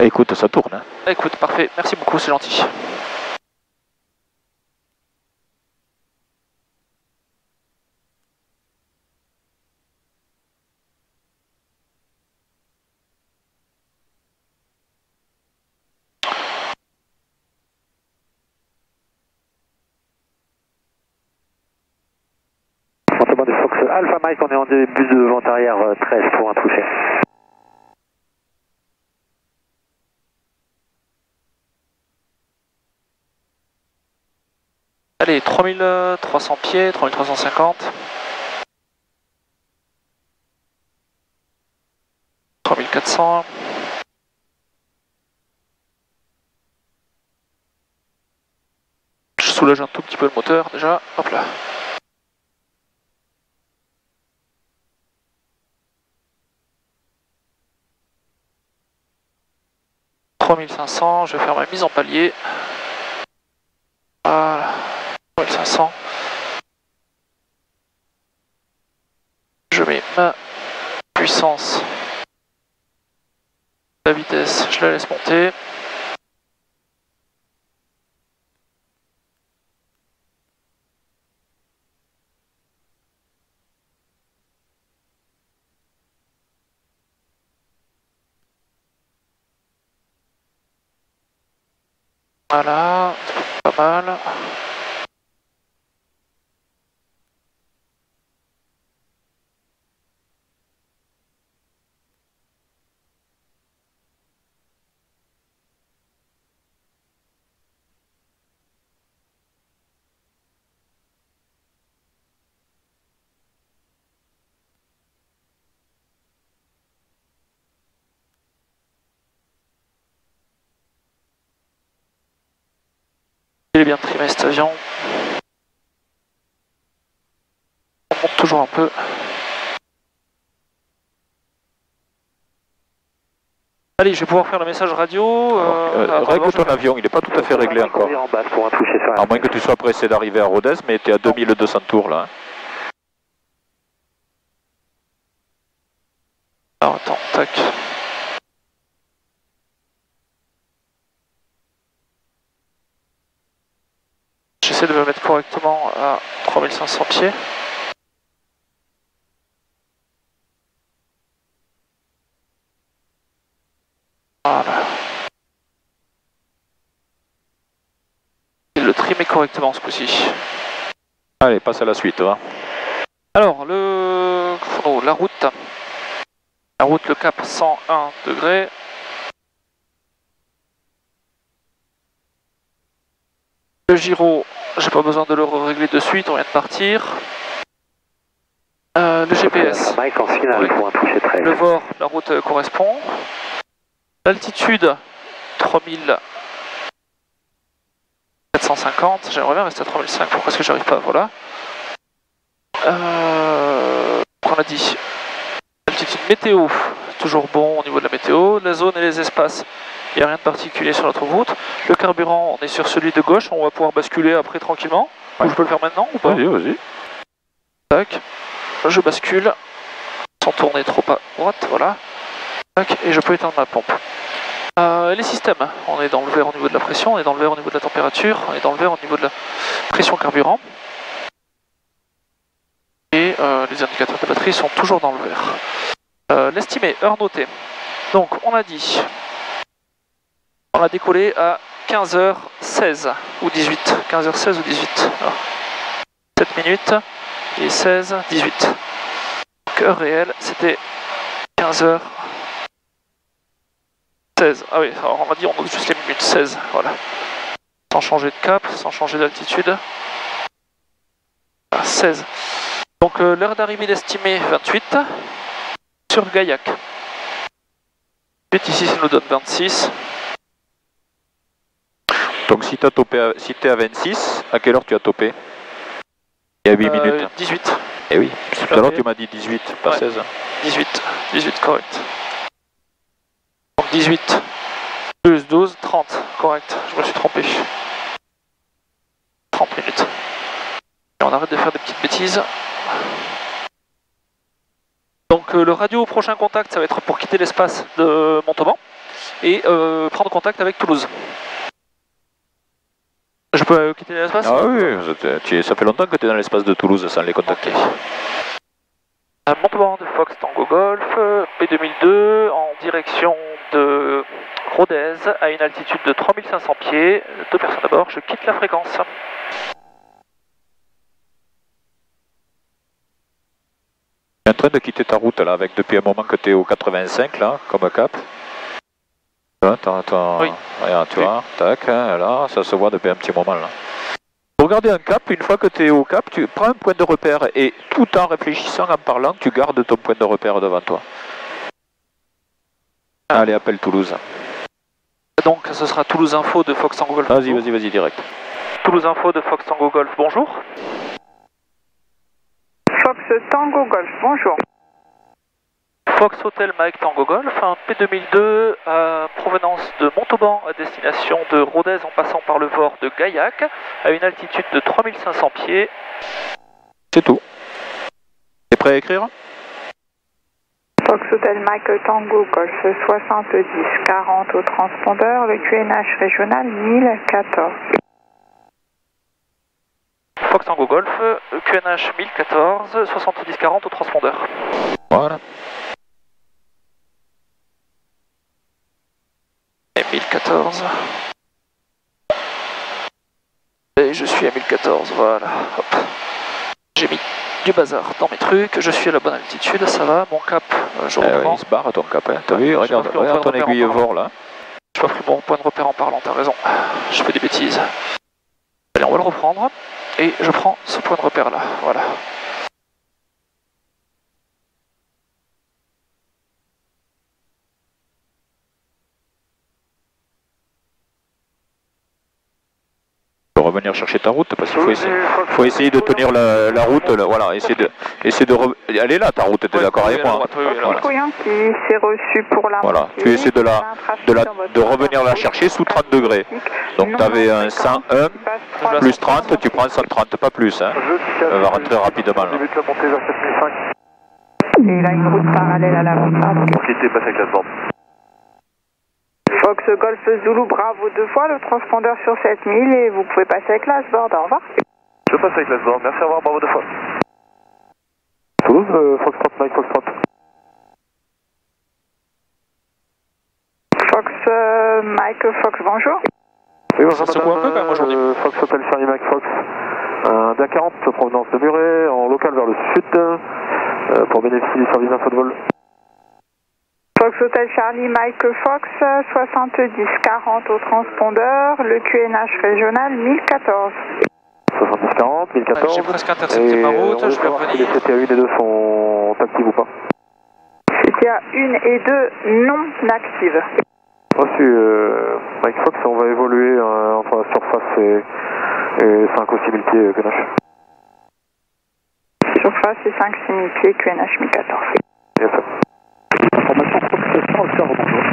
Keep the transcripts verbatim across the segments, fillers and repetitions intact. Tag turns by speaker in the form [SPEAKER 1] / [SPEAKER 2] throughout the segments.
[SPEAKER 1] Écoute, ça tourne. Hein.
[SPEAKER 2] Écoute, parfait, merci beaucoup, c'est gentil.
[SPEAKER 3] De Fox Alpha Mike, on est en début de vente arrière treize pour un toucher.
[SPEAKER 2] Allez, trois mille trois cents pieds, trois mille trois cent cinquante. trois mille quatre cents. Je soulage un tout petit peu le moteur déjà. Hop là. trois mille cinq cents, je vais faire ma mise en palier. Voilà, trois mille cinq cents. Je mets ma puissance, la vitesse, je la laisse monter. Voilà, pas mal. Il est bien trimé cet avion. On monte toujours un peu. Allez, je vais pouvoir faire le message radio.
[SPEAKER 1] Euh, euh, règle ton avion, il n'est pas tout à fait réglé encore.
[SPEAKER 3] En basse pour un toucher sur
[SPEAKER 1] à moins que tu sois pressé d'arriver à Rodez, mais tu es à deux mille deux cents tours là. Hein.
[SPEAKER 2] Alors attends, tac. J'essaie de me mettre correctement à trois mille cinq cents pieds. Voilà. Et le trimer correctement ce coup-ci.
[SPEAKER 1] Allez, passe à la suite. Hein.
[SPEAKER 2] Alors, le chrono, la route. La route, le cap cent un degrés. Le gyro, j'ai pas besoin de le régler de suite, on vient de partir. Euh, le G P S.
[SPEAKER 3] Mike en finale pour un toucher treize.
[SPEAKER 2] Le V O R, la route correspond. L'altitude, trois mille quatre cent cinquante. J'aimerais bien rester à trois mille cinq, pourquoi est-ce que j'arrive pas? Voilà. Euh, on a dit. Altitude météo, toujours bon au niveau de la météo. La zone et les espaces, il n'y a rien de particulier sur notre route. Le carburant, on est sur celui de gauche, on va pouvoir basculer après tranquillement. Ouais. Ou je peux le faire maintenant ou pas?
[SPEAKER 1] Vas-y, vas-y.
[SPEAKER 2] Tac. Je bascule, sans tourner trop à droite, voilà. Tac. Et je peux éteindre ma pompe. Euh, les systèmes, on est dans le vert au niveau de la pression, on est dans le vert au niveau de la température, on est dans le vert au niveau de la pression carburant. Et euh, les indicateurs de batterie sont toujours dans le vert. Euh, L'estimé, heure notée. Donc on a dit, on a décollé à quinze heures seize ou dix-huit. quinze heures seize ou dix-huit. Alors, sept minutes et seize, dix-huit. Donc heure réelle, c'était quinze heures seize. Ah oui, alors on a dit on note juste les minutes, seize, voilà. Sans changer de cap, sans changer d'altitude. Ah, seize. Donc euh, l'heure d'arrivée estimée vingt-huit sur Gaillac. Ici ça nous donne vingt-six.
[SPEAKER 1] Donc si tu as topé à, si tu es à vingt-six, à quelle heure tu as topé? Il y a huit
[SPEAKER 2] euh,
[SPEAKER 1] minutes.
[SPEAKER 2] dix-huit.
[SPEAKER 1] Eh oui, tout à l'heure tu m'as dit dix-huit, pas
[SPEAKER 2] ouais.
[SPEAKER 1] seize.
[SPEAKER 2] dix-huit, dix-huit correct. Donc dix-huit plus douze, trente, correct, je me suis trompé. trente minutes. Et on arrête de faire des petites bêtises. Donc euh, le radio au prochain contact, ça va être pour quitter l'espace de Montauban. et euh, prendre contact avec Toulouse. Je peux euh, quitter l'espace?
[SPEAKER 1] Ah oui, tu, ça fait longtemps que tu es dans l'espace de Toulouse sans les contacter.
[SPEAKER 2] Okay. Montauban de Fox Tango Golf, P deux mille deux en direction de Rodez à une altitude de trois mille cinq cents pieds, deux personnes à bord, je quitte la fréquence.
[SPEAKER 1] Tu es en train de quitter ta route là, avec depuis un moment que tu es au quatre-vingt-cinq là, comme cap. Attends, attends,
[SPEAKER 2] oui.
[SPEAKER 1] Regarde, tu
[SPEAKER 2] oui.
[SPEAKER 1] vois, tac, hein, là, ça se voit depuis un petit moment là. Pour garder un cap, une fois que tu es au cap, tu prends un point de repère et tout en réfléchissant, en parlant, tu gardes ton point de repère devant toi. Ah. Allez, appelle Toulouse.
[SPEAKER 2] Donc ce sera Toulouse Info de Fox Tango Golf.
[SPEAKER 1] Vas-y, vas-y, vas-y, direct.
[SPEAKER 2] Toulouse Info de Fox Tango Golf, bonjour.
[SPEAKER 4] Fox Tango Golf, bonjour.
[SPEAKER 2] Fox Hotel Mike Tango Golf, un P deux mille deux à provenance de Montauban à destination de Rodez en passant par le Vort de Gaillac à une altitude de trois mille cinq cents pieds.
[SPEAKER 1] C'est tout. T'es prêt à écrire?
[SPEAKER 4] Fox Hotel Mike Tango Golf soixante-dix quarante au transpondeur, le Q N H régional mille quatorze.
[SPEAKER 2] Fox Tango Golf, Q N H mille quatorze, soixante-dix quarante au transpondeur.
[SPEAKER 1] Voilà.
[SPEAKER 2] Et mille quatorze. Et je suis à mille quatorze, voilà. Hop. J'ai mis du bazar dans mes trucs, je suis à la bonne altitude, ça va, mon cap, euh, je reprends.
[SPEAKER 1] Euh, ouais, il se barre à ton cap, hein. T'as vu, regarde, regarde ton aiguille Vort là.
[SPEAKER 2] J'ai pas pris mon point de repère en parlant, t'as raison. Je fais des bêtises. Allez, on va le reprendre. Et je prends ce point de repère là, voilà.
[SPEAKER 1] Revenir chercher ta route parce qu'il faut essayer, faut essayer de tenir la, la route, là, voilà, essayer de, essayer de, re... elle est là ta route, tu es
[SPEAKER 2] oui,
[SPEAKER 1] d'accord avec moi?
[SPEAKER 4] Oui, oui, voilà. Qui s'est reçu pour la
[SPEAKER 1] voilà, tu essaies de, la, de, la, de revenir la chercher sous trente degrés. Donc tu avais un cent un plus trente, tu prends cent trente, pas plus, hein. Elle va rentrer rapidement là.
[SPEAKER 4] Et là une route parallèle à la montagne.
[SPEAKER 3] Quittez, passez avec la bande.
[SPEAKER 4] Fox Golf Zulu Bravo deux fois, le transpondeur sur sept mille et vous pouvez passer avec l'Asboard, au revoir.
[SPEAKER 3] Je passe avec l'Asboard, merci, au revoir, bravo deux fois. Toulouse, euh, Fox trente, Mike Fox trente.
[SPEAKER 4] Fox euh, Mike Fox, bonjour.
[SPEAKER 3] Oui, bonjour
[SPEAKER 2] ça
[SPEAKER 3] madame,
[SPEAKER 2] un peu, quand même,
[SPEAKER 3] euh, Fox Hotel Charlie Mike Fox. Un D A quarante, provenance de Muret, en local vers le sud, euh, pour bénéficier du service d'info de vol.
[SPEAKER 4] Fox Hotel Charlie Mike Fox, soixante-dix quarante au transpondeur, le Q N H régional mille quatorze.
[SPEAKER 3] soixante-dix quarante, mille quatorze.
[SPEAKER 2] J'ai presque intercepté ma route, je vais revenir.
[SPEAKER 3] Les C T A un et deux sont actifs ou pas?
[SPEAKER 4] C T A un et deux non actives.
[SPEAKER 3] Reçu, euh, Mike Fox, on va évoluer euh, entre la surface et, et cinq ou six mille pieds Q N H.
[SPEAKER 4] Surface et cinq six mille pieds Q N H mille quatorze.
[SPEAKER 3] Yes, sir. Information Fox Oscar, bonjour.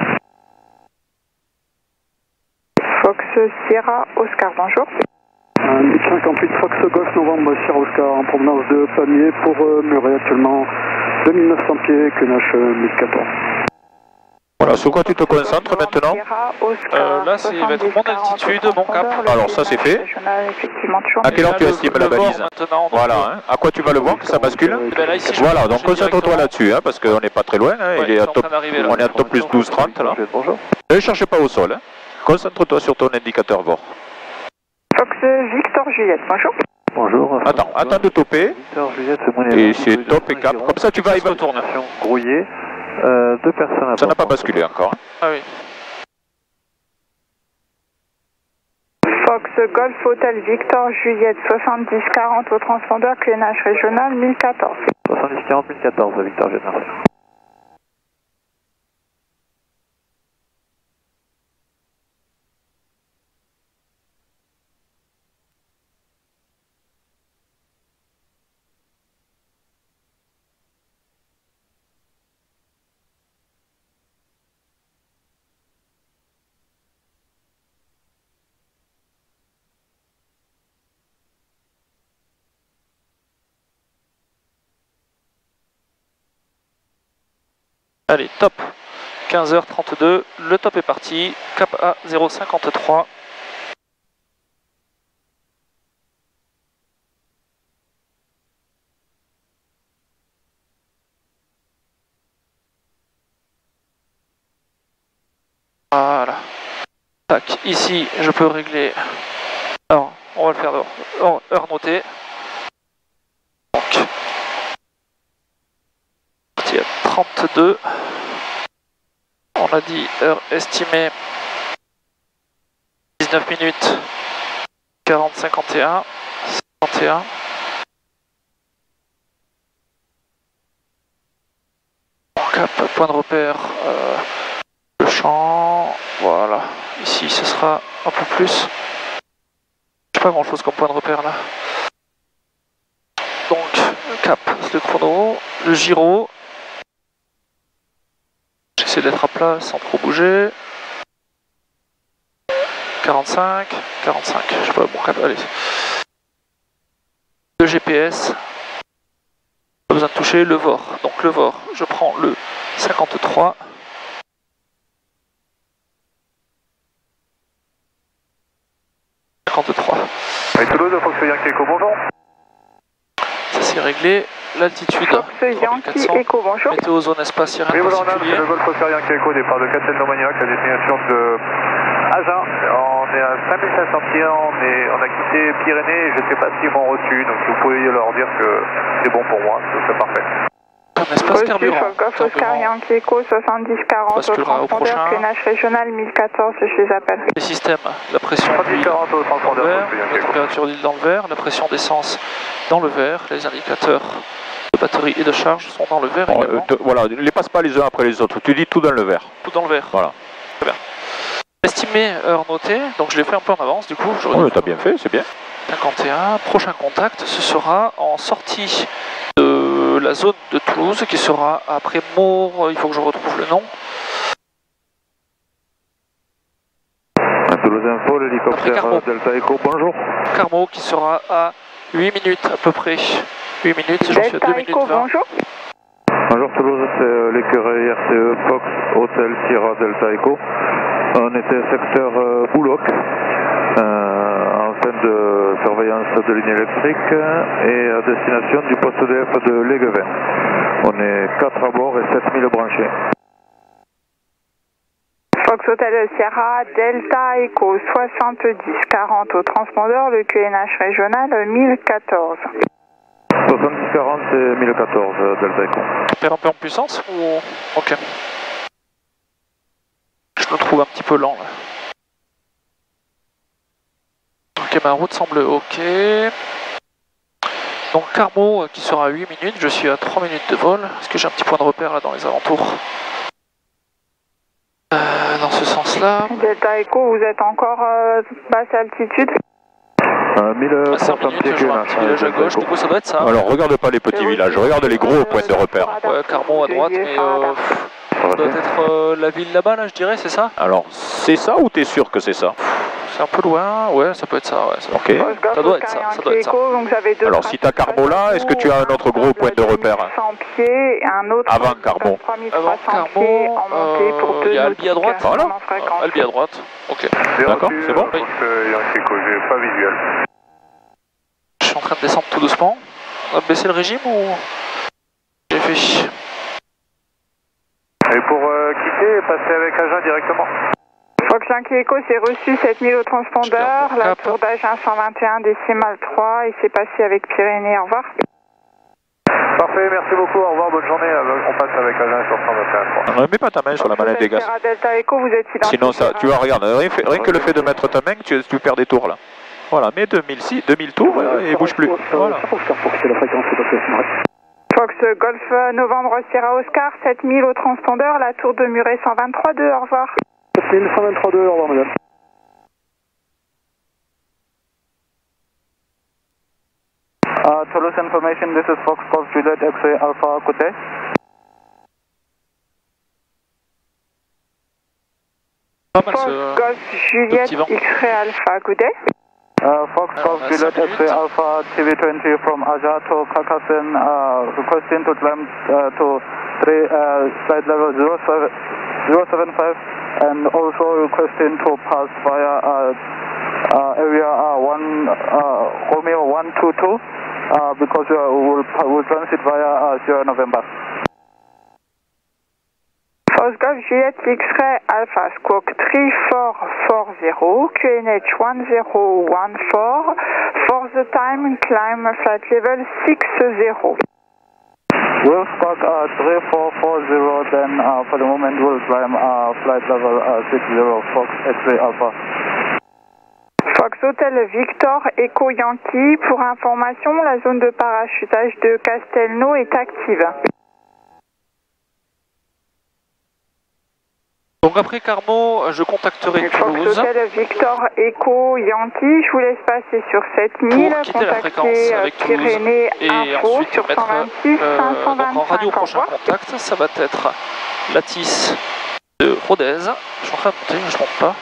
[SPEAKER 4] Fox Sierra Oscar, bonjour.
[SPEAKER 5] Un mille cinquante-huit Fox Golf Novembre Sierra Oscar en provenance de Pamiers pour euh, Muret actuellement deux mille neuf cents pieds, Q N H mille quatorze.
[SPEAKER 1] Voilà, sur quoi tu te concentres maintenant?
[SPEAKER 2] euh, Là, c'est va être mon altitude, mon cap.
[SPEAKER 1] Alors ça c'est fait. À quelle heure tu estimes la balise? Voilà, hein. À quoi tu vas le voir que ça bascule?
[SPEAKER 2] Ben là, ici,
[SPEAKER 1] voilà, donc concentre-toi là-dessus, hein, parce qu'on n'est pas très loin, hein.
[SPEAKER 2] Ouais,
[SPEAKER 1] il est à
[SPEAKER 2] en
[SPEAKER 1] top,
[SPEAKER 2] train d'arriver, là.
[SPEAKER 1] on est à top plus douze trente là.
[SPEAKER 3] Bonjour.
[SPEAKER 1] Ne cherche pas au sol, hein. Concentre-toi sur ton indicateur bord.
[SPEAKER 4] Fox Victor Juliette, bonjour.
[SPEAKER 3] Bonjour.
[SPEAKER 1] Attends, attends de toper.
[SPEAKER 3] Victor Juliette, c'est mon
[SPEAKER 1] Et c'est top et cap. Comme ça tu vas y retourner.
[SPEAKER 3] Grouillé. Euh, deux personnes à
[SPEAKER 1] Ça n'a pas basculé encore. Hein.
[SPEAKER 2] Ah oui.
[SPEAKER 4] Fox Golf Hotel Victor Juliette, soixante-dix quarante au transpondeur Q N H régional mille quatorze.
[SPEAKER 3] soixante-dix quarante mille quatorze, Victor Juliette.
[SPEAKER 2] Allez, top. quinze heures trente-deux, le top est parti, cap A zéro cinquante-trois. Voilà. Tac, ici je peux régler. Alors, on va le faire en heure notée. Donc, parti à trente-deux. On a dit heure estimée dix-neuf minutes quarante cinquante et un. cinquante et un. Cap, point de repère. Euh, le champ. Voilà. Ici, ce sera un peu plus. Pas grand chose comme point de repère là. Donc cap, le chrono, le gyro. J'essaie d'être à plat sans trop bouger. quarante-cinq, quarante-cinq, je sais pas, bon cap, allez. Le G P S. Pas besoin de toucher le V O R. Donc le V O R, je prends le cinquante-trois. cinquante-trois.
[SPEAKER 3] Et Toulouse, Fox Yankee Echo, bonjour.
[SPEAKER 2] Ça c'est réglé. L'altitude.
[SPEAKER 4] Fox Yankee Echo, bonjour.
[SPEAKER 2] Météo zone espace, il n'y a rien de particulier.
[SPEAKER 3] Le Golf Fox Yankee Echo, départ de Castelnau-Magnac, à destination de Agen. On est à cinq mille cinq cents pieds, on, est, on a quitté Pyrénées, je ne sais pas s'ils m'ont reçu, donc vous pouvez leur dire que c'est bon pour moi, c'est parfait.
[SPEAKER 2] Un espace carburant.
[SPEAKER 4] Golf Oscar Yankee Echo soixante-dix quarante au transpondeur, Q N H régional mille quatorze, je les appelle.
[SPEAKER 2] Les systèmes, la pression d'huile dans le vert, la température d'huile dans le vert, la pression d'essence dans le vert, les indicateurs de batterie et de charge sont dans le vert
[SPEAKER 1] bon,
[SPEAKER 2] également.
[SPEAKER 1] Euh, te, voilà, ne les passe pas les uns après les autres, tu dis tout dans le vert.
[SPEAKER 2] Tout dans le vert.
[SPEAKER 1] Voilà.
[SPEAKER 2] Très bien. Estimé heure notée, donc je l'ai fait un peu en avance du coup.
[SPEAKER 1] Oui, t'as bien fait, c'est bien.
[SPEAKER 2] cinquante et un, prochain contact, ce sera en sortie de la zone de Toulouse qui sera après Maure, il faut que je retrouve le nom.
[SPEAKER 3] Toulouse Info, l'hélicoptère Delta Echo, bonjour.
[SPEAKER 2] Carmo qui sera à huit minutes à peu près. huit minutes, j'en suis à deux minutes vingt.
[SPEAKER 4] Bonjour.
[SPEAKER 3] Bonjour Toulouse, c'est l'écureuil R C E Fox Hotel Sierra Delta Echo. On était secteur euh, Bouloc, euh, en fin de surveillance de ligne électrique et à destination du poste D F de Léguevin. On est quatre à bord et sept mille branchés.
[SPEAKER 4] Fox Hotel Sierra Delta Echo soixante-dix quarante au transpondeur, le Q N H régional mille quatorze.
[SPEAKER 3] soixante-dix quarante et mille quatorze Delta Echo.
[SPEAKER 2] On perd un peu en puissance ou... Ok. Je me trouve un petit peu lent là. Ok, ma route semble ok. Donc Carmo qui sera à huit minutes, je suis à trois minutes de vol. Est-ce que j'ai un petit point de repère là dans les alentours? euh, Dans ce sens-là.
[SPEAKER 4] Delta Echo, vous êtes encore euh, basse altitude?
[SPEAKER 3] Euh, mille cinquante pieds
[SPEAKER 2] je vois un petit village à gauche, du coup ça doit être ça.
[SPEAKER 1] Alors regarde pas les petits villages, regarde les gros points de repère.
[SPEAKER 2] Ouais, Carmo à droite, mais euh, ça doit être euh, la ville là-bas, là, je dirais, c'est ça?
[SPEAKER 1] Alors, c'est ça ou t'es sûr que c'est ça?
[SPEAKER 2] C'est un peu loin, ouais, ça peut être ça, ouais. Ça,
[SPEAKER 1] ok.
[SPEAKER 2] Ça doit être ça, ça doit être ça.
[SPEAKER 1] Alors, si t'as Carmo là, est-ce que tu as un autre gros point de repère?
[SPEAKER 4] cent pieds, un autre
[SPEAKER 1] avant Carmo.
[SPEAKER 2] Avant Carmo, euh, il y a Albi à droite.
[SPEAKER 1] Voilà.
[SPEAKER 2] Euh, Albi à droite, ok.
[SPEAKER 1] D'accord, c'est bon?
[SPEAKER 2] Oui.
[SPEAKER 3] J'ai pas visuel.
[SPEAKER 2] Je suis en train de descendre tout doucement. On va baisser le régime ou... J'ai fait...
[SPEAKER 3] Et pour euh, quitter, passer avec Agen directement.
[SPEAKER 4] Fox Yankee Echo, c'est reçu sept mille au transpondeur, la tour d'Agen cent vingt et un décimal trois, et c'est passé avec Pyrénées, au revoir.
[SPEAKER 3] Parfait, merci beaucoup, au revoir, bonne journée, on passe avec Agen sur cent vingt et un trois.
[SPEAKER 1] Ne mets pas ta main sur la manette des gaz.
[SPEAKER 4] Delta Echo, vous êtes
[SPEAKER 1] sinon ça, tu vois, regarde, rien, rien que le fait de mettre ta main, tu, tu perds des tours là. Voilà, mets deux mille six, deux mille tours et bouge plus. Voilà.
[SPEAKER 4] Fox Golf Novembre Sierra Oscar, sept mille au transpondeur, la tour de Muret cent vingt-trois deux, au revoir.
[SPEAKER 5] sept mille cent vingt-trois deux, au revoir madame.
[SPEAKER 3] Uh, Toulouse information, this is Fox Golf Juliet X-ray Alpha Kute.
[SPEAKER 4] Fox Golf Juliet X-ray Alpha, good day.
[SPEAKER 3] Uh, Fox Golf Juliet X-ray Alpha T V twenty from Aja to Carcassonne, uh, requesting to climb uh, to three uh, side level zero seven. zero seven five, and also requesting to pass via uh, uh, area uh, one uh, Romeo one two two uh, because we will we'll transit via uh, Sierra November.
[SPEAKER 4] Golf Juliet X-Ray Alpha Squawk three four four zero, Q N H one zero one four, for the time climb flight level six zero.
[SPEAKER 3] We'll squawk uh, three four four zero, then uh, for the moment we'll climb uh, flight level uh, six zero, Fox X-Ray Alpha.
[SPEAKER 4] Fox Hotel Victor Echo Yankee, pour information, la zone de parachutage de Castelnau est active.
[SPEAKER 2] Donc après Carmo, je contacterai Toulouse.
[SPEAKER 4] Fox Hotel Victor Echo Yankee, je vous laisse passer sur sept mille,
[SPEAKER 2] pour quitter la fréquence avec Toulouse
[SPEAKER 4] Pyrénées
[SPEAKER 2] et
[SPEAKER 4] Info
[SPEAKER 2] ensuite
[SPEAKER 4] sur
[SPEAKER 2] mettre
[SPEAKER 4] cent vingt-six,
[SPEAKER 2] euh,
[SPEAKER 4] cinq cent vingt-cinq.
[SPEAKER 2] donc en radio prochain contact, ça va être Lattice de Rodez. Je suis en train de monter, mais je monte pas.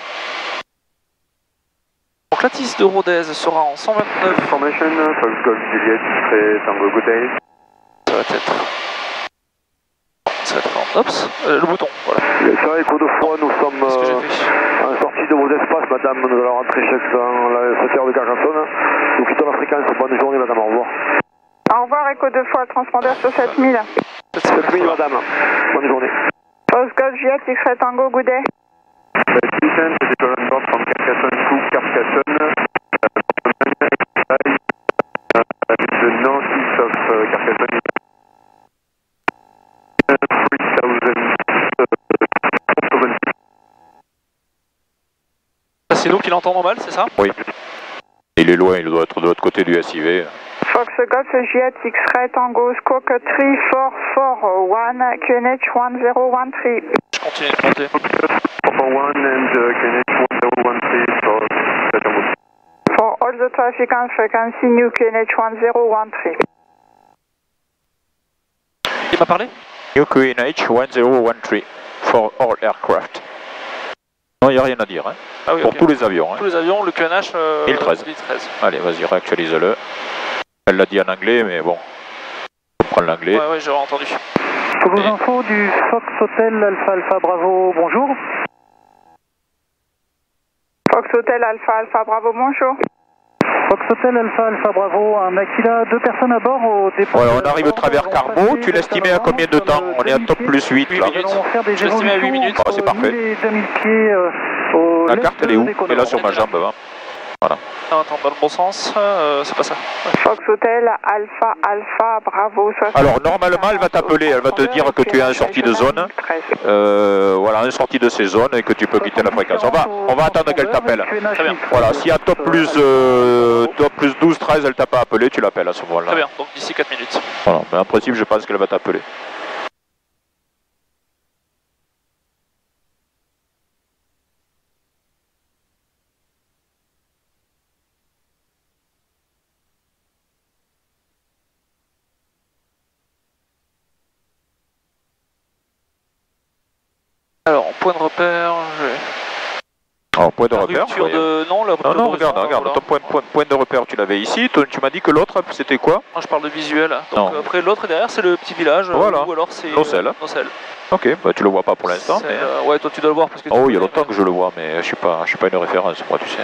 [SPEAKER 2] Donc Lattice de Rodez sera en cent vingt-neuf.
[SPEAKER 3] Formation, Fox Golf Juliet, X-Ray Tango Good Day.
[SPEAKER 2] Ça va être... Ça va être en ops, euh, le bouton, voilà.
[SPEAKER 3] Sur Echo de Foix, nous sommes euh, en sortie de vos espaces, madame. Nous allons rentrer chaque dans la sept heures de Carcassonne. Nous quittons la fréquence. Bonne journée, madame. Au revoir.
[SPEAKER 4] Au revoir, Echo de Foix, transpondeur sur sept mille.
[SPEAKER 2] sept
[SPEAKER 3] mille, madame. Bonne journée.
[SPEAKER 4] Fox Golf Juliet X-Ray Tango Good Day.
[SPEAKER 3] Houston, the current board from Carcassonne to Carcassonne. Uh, the northeast of uh, Carcassonne.
[SPEAKER 2] C'est nous qui l'entendons mal, c'est ça?
[SPEAKER 1] Oui. Il est loin, il doit être de l'autre côté du S I V.
[SPEAKER 4] Fox Golf Juliet X-Ray Tango Squawk three four four one, Q N H one zero one three.
[SPEAKER 2] Je continue de monter.
[SPEAKER 3] four four one and uh, Q N H one zero one three for Tango.
[SPEAKER 4] For all the traffic on frequency, new Q N H one zero one three.
[SPEAKER 2] Il m'a parlé?
[SPEAKER 1] New Q N H one zero one three for all aircraft. Non, il n'y a rien à dire, hein.
[SPEAKER 2] Ah oui,
[SPEAKER 1] pour
[SPEAKER 2] okay.
[SPEAKER 1] tous les avions. Hein.
[SPEAKER 2] Tous les avions, le Q N H euh,
[SPEAKER 1] mille treize.
[SPEAKER 2] mille treize.
[SPEAKER 1] Allez, vas-y, réactualise-le. Elle l'a dit en anglais, mais bon, on prend l'anglais.
[SPEAKER 2] Ouais, ouais, j'ai entendu.
[SPEAKER 5] Toulouse
[SPEAKER 2] Et...
[SPEAKER 5] Info du Fox Hotel Alpha Alpha Bravo, bonjour.
[SPEAKER 4] Fox Hotel Alpha Alpha Bravo, bonjour.
[SPEAKER 5] Fox Hotel Alpha Alpha Bravo, un Aquila, deux personnes à bord au départ.
[SPEAKER 1] Ouais, on arrive au travers Carmo, tu l'estimais à combien de temps? On est à top plus huit là.
[SPEAKER 2] minutes.
[SPEAKER 5] Nous allons faire des
[SPEAKER 2] Je l'estimais à huit minutes.
[SPEAKER 1] Ah, c'est parfait.
[SPEAKER 5] mille et deux mille pieds euh, au
[SPEAKER 1] La carte elle est où? Elle est là sur ma jambe. Hein. Voilà.
[SPEAKER 2] Non, attends, dans le bon sens, euh, c'est pas ça. Ouais.
[SPEAKER 4] Fox Hotel Alpha Alpha Bravo soixante.
[SPEAKER 1] Alors normalement elle va t'appeler, elle va te dire que tu es en sortie de zone, euh, voilà, en sortie de ces zones et que tu peux quitter la fréquence. On va, on va attendre qu'elle t'appelle.
[SPEAKER 2] Très bien.
[SPEAKER 1] Voilà, si à top plus, euh, top plus douze treize elle t'a pas appelé, tu l'appelles à ce moment-là.
[SPEAKER 2] Très bien, donc d'ici quatre minutes.
[SPEAKER 1] Voilà, mais en principe je pense qu'elle va t'appeler.
[SPEAKER 2] Alors, point de repère, je...
[SPEAKER 1] Alors, point de
[SPEAKER 2] la
[SPEAKER 1] repère.
[SPEAKER 2] rupture
[SPEAKER 1] Oui.
[SPEAKER 2] de... Non, la
[SPEAKER 1] Non, non, regarde, regarde,
[SPEAKER 2] voilà.
[SPEAKER 1] ton point, point, point de repère, tu l'avais ici, tu, tu m'as dit que l'autre, c'était quoi?
[SPEAKER 2] Moi, je parle de visuel. Donc
[SPEAKER 1] Non.
[SPEAKER 2] après, l'autre derrière, c'est le petit village.
[SPEAKER 1] Voilà.
[SPEAKER 2] Ou alors c'est...
[SPEAKER 1] Nocelle.
[SPEAKER 2] Euh, Nocelle.
[SPEAKER 1] Ok, bah tu le vois pas pour l'instant.
[SPEAKER 2] C'est,
[SPEAKER 1] Mais...
[SPEAKER 2] euh, ouais, toi tu dois le voir parce que...
[SPEAKER 1] Oh, il y a longtemps que je le vois, mais je suis pas, je suis pas une référence, moi, tu sais.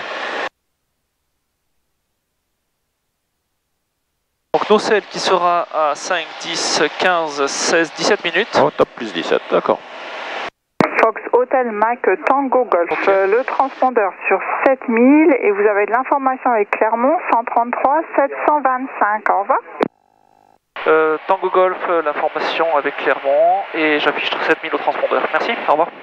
[SPEAKER 2] Donc Nocelle qui sera à cinq, dix, quinze, seize, dix-sept minutes.
[SPEAKER 1] Oh, top plus dix-sept, d'accord.
[SPEAKER 4] Fox Hotel Mike Tango Golf,
[SPEAKER 2] Okay.
[SPEAKER 4] euh, le transpondeur sur sept mille et vous avez de l'information avec Clermont cent trente-trois sept cent vingt-cinq. Au revoir.
[SPEAKER 2] Euh, Tango Golf, euh, l'information avec Clermont et j'affiche sept mille au transpondeur. Merci, au revoir.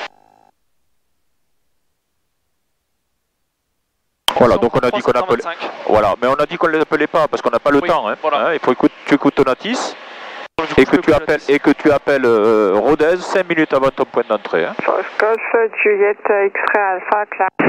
[SPEAKER 1] Voilà, donc on a dit qu'on appelait. Voilà, mais on a dit qu'on ne l'appelait pas parce qu'on n'a pas le
[SPEAKER 2] Oui,
[SPEAKER 1] temps. Hein.
[SPEAKER 2] voilà.
[SPEAKER 1] Hein, il faut que tu écoutes Natis
[SPEAKER 2] Donc, du coup,
[SPEAKER 1] et que
[SPEAKER 2] je
[SPEAKER 1] tu
[SPEAKER 2] peux
[SPEAKER 1] appelles
[SPEAKER 2] plus
[SPEAKER 1] et que tu appelles euh, Rodez cinq minutes avant ton point d'entrée. Hein.
[SPEAKER 4] Fox Golf Juliet X-Ray Alpha Clermont.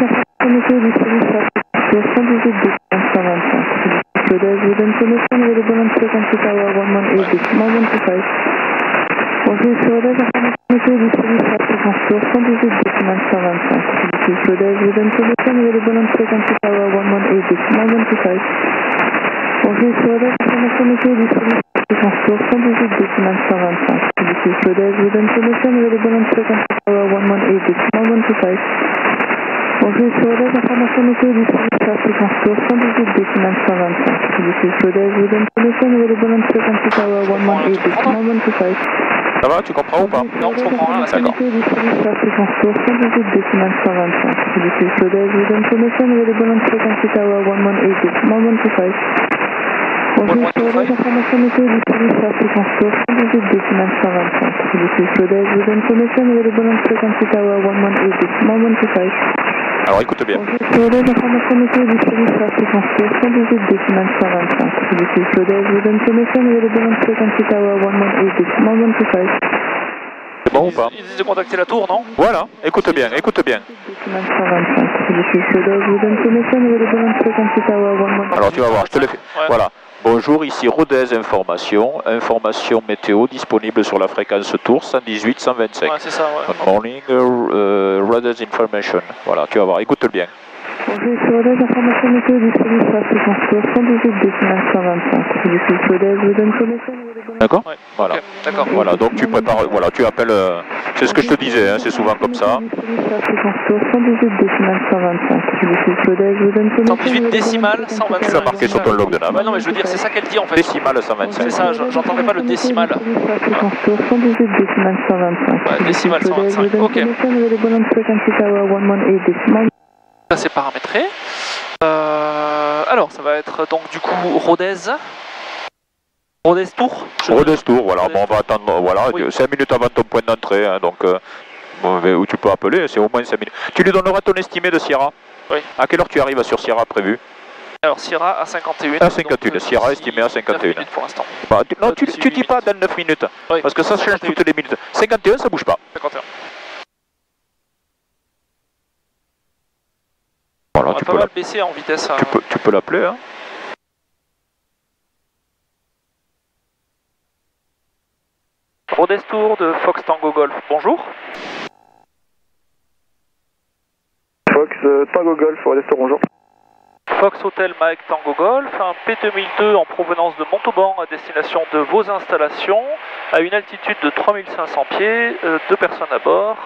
[SPEAKER 6] Bonjour, sur Rodez, information disponible sur la fréquence cent dix-huit décimales cent vingt-cinq. This is Rodez, with information available on frequency tower one one eight décimales vingt-cinq. Bonjour, sur Rodez, information disponible sur fréquence tour cent dix-huit décimales cent vingt-cinq. This is Rodez with information available on frequency tower one one eight decimal one two five. Bonjour, ici Rodez, information météo disponible sur la fréquence tour cent dix-huit décimales cent vingt-cinq. This is Rodez with information available on frequency tower one one eight decimal one two five.
[SPEAKER 1] Ça va, tu comprends ou pas?
[SPEAKER 2] Non, je comprends rien, d'accord.
[SPEAKER 6] disponible sur la fréquence tour cent dix-huit décimales cent vingt-cinq. This is Rodez with information available on frequency tower one one eight decimal one two five. Bonjour, ici Rodez, information météo disponible sur la fréquence tour cent dix-huit décimales cent vingt-cinq. This is Rodez with information available on frequency tower one one eight decimal one two five.
[SPEAKER 1] Alors écoute bien.
[SPEAKER 6] Bonjour, ici Rodez, information météo disponible sur la fréquence tour cent dix-huit décimales cent vingt-cinq. This is Rodez with information available on frequency tower one one eight decimal one two five.
[SPEAKER 1] C'est bon ou pas?
[SPEAKER 2] Ils disent de contacter la tour, non?
[SPEAKER 1] Voilà, écoute bien, écoute bien. Alors tu vas voir, je te le fais.
[SPEAKER 2] Ouais.
[SPEAKER 1] Voilà. Bonjour, ici Rodez Information, information météo disponible sur la fréquence tour cent dix-huit cent vingt-cinq.
[SPEAKER 2] Ouais, c'est ça, ouais.
[SPEAKER 1] Good morning, uh, Rodez Information. Voilà, tu vas voir, écoute bien.
[SPEAKER 6] Bonjour, ici Rodez, information météo disponible sur la fréquence tour cent dix-huit décimales cent vingt-cinq. This is Rodez with information.
[SPEAKER 1] D'accord?
[SPEAKER 2] Ouais.
[SPEAKER 1] Voilà.
[SPEAKER 2] Okay, d'accord.
[SPEAKER 1] Voilà, donc tu prépares, voilà, tu appelles, euh, c'est ce que je te disais, hein, c'est souvent comme ça.
[SPEAKER 6] cent dix-huit décimales cent vingt-cinq.
[SPEAKER 2] cent dix-huit décimales cent vingt-cinq.
[SPEAKER 1] Tu l'as marqué sur ton log de nav.
[SPEAKER 2] Ouais, non, mais je veux dire, c'est ça qu'elle dit en fait.
[SPEAKER 1] Décimale cent vingt-cinq.
[SPEAKER 2] C'est ça, j'entendais pas le décimal.
[SPEAKER 6] cent dix-huit décimales cent vingt-cinq.
[SPEAKER 2] Ouais, décimale cent vingt-cinq, ok. Ça c'est paramétré. Euh, alors, ça va être donc du coup Rodez. Rodez Tour.
[SPEAKER 1] Rodez Tour, voilà, bon, on va attendre, voilà,
[SPEAKER 2] Oui.
[SPEAKER 1] cinq minutes avant ton point d'entrée, hein, donc, euh, bon, mais où tu peux appeler, c'est au moins cinq minutes. Tu lui donneras ton estimé de Sierra?
[SPEAKER 2] Oui.
[SPEAKER 1] À quelle heure tu arrives sur Sierra prévu?
[SPEAKER 2] Alors Sierra à cinquante et une.
[SPEAKER 1] À cinquante et une, Sierra estimé à cinquante et une.
[SPEAKER 2] neuf minutes pour l'instant.
[SPEAKER 1] Bah, tu, non, tu, tu dis pas dans neuf minutes,
[SPEAKER 2] Oui.
[SPEAKER 1] parce que ça change toutes les minutes. cinquante et un, ça bouge pas.
[SPEAKER 2] cinquante et un.
[SPEAKER 1] Voilà,
[SPEAKER 2] On va
[SPEAKER 1] tu
[SPEAKER 2] pas
[SPEAKER 1] peux,
[SPEAKER 2] mal baisser en vitesse.
[SPEAKER 1] tu peux, tu peux l'appeler, hein.
[SPEAKER 2] Rodez Tour de Fox Tango Golf. Bonjour.
[SPEAKER 3] Fox euh, Tango Golf, Rodez Tour, bonjour.
[SPEAKER 2] Fox Hotel Mike Tango Golf, un P deux mille deux en provenance de Montauban à destination de vos installations, à une altitude de trois mille cinq cents pieds, euh, deux personnes à bord.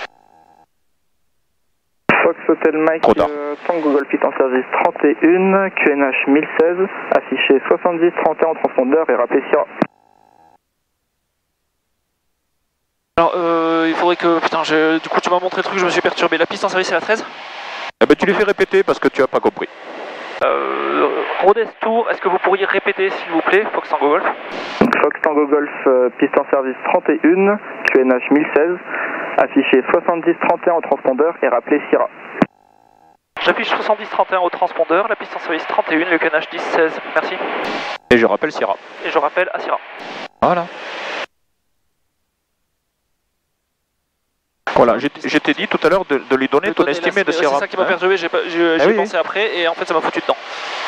[SPEAKER 3] Fox Hotel Mike euh, Tango Golf, piste en service trente et un, Q N H mille seize, affiché soixante-dix trente et un en transpondeur et rappelé Sierra.
[SPEAKER 2] Alors, euh, il faudrait que... Putain, je, du coup, tu m'as montré le truc, je me suis perturbé. La piste en service, c'est la treize?
[SPEAKER 1] Eh ben, tu les fais répéter parce que tu as pas compris.
[SPEAKER 2] Euh, Rodez Tour, est-ce que vous pourriez répéter, s'il vous plaît, Fox Tango Golf?
[SPEAKER 3] Fox Tango Golf, euh, piste en service trente et un, Q N H mille seize, affiché soixante-dix trente et un en transpondeur et rappelé Sierra.
[SPEAKER 2] J'affiche soixante-dix trente et un au transpondeur, la piste en service trente et un, le Q N H dix seize. Merci.
[SPEAKER 1] Et je rappelle Sierra.
[SPEAKER 2] Et je rappelle à Sierra.
[SPEAKER 1] Voilà. Voilà, je, je t'ai dit tout à l'heure de, de lui donner
[SPEAKER 2] De
[SPEAKER 1] ton
[SPEAKER 2] donner
[SPEAKER 1] estimé
[SPEAKER 2] la-
[SPEAKER 1] de Sierra.
[SPEAKER 2] C'est ça qui m'a
[SPEAKER 1] hein.
[SPEAKER 2] perturbé, j'ai pas- j'ai
[SPEAKER 1] Ah
[SPEAKER 2] j'ai
[SPEAKER 1] oui,
[SPEAKER 2] pensé après et en fait ça m'a foutu dedans.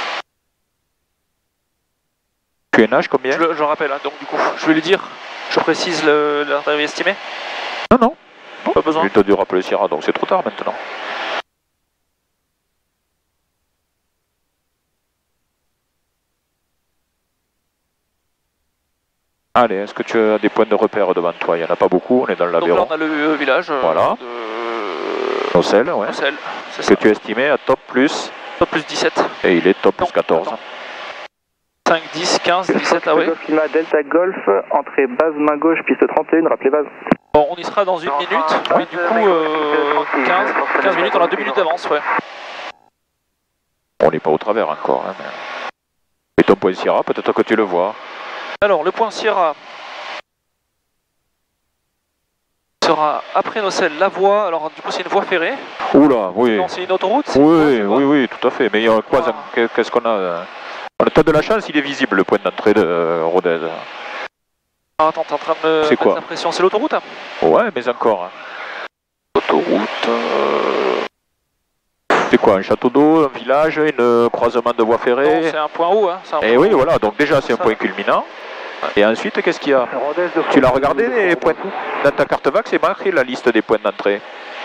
[SPEAKER 1] Q N H combien?
[SPEAKER 2] Je le je rappelle, hein, donc du coup, je vais lui dire, je précise le- l'arrivée estimée.
[SPEAKER 1] Non, non.
[SPEAKER 2] Pas besoin.
[SPEAKER 1] Il t'a dû rappeler Sierra, donc c'est trop tard maintenant. Allez, est-ce que tu as des points de repère devant toi? Il n'y en a pas beaucoup, on est dans
[SPEAKER 2] Donc là
[SPEAKER 1] l'Aveyron.
[SPEAKER 2] on a le euh, village euh,
[SPEAKER 1] Voilà.
[SPEAKER 2] de
[SPEAKER 1] Nocelle, ouais.
[SPEAKER 2] Nocelle, c'est
[SPEAKER 1] Que
[SPEAKER 2] ça.
[SPEAKER 1] tu estimais à top plus,
[SPEAKER 2] Top plus dix-sept.
[SPEAKER 1] et il est top plus
[SPEAKER 2] Non,
[SPEAKER 1] quatorze.
[SPEAKER 2] attends. cinq, dix, quinze, dix-sept, ah oui.
[SPEAKER 3] Golf Lima Delta Golf, entrée base main gauche, piste trente et un, rappelez base.
[SPEAKER 2] Bon, on y sera dans une minute, mais du coup, euh, quinze, quinze minutes, on a deux minutes d'avance, ouais.
[SPEAKER 1] On n'est pas au travers encore. Hein, mais... Et ton point Sierra, peut-être que tu le vois.
[SPEAKER 2] Alors, le point Sierra sera après Nocelle, la voie, alors du coup c'est une voie ferrée.
[SPEAKER 1] Oula, oui.
[SPEAKER 2] Non, c'est une autoroute? c'est une voie,
[SPEAKER 1] Oui,
[SPEAKER 2] c'est quoi?
[SPEAKER 1] oui, oui, tout à fait. Mais il y a quoi,
[SPEAKER 2] Wow.
[SPEAKER 1] ça- qu'est-ce qu'on a euh, On a tas de la chance, il est visible le point d'entrée de euh, Rodez.
[SPEAKER 2] Ah, attends, t'es en train de me
[SPEAKER 1] C'est
[SPEAKER 2] mettre
[SPEAKER 1] quoi
[SPEAKER 2] la pression, c'est l'autoroute?
[SPEAKER 1] Ouais, mais encore. hein.
[SPEAKER 2] Autoroute... euh,
[SPEAKER 1] C'est quoi, un château d'eau, un village, un croisement de voies
[SPEAKER 2] Non,
[SPEAKER 1] ferrées?
[SPEAKER 2] c'est un point haut, hein. c'est un
[SPEAKER 1] Et
[SPEAKER 2] point
[SPEAKER 1] oui,
[SPEAKER 2] haut.
[SPEAKER 1] voilà, donc déjà c'est un
[SPEAKER 2] Ça.
[SPEAKER 1] point culminant. Et ensuite, qu'est-ce qu'il y a? Tu l'as regardé les points dans ta carte V A C, c'est marqué la liste des points d'entrée.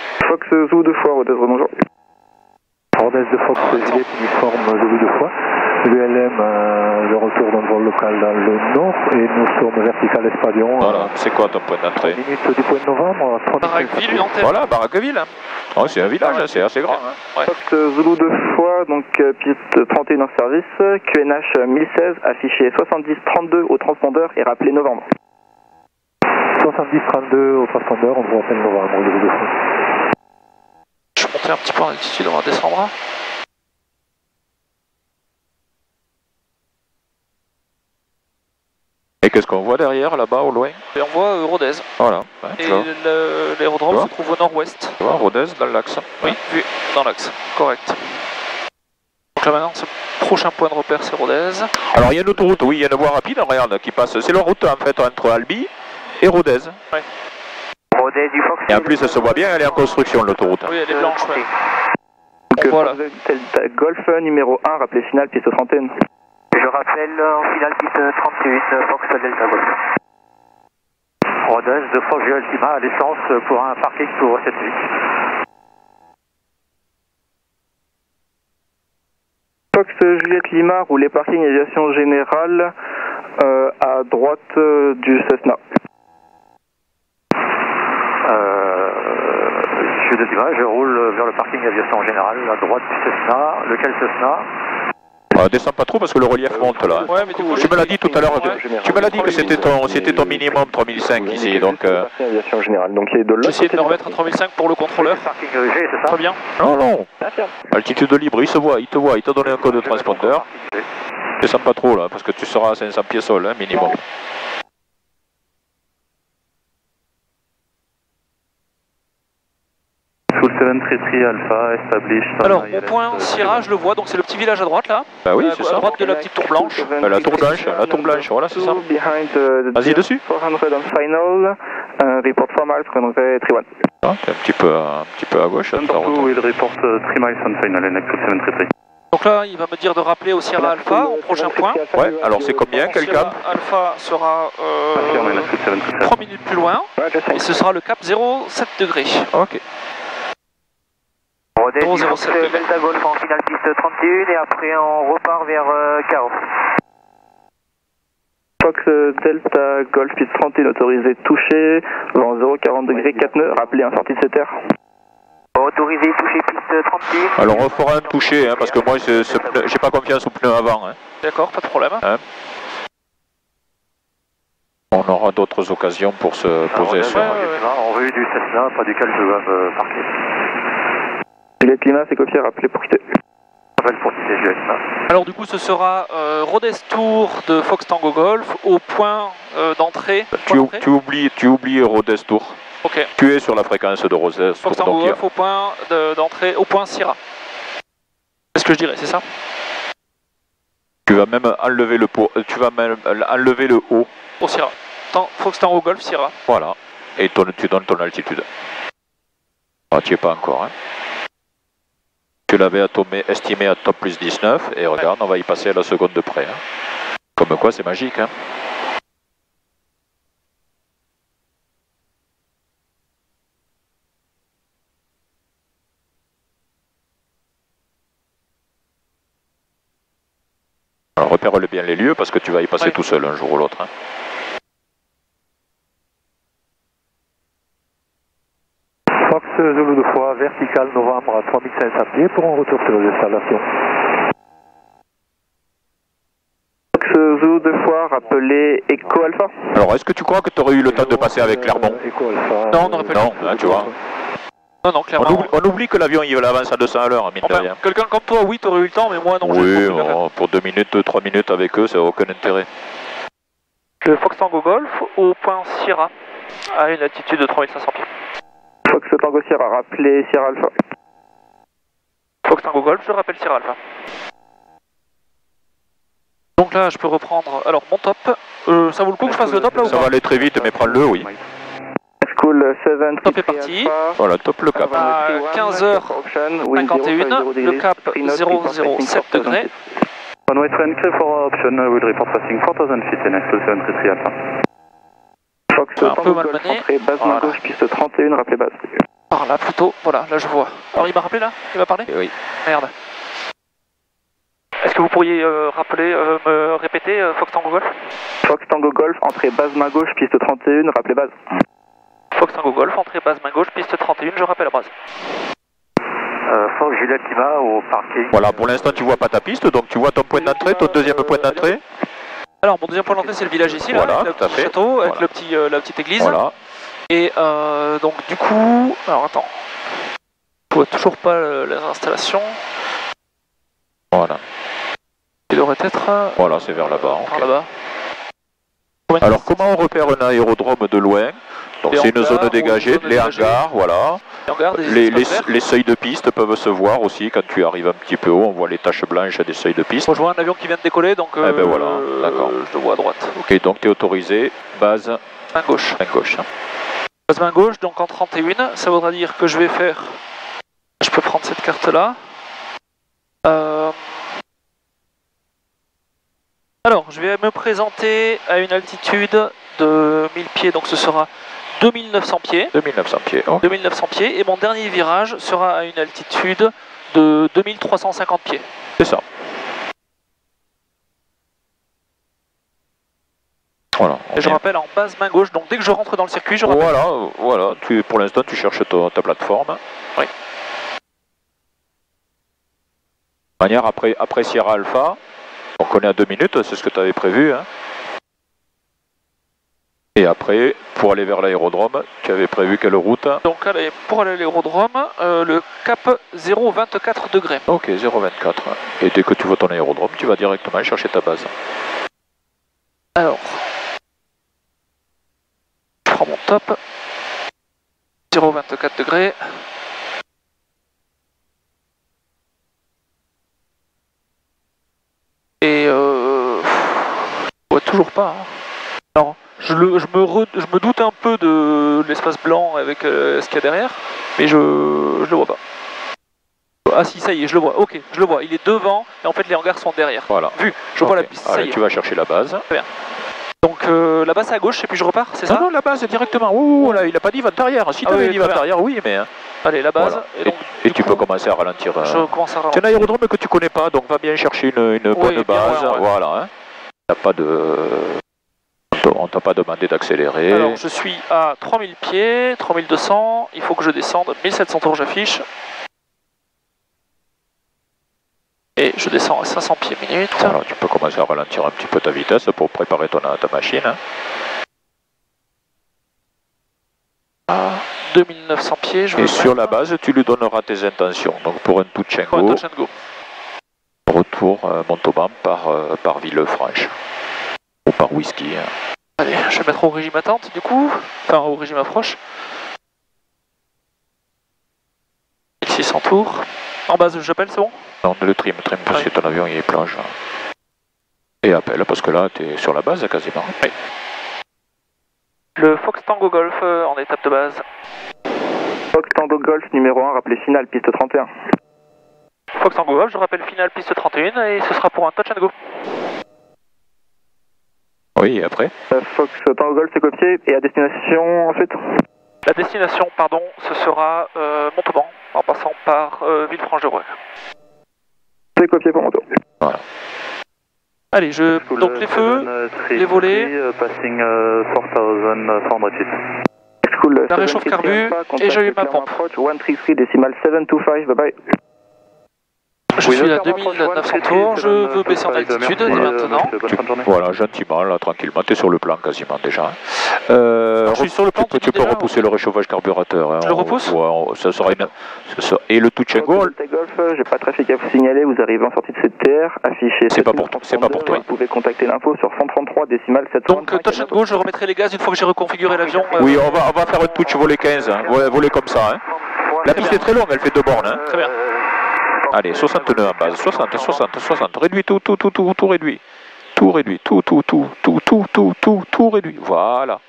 [SPEAKER 3] Fox Zoo deux fois, Rodez, bonjour.
[SPEAKER 5] Rodez de Fox, Juliette, uniforme, Zulu deux fois.
[SPEAKER 3] L'U L M euh, de retour dans le vol local dans le nord et nous sommes vertical Espadion.
[SPEAKER 1] Voilà, c'est quoi ton point d'entrée?
[SPEAKER 3] Minute du point de novembre, trois
[SPEAKER 2] Barraqueville, une antenne.
[SPEAKER 1] Voilà, Barraqueville. Oh, c'est un village, c'est assez grand. Hein.
[SPEAKER 2] Ouais.
[SPEAKER 7] Fox Zulu deux fois, donc euh, piste trente et un en service, Q N H mille seize, affiché soixante-dix trente-deux au transpondeur et rappelé novembre.
[SPEAKER 3] soixante-dix trente-deux au transpondeur, on vous rappelle novembre, Zulu deux fois.
[SPEAKER 2] Je vais monter un petit peu en altitude, on va descendre.
[SPEAKER 1] Et qu'est-ce qu'on voit derrière, là-bas, au loin?
[SPEAKER 2] Et on voit euh, Rodez.
[SPEAKER 1] Voilà. Ouais,
[SPEAKER 2] Et l'aérodrome se trouve au nord-ouest.
[SPEAKER 1] Tu vois, Rodez dans l'axe.
[SPEAKER 2] Oui, vu dans l'axe, correct. Donc là maintenant, ce prochain point de repère, c'est Rodez.
[SPEAKER 1] Alors il y a une autoroute, oui, il y a une voie rapide, regarde, qui passe. C'est la route en fait entre Albi et Rodez.
[SPEAKER 2] Ouais.
[SPEAKER 7] Rodez du Fox.
[SPEAKER 1] Et en plus, ça se voit bien, elle est en construction, l'autoroute.
[SPEAKER 2] Oui, elle est blanche, ouais.
[SPEAKER 7] Donc,
[SPEAKER 2] voilà.
[SPEAKER 7] Delta Golf numéro un, rappelé final, piste trente et un. Je rappelle en finale piste trente et un, Fox Delta Golf.
[SPEAKER 3] Rodez, deux fois Jules Ultima à l'essence pour un parking pour cette nuit.
[SPEAKER 7] Fox Juliette Lima, roulé parking aviation générale euh, à droite euh, du Cessna.
[SPEAKER 3] Euh, Juliette Lima, je roule vers le parking aviation générale à droite du Cessna. Lequel Cessna?
[SPEAKER 1] Euh, descends pas trop parce que le relief monte là.
[SPEAKER 2] Ouais, mais du coup,
[SPEAKER 1] tu me l'as dit tout à l'heure,
[SPEAKER 2] ouais.
[SPEAKER 1] tu me l'as dit que c'était ton, c'était ton minimum trois mille cinq ici, donc... Euh...
[SPEAKER 7] Aviation générale, donc il est de l'autre
[SPEAKER 2] j'essaie de me
[SPEAKER 7] côté
[SPEAKER 2] remettre à trois mille cinq pour le contrôleur.
[SPEAKER 3] Parking G, c'est ça?
[SPEAKER 2] Très bien.
[SPEAKER 1] Non, non. Altitude libre, il se voit, il te voit, il t'a donné un code de transpondeur. Descends pas trop là, parce que tu seras à cinq cents pieds sol, hein, minimum.
[SPEAKER 3] Full sept trois trois Alpha, established.
[SPEAKER 2] Alors, mon point Sierra, je le vois, donc c'est le petit village à droite là.
[SPEAKER 1] Bah oui,
[SPEAKER 2] euh,
[SPEAKER 1] c'est
[SPEAKER 2] à
[SPEAKER 1] ça.
[SPEAKER 2] droite de la petite tour blanche.
[SPEAKER 1] Euh, la tour blanche, la tour blanche, voilà, c'est ça. Vas-y dessus.
[SPEAKER 7] quatre cents on final, uh, report four miles, runway three one.
[SPEAKER 1] Ah, t'es un petit peu, un petit peu à gauche.
[SPEAKER 3] Number two will report three miles on final and next to sept trois trois.
[SPEAKER 2] Donc là, il va me dire de rappeler au Sierra Alpha au prochain point.
[SPEAKER 1] Ouais, alors c'est combien, quel cap?
[SPEAKER 2] Alpha sera euh, trois minutes plus loin et ce sera le cap zéro sept degrés.
[SPEAKER 1] Ok.
[SPEAKER 7] Rodez du Fox Delta Golf en finale piste trente et un et après on repart vers euh, Caro. Fox Delta Golf piste trente et un autorisé touché, vent zéro quarante degrés quatre nœuds, rappelé en sortie de cette air. Autorisé touché piste trente et un.
[SPEAKER 1] Alors on fera un touché, hein, parce que moi j'ai pas confiance au pneu avant. Hein.
[SPEAKER 2] D'accord, pas de problème.
[SPEAKER 1] Hein, on aura d'autres occasions pour se poser sur...
[SPEAKER 2] Ouais, ouais, ouais.
[SPEAKER 3] En vue du Cessna, près duquel je dois me parquer.
[SPEAKER 7] Juliette Lima, c'est copié, rappelé pour quitter.
[SPEAKER 3] Rappel pour quitter Juliette Lima.
[SPEAKER 2] Alors du coup ce sera euh, Rodez Tour de Fox Tango Golf au point euh, d'entrée.
[SPEAKER 1] Tu, tu oublies, tu oublies Rodez Tour.
[SPEAKER 2] Ok.
[SPEAKER 1] Tu es sur la fréquence de Rodez
[SPEAKER 2] Fox
[SPEAKER 1] Tour.
[SPEAKER 2] Tango
[SPEAKER 1] Donc,
[SPEAKER 2] Golf au point d'entrée, au point Sierra. C'est ce que je dirais, c'est ça?
[SPEAKER 1] Tu vas même enlever le pot, tu vas même enlever le haut.
[SPEAKER 2] Pour Sierra. Fox Tango Golf Sierra.
[SPEAKER 1] Voilà. Et ton, tu donnes ton altitude. Ah, tu n'y es pas encore. Hein. Tu l'avais estimé à top plus dix-neuf et regarde, on va y passer à la seconde de près. Hein. Comme quoi, c'est magique. Hein. Alors repère-le bien les lieux parce que tu vas y passer ouais. tout seul un jour ou l'autre. Hein.
[SPEAKER 3] Fox Zulu deux fois, vertical novembre à trois mille cinq cents pieds pour un retour sur les installations.
[SPEAKER 7] Fox Zulu deux fois, rappelé Echo Alpha.
[SPEAKER 1] Alors est-ce que tu crois que tu aurais eu le temps de passer avec Clermont?
[SPEAKER 3] euh, Echo Alpha.
[SPEAKER 2] Non, on n'aurait pas
[SPEAKER 1] Non, hein, tu vois.
[SPEAKER 2] Non, non, clairement.
[SPEAKER 1] On oublie, on oublie que l'avion il avance à deux cents à l'heure, mine de rien.
[SPEAKER 2] Quelqu'un comme toi, oui, t'aurais eu le temps, mais moi non.
[SPEAKER 1] Oui, bon, pour deux minutes, trois minutes avec eux, ça n'a aucun intérêt.
[SPEAKER 2] Le Fox Tango Golf au point Sierra à une altitude de trois mille cinq cents pieds.
[SPEAKER 7] Fox Tango Sierra, rappelé Sierra Alpha.
[SPEAKER 2] Fox Tango Golf, je rappelle Sierra Alpha. Donc là, je peux reprendre alors mon top. Euh, ça vaut le coup que je fasse le top là ou pas?
[SPEAKER 1] Ça va aller très vite, mais prends-le, oui.
[SPEAKER 7] School sept,
[SPEAKER 2] top est parti.
[SPEAKER 1] Voilà, top le cap.
[SPEAKER 2] À quinze heures cinquante et un, le cap zéro zéro sept degrés.
[SPEAKER 3] Runway train clear for option, will report passing four thousand feet and next to seven three three Alpha.
[SPEAKER 7] Fox Tango Golf, entrée base main gauche, piste trente et un, rappelé base.
[SPEAKER 2] Par là plutôt, voilà, là je vois. Alors il m'a rappelé là? Il m'a parlé?
[SPEAKER 1] Oui.
[SPEAKER 2] Merde. Est-ce que vous pourriez euh, rappeler, euh, me répéter euh, Fox Tango Golf?
[SPEAKER 7] Fox Tango Golf, entrée base main gauche, piste trente et un, rappelez base.
[SPEAKER 2] Fox Tango Golf, entrée base main gauche, piste trente et un, je rappelle la base.
[SPEAKER 8] Euh, Fox Juliette Lima au parking.
[SPEAKER 1] Voilà, pour l'instant tu vois pas ta piste, donc tu vois ton point d'entrée, ton deuxième point d'entrée.
[SPEAKER 2] Alors mon deuxième point d'entrée c'est le village ici, là,
[SPEAKER 1] Voilà,
[SPEAKER 2] avec le
[SPEAKER 1] tout à
[SPEAKER 2] petit
[SPEAKER 1] fait.
[SPEAKER 2] château, avec
[SPEAKER 1] Voilà.
[SPEAKER 2] le petit, euh, la petite église.
[SPEAKER 1] Voilà.
[SPEAKER 2] Et euh, donc du coup, alors attends, je vois toujours pas euh, les installations.
[SPEAKER 1] Voilà.
[SPEAKER 2] Il devrait être euh,
[SPEAKER 1] Voilà, c'est vers là-bas.
[SPEAKER 2] par
[SPEAKER 1] ok.
[SPEAKER 2] là-bas.
[SPEAKER 1] Alors comment on repère un aérodrome de loin? Donc
[SPEAKER 2] Les
[SPEAKER 1] c'est une
[SPEAKER 2] hangars
[SPEAKER 1] zone
[SPEAKER 2] ou
[SPEAKER 1] dégagée,
[SPEAKER 2] une zone
[SPEAKER 1] les
[SPEAKER 2] dégagée.
[SPEAKER 1] hangars, voilà.
[SPEAKER 2] Et on regarde des
[SPEAKER 1] Les, les,
[SPEAKER 2] espaces verts.
[SPEAKER 1] les seuils de piste peuvent se voir aussi quand tu arrives un petit peu haut, on voit les taches blanches des seuils de piste.
[SPEAKER 2] Moi, je vois un avion qui vient de décoller, donc euh,
[SPEAKER 1] Eh ben voilà, d'accord.
[SPEAKER 2] je le vois à droite.
[SPEAKER 1] Ok, donc tu es autorisé, base
[SPEAKER 2] Main gauche.
[SPEAKER 1] main gauche.
[SPEAKER 2] Base main gauche, donc en trente et un, ça voudra dire que je vais faire... Je peux prendre cette carte-là. Euh... Alors, je vais me présenter à une altitude de mille pieds, donc ce sera deux mille neuf cents pieds.
[SPEAKER 1] deux mille neuf cents pieds. Oh.
[SPEAKER 2] deux mille neuf cents pieds, et mon dernier virage sera à une altitude de deux mille trois cent cinquante pieds.
[SPEAKER 1] C'est ça. Voilà.
[SPEAKER 2] Et je rappelle en base main gauche, donc dès que je rentre dans le circuit, je rappelle.
[SPEAKER 1] Voilà, voilà. Tu, pour l'instant, tu cherches ta, ta plateforme.
[SPEAKER 2] Oui.
[SPEAKER 1] De manière, après, après Sierra Alpha, on connaît à deux minutes, c'est ce que tu avais prévu. Hein. Et après, pour aller vers l'aérodrome, tu avais prévu quelle route?
[SPEAKER 2] Donc allez, pour aller à l'aérodrome, euh, le cap zéro virgule vingt-quatre degrés.
[SPEAKER 1] Ok, zéro virgule vingt-quatre. Et dès que tu vois ton aérodrome, tu vas directement chercher ta base.
[SPEAKER 2] Alors, je prends mon top. zéro virgule vingt-quatre degrés. Et euh, je vois toujours pas. Hein. Alors, je, le, je, me re, je me doute un peu de l'espace blanc avec euh, ce qu'il y a derrière, mais je je le vois pas. Ah si, ça y est, je le vois. Ok, je le vois. Il est devant et en fait les hangars sont derrière.
[SPEAKER 1] Voilà.
[SPEAKER 2] Vu, je vois
[SPEAKER 1] Ok.
[SPEAKER 2] la piste. Ça
[SPEAKER 1] Allez,
[SPEAKER 2] y est.
[SPEAKER 1] tu vas chercher la base.
[SPEAKER 2] Très bien. Donc euh, la base à gauche et puis je repars, c'est ça?
[SPEAKER 1] Non, non, la base directement. Oh, oh, là, il n'a pas dit vente arrière. Si
[SPEAKER 2] Ah
[SPEAKER 1] tu avais
[SPEAKER 2] oui,
[SPEAKER 1] dit
[SPEAKER 2] très
[SPEAKER 1] vente
[SPEAKER 2] bien.
[SPEAKER 1] arrière, oui, mais. hein.
[SPEAKER 2] Allez, la base.
[SPEAKER 1] Voilà.
[SPEAKER 2] Et,
[SPEAKER 1] Et,
[SPEAKER 2] donc,
[SPEAKER 1] et
[SPEAKER 2] du
[SPEAKER 1] tu
[SPEAKER 2] coup,
[SPEAKER 1] peux commencer à ralentir.
[SPEAKER 2] je
[SPEAKER 1] euh.
[SPEAKER 2] commence à
[SPEAKER 1] C'est
[SPEAKER 2] ralentir.
[SPEAKER 1] un aérodrome que tu connais pas, donc va bien chercher une, une bonne
[SPEAKER 2] bien
[SPEAKER 1] base.
[SPEAKER 2] loin, ouais.
[SPEAKER 1] Voilà. Hein. T'as pas de. On t'a pas demandé d'accélérer.
[SPEAKER 2] Alors je suis à trois mille pieds, trois mille deux cents, il faut que je descende, mille sept cents tours j'affiche. Et je descends à cinq cents pieds minute.
[SPEAKER 1] Voilà, tu peux commencer à ralentir un petit peu ta vitesse pour préparer ton, ta machine. Hein.
[SPEAKER 2] À deux mille neuf cents pieds, je
[SPEAKER 1] Et
[SPEAKER 2] veux
[SPEAKER 1] sur
[SPEAKER 2] mettre...
[SPEAKER 1] la base, tu lui donneras tes intentions. Donc pour un touch and
[SPEAKER 2] Oh,
[SPEAKER 1] go,
[SPEAKER 2] touch and go.
[SPEAKER 1] retour euh, Montauban par, euh, par Villefranche. Ou par Whisky. Hein.
[SPEAKER 2] Allez, je vais mettre au régime attente du coup, enfin au régime approche. mille six cents tours. En base, j'appelle, c'est bon?
[SPEAKER 1] Non, le trim, trim, parce que ton avion il est plonge. Et appelle, parce que là, tu es sur la base quasiment.
[SPEAKER 2] Oui. Le Fox Tango Golf euh, en étape de base.
[SPEAKER 7] Fox Tango Golf numéro un, rappelé finale, piste trente et un.
[SPEAKER 2] Fox Tango Golf, je rappelle finale piste trente et un et ce sera pour un touch and go.
[SPEAKER 1] Oui, et après
[SPEAKER 7] Euh, Fox Tango Golf, c'est copié, et à destination ensuite?
[SPEAKER 2] La destination, pardon, ce sera euh, Montauban, en passant par euh, Villefranche-de-Rouergue.
[SPEAKER 7] C'est copié pour mon tour.
[SPEAKER 1] Voilà.
[SPEAKER 2] Allez, je... donc les feux, les volets,
[SPEAKER 8] Passing quatre mille quatre cents feet.
[SPEAKER 7] Cool.
[SPEAKER 2] La réchauffe carbu, et j'allume ma pompe.
[SPEAKER 7] un trois trois décimal sept deux cinq, bye bye.
[SPEAKER 2] je suis à deux mille neuf cents tours, je veux baisser en altitude dès maintenant.
[SPEAKER 1] Tu- Voilà, gentiment, là, tranquillement, tu es sur le plan quasiment déjà. Euh,
[SPEAKER 2] Je suis sur le plan,
[SPEAKER 1] tu peux,
[SPEAKER 2] tu
[SPEAKER 1] tu peux
[SPEAKER 2] dis déjà,
[SPEAKER 1] repousser le réchauffage carburateur. Hein,
[SPEAKER 2] Je le
[SPEAKER 1] on-
[SPEAKER 2] repousse
[SPEAKER 1] ouais, on- ça sera une, ça sera- Et le touch and go,
[SPEAKER 7] Delta Golf, j'ai pas de trafic à vous signaler, vous arrivez en sortie de cette T R, affiché.
[SPEAKER 1] C'est pas pour toi, c'est pas pour toi.
[SPEAKER 7] Vous pouvez contacter l'info sur cent trente-trois décimal sept cent vingt-cinq.
[SPEAKER 2] Donc euh, touch and go, je remettrai les gaz une fois que j'ai reconfiguré l'avion. euh,
[SPEAKER 1] oui, on va, on va faire un touch volet quinze, hein, volet, volet comme ça. Hein. La piste est très longue, elle fait deux bornes. Hein.
[SPEAKER 2] Très bien.
[SPEAKER 1] Allez, soixante-neuf en base, soixante, soixante, soixante, réduit tout, tout, tout, tout, tout réduit. Tout réduit, tout, tout, tout, tout, tout, tout, tout, tout réduit. Voilà.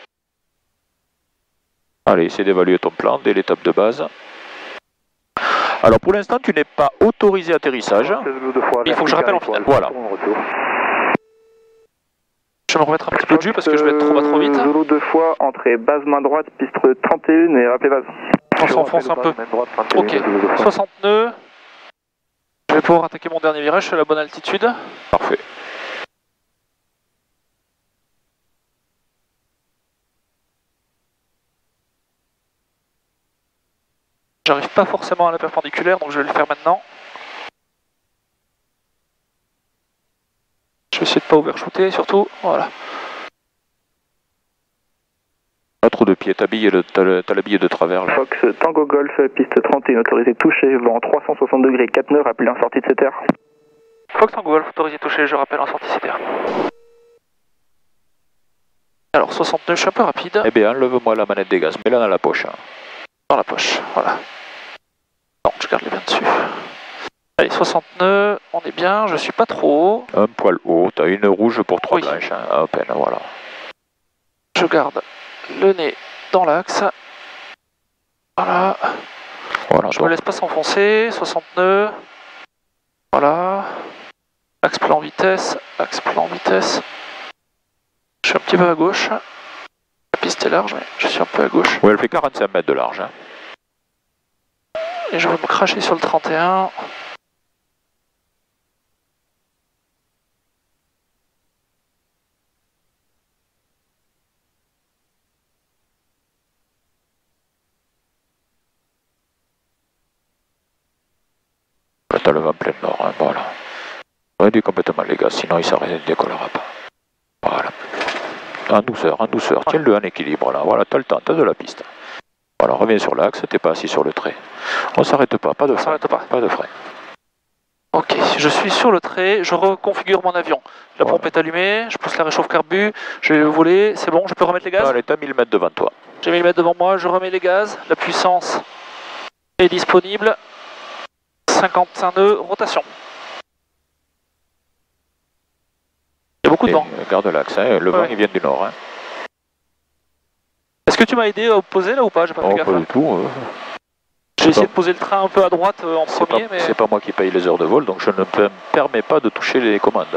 [SPEAKER 1] Allez, essaie d'évaluer ton plan dès l'étape de base. Alors pour l'instant, tu n'es pas autorisé à atterrissage.
[SPEAKER 2] Il faut que je rappelle en finale.
[SPEAKER 1] Voilà.
[SPEAKER 2] Je vais me remettre un petit peu de jus parce que je vais être trop bas trop vite.
[SPEAKER 7] Zulu deux fois, entrée base main droite, piste trente et un et rappelez base.
[SPEAKER 2] On s'enfonce un peu. Ok, soixante nœuds. Je vais pouvoir attaquer mon dernier virage, je suis à la bonne altitude.
[SPEAKER 1] Parfait.
[SPEAKER 2] J'arrive pas forcément à la perpendiculaire, donc je vais le faire maintenant. Je vais essayer de pas overshooter surtout, voilà.
[SPEAKER 1] Pas trop de pieds, t'as la bille de travers là.
[SPEAKER 7] Fox Tango Golf, piste trente et une autorisé touché, vent trois cent soixante degrés, quatre nœuds, rappelez en sortie de cette air.
[SPEAKER 2] Fox Tango Golf, autorisé touché, je rappelle en sortie de cette air. Alors soixante-neuf, je suis un peu rapide.
[SPEAKER 1] Eh bien, enlève-moi la manette des gaz, mets-la dans la poche. Hein.
[SPEAKER 2] Dans la poche, voilà. Non, je garde les bien dessus. Allez, soixante nœuds, on est bien, je suis pas trop haut.
[SPEAKER 1] Un poil haut, t'as une rouge pour trois
[SPEAKER 2] oui.
[SPEAKER 1] blanches, hein, à peine, voilà.
[SPEAKER 2] Je garde le nez dans l'axe. Voilà.
[SPEAKER 1] voilà
[SPEAKER 2] je
[SPEAKER 1] donc.
[SPEAKER 2] me laisse pas s'enfoncer, soixante nœuds. Voilà. Axe plan vitesse, axe plan vitesse. Je suis un petit peu à gauche. La piste est large, mais je suis un peu à gauche.
[SPEAKER 1] Oui, elle fait quarante-cinq mètres de large. Hein.
[SPEAKER 2] Et je vais me cracher sur le trente et un.
[SPEAKER 1] Là, t'as le vent plein nord, hein, voilà. Réduis complètement les gaz, sinon il s'arrête, il ne décollera pas. Voilà. En douceur, en douceur, tiens-le en équilibre là, voilà, t'as le temps, t'as de la piste. Voilà, reviens sur l'axe, t'es pas assis sur le trait. On s'arrête pas, pas de frein.
[SPEAKER 2] Pas.
[SPEAKER 1] pas de frein.
[SPEAKER 2] Ok, je suis sur le trait, je reconfigure mon avion. La
[SPEAKER 1] voilà.
[SPEAKER 2] pompe est allumée, je pousse la réchauffe carbu, je vais voler, c'est bon, je peux remettre les gaz?
[SPEAKER 1] Allez, t'as mille mètres devant toi.
[SPEAKER 2] J'ai mille mètres devant moi, je remets les gaz, la puissance est disponible. cinquante-cinq nœuds, rotation. Il y a beaucoup de
[SPEAKER 1] Et,
[SPEAKER 2] vent.
[SPEAKER 1] euh, garde l'axe, hein, le
[SPEAKER 2] ouais.
[SPEAKER 1] vent il vient du nord. Hein.
[SPEAKER 2] Est-ce que tu m'as aidé à poser là ou pas? J'ai pas fait
[SPEAKER 1] Oh,
[SPEAKER 2] gaffe.
[SPEAKER 1] pas du tout. Euh...
[SPEAKER 2] J'ai essayé de poser le train un peu à droite euh, en premier,
[SPEAKER 1] pas,
[SPEAKER 2] mais...
[SPEAKER 1] C'est pas moi qui paye les heures de vol, donc je ne me permets pas de toucher les commandes.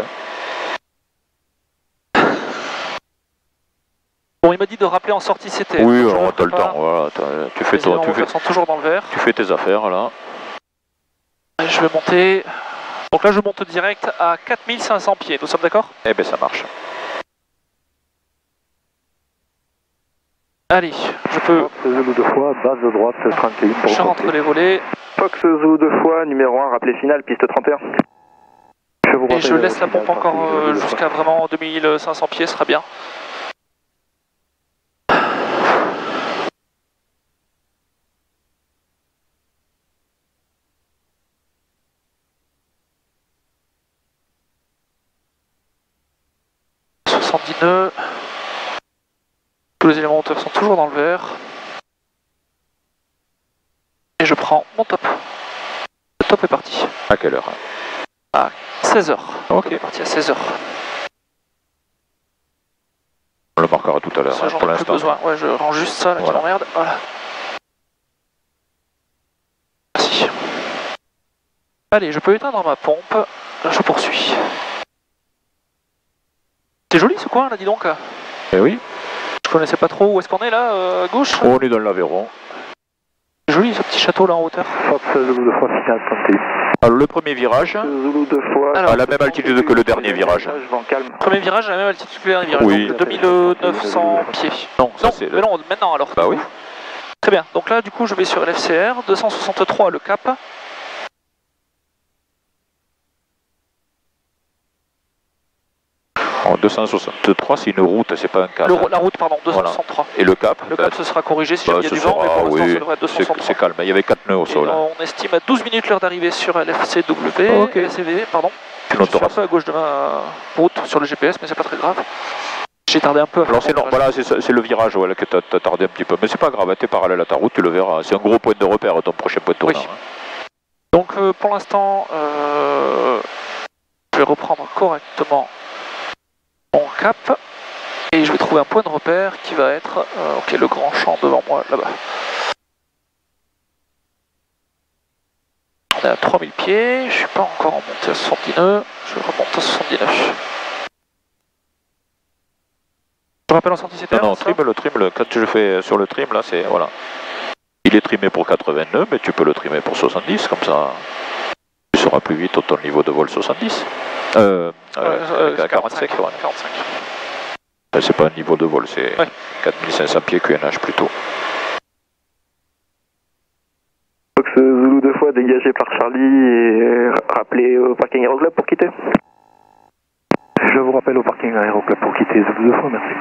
[SPEAKER 1] Hein.
[SPEAKER 2] Bon, il m'a dit de rappeler en sortie C T.
[SPEAKER 1] Oui, on t'as le temps, voilà, tu fais toi, tu fais...
[SPEAKER 2] sont toujours dans le vert.
[SPEAKER 1] Tu fais tes affaires là.
[SPEAKER 2] Je vais monter... Donc là je monte direct à quatre mille cinq cents pieds, nous sommes d'accord?
[SPEAKER 1] Eh ben ça marche.
[SPEAKER 2] Allez, je peux...
[SPEAKER 3] Zulu deux fois, base de droite, trente et un pour
[SPEAKER 2] je rentre les volets.
[SPEAKER 7] Fox Zulu deux fois, numéro un, rappelé final, piste trente et un.
[SPEAKER 3] Je vous
[SPEAKER 2] Et je laisse la pompe encore euh, jusqu'à vraiment deux mille cinq cents pieds, ce sera bien. soixante-dix nœuds. Tous les éléments moteurs sont toujours dans le vert. Et je prends mon top. Le top est parti.
[SPEAKER 1] À quelle heure?
[SPEAKER 2] À seize heures.
[SPEAKER 1] Ok.
[SPEAKER 2] On est parti à seize heures.
[SPEAKER 1] On le marquera tout à l'heure, hein,
[SPEAKER 2] J'en
[SPEAKER 1] pour
[SPEAKER 2] ai plus
[SPEAKER 1] l'instant.
[SPEAKER 2] besoin. Ouais, je range juste ça, là,
[SPEAKER 1] voilà.
[SPEAKER 2] qui m'emmerde. Voilà. Merci. Allez, je peux éteindre ma pompe. Je poursuis. C'est joli ce coin là, dis donc.
[SPEAKER 1] Eh oui.
[SPEAKER 2] Je connaissais pas trop où est-ce qu'on est là, euh, à gauche.
[SPEAKER 1] On est dans l'Aveyron.
[SPEAKER 2] C'est joli ce petit château là en hauteur.
[SPEAKER 3] Fox Zulu deux fois, finale trente et un.
[SPEAKER 1] Alors le premier virage,
[SPEAKER 7] Zulu deux fois.
[SPEAKER 2] Alors,
[SPEAKER 1] à la même altitude que le dernier virage.
[SPEAKER 7] Vent calme.
[SPEAKER 2] Premier virage à la même altitude que le dernier virage,
[SPEAKER 1] Oui.
[SPEAKER 2] donc deux mille neuf cents pieds.
[SPEAKER 1] Non, ça
[SPEAKER 2] Non,
[SPEAKER 1] c'est...
[SPEAKER 2] mais non, maintenant alors.
[SPEAKER 1] Bah oui.
[SPEAKER 2] Très bien, donc là du coup je vais sur L F C R, deux cent soixante-trois le cap.
[SPEAKER 1] En deux cent soixante-trois, c'est une route, c'est pas un cap.
[SPEAKER 2] Le, la route, pardon, deux cent soixante-trois.
[SPEAKER 1] Voilà. Et le cap?
[SPEAKER 2] Le cap, ce sera corrigé si
[SPEAKER 1] bah,
[SPEAKER 2] jamais il y a du vent,
[SPEAKER 1] sera,
[SPEAKER 2] mais pour l'instant,
[SPEAKER 1] oui,
[SPEAKER 2] ça devrait être deux cent soixante-trois.
[SPEAKER 1] C'est calme, il y avait quatre nœuds au sol.
[SPEAKER 2] Et on estime à douze minutes l'heure d'arrivée sur L F C W,
[SPEAKER 1] oh, okay.
[SPEAKER 2] L C V, pardon.
[SPEAKER 1] Tu
[SPEAKER 2] Je suis un peu à gauche de ma route sur le G P S, mais c'est pas très grave. J'ai tardé un peu à faire.
[SPEAKER 1] Alors c'est non, voilà, c'est le virage ouais, que tu as tardé un petit peu, mais c'est pas grave, t'es parallèle à ta route, tu le verras. C'est un gros point de repère, ton prochain point de tournant.
[SPEAKER 2] Oui.
[SPEAKER 1] Hein.
[SPEAKER 2] Donc euh, pour l'instant, euh, je vais reprendre correctement mon cap et je vais trouver un point de repère qui va être euh, ok, le grand champ devant moi là-bas. On est à trois mille pieds, je suis pas encore en montée à soixante-dix nœuds, je remonte à soixante-dix-neuf. Je rappelle en sortie C T R.
[SPEAKER 1] Non, non, trim, le trim, le, quand je fais sur le trim, là, c'est, voilà. Il est trimé pour quatre-vingt-deux, mais tu peux le trimer pour soixante-dix, comme ça. Tu seras plus vite au ton niveau de vol soixante-dix. Euh, euh, euh quarante-cinq.
[SPEAKER 2] quarante-cinq.
[SPEAKER 1] C'est pas un niveau de vol, c'est ouais. quatre mille cinq cents pieds Q N H plutôt.
[SPEAKER 7] Fox Zulu deux fois dégagé par Charlie et rappelé au parking Aéroclub pour quitter.
[SPEAKER 3] Je vous rappelle au parking Aéroclub pour quitter Zulu deux fois, merci.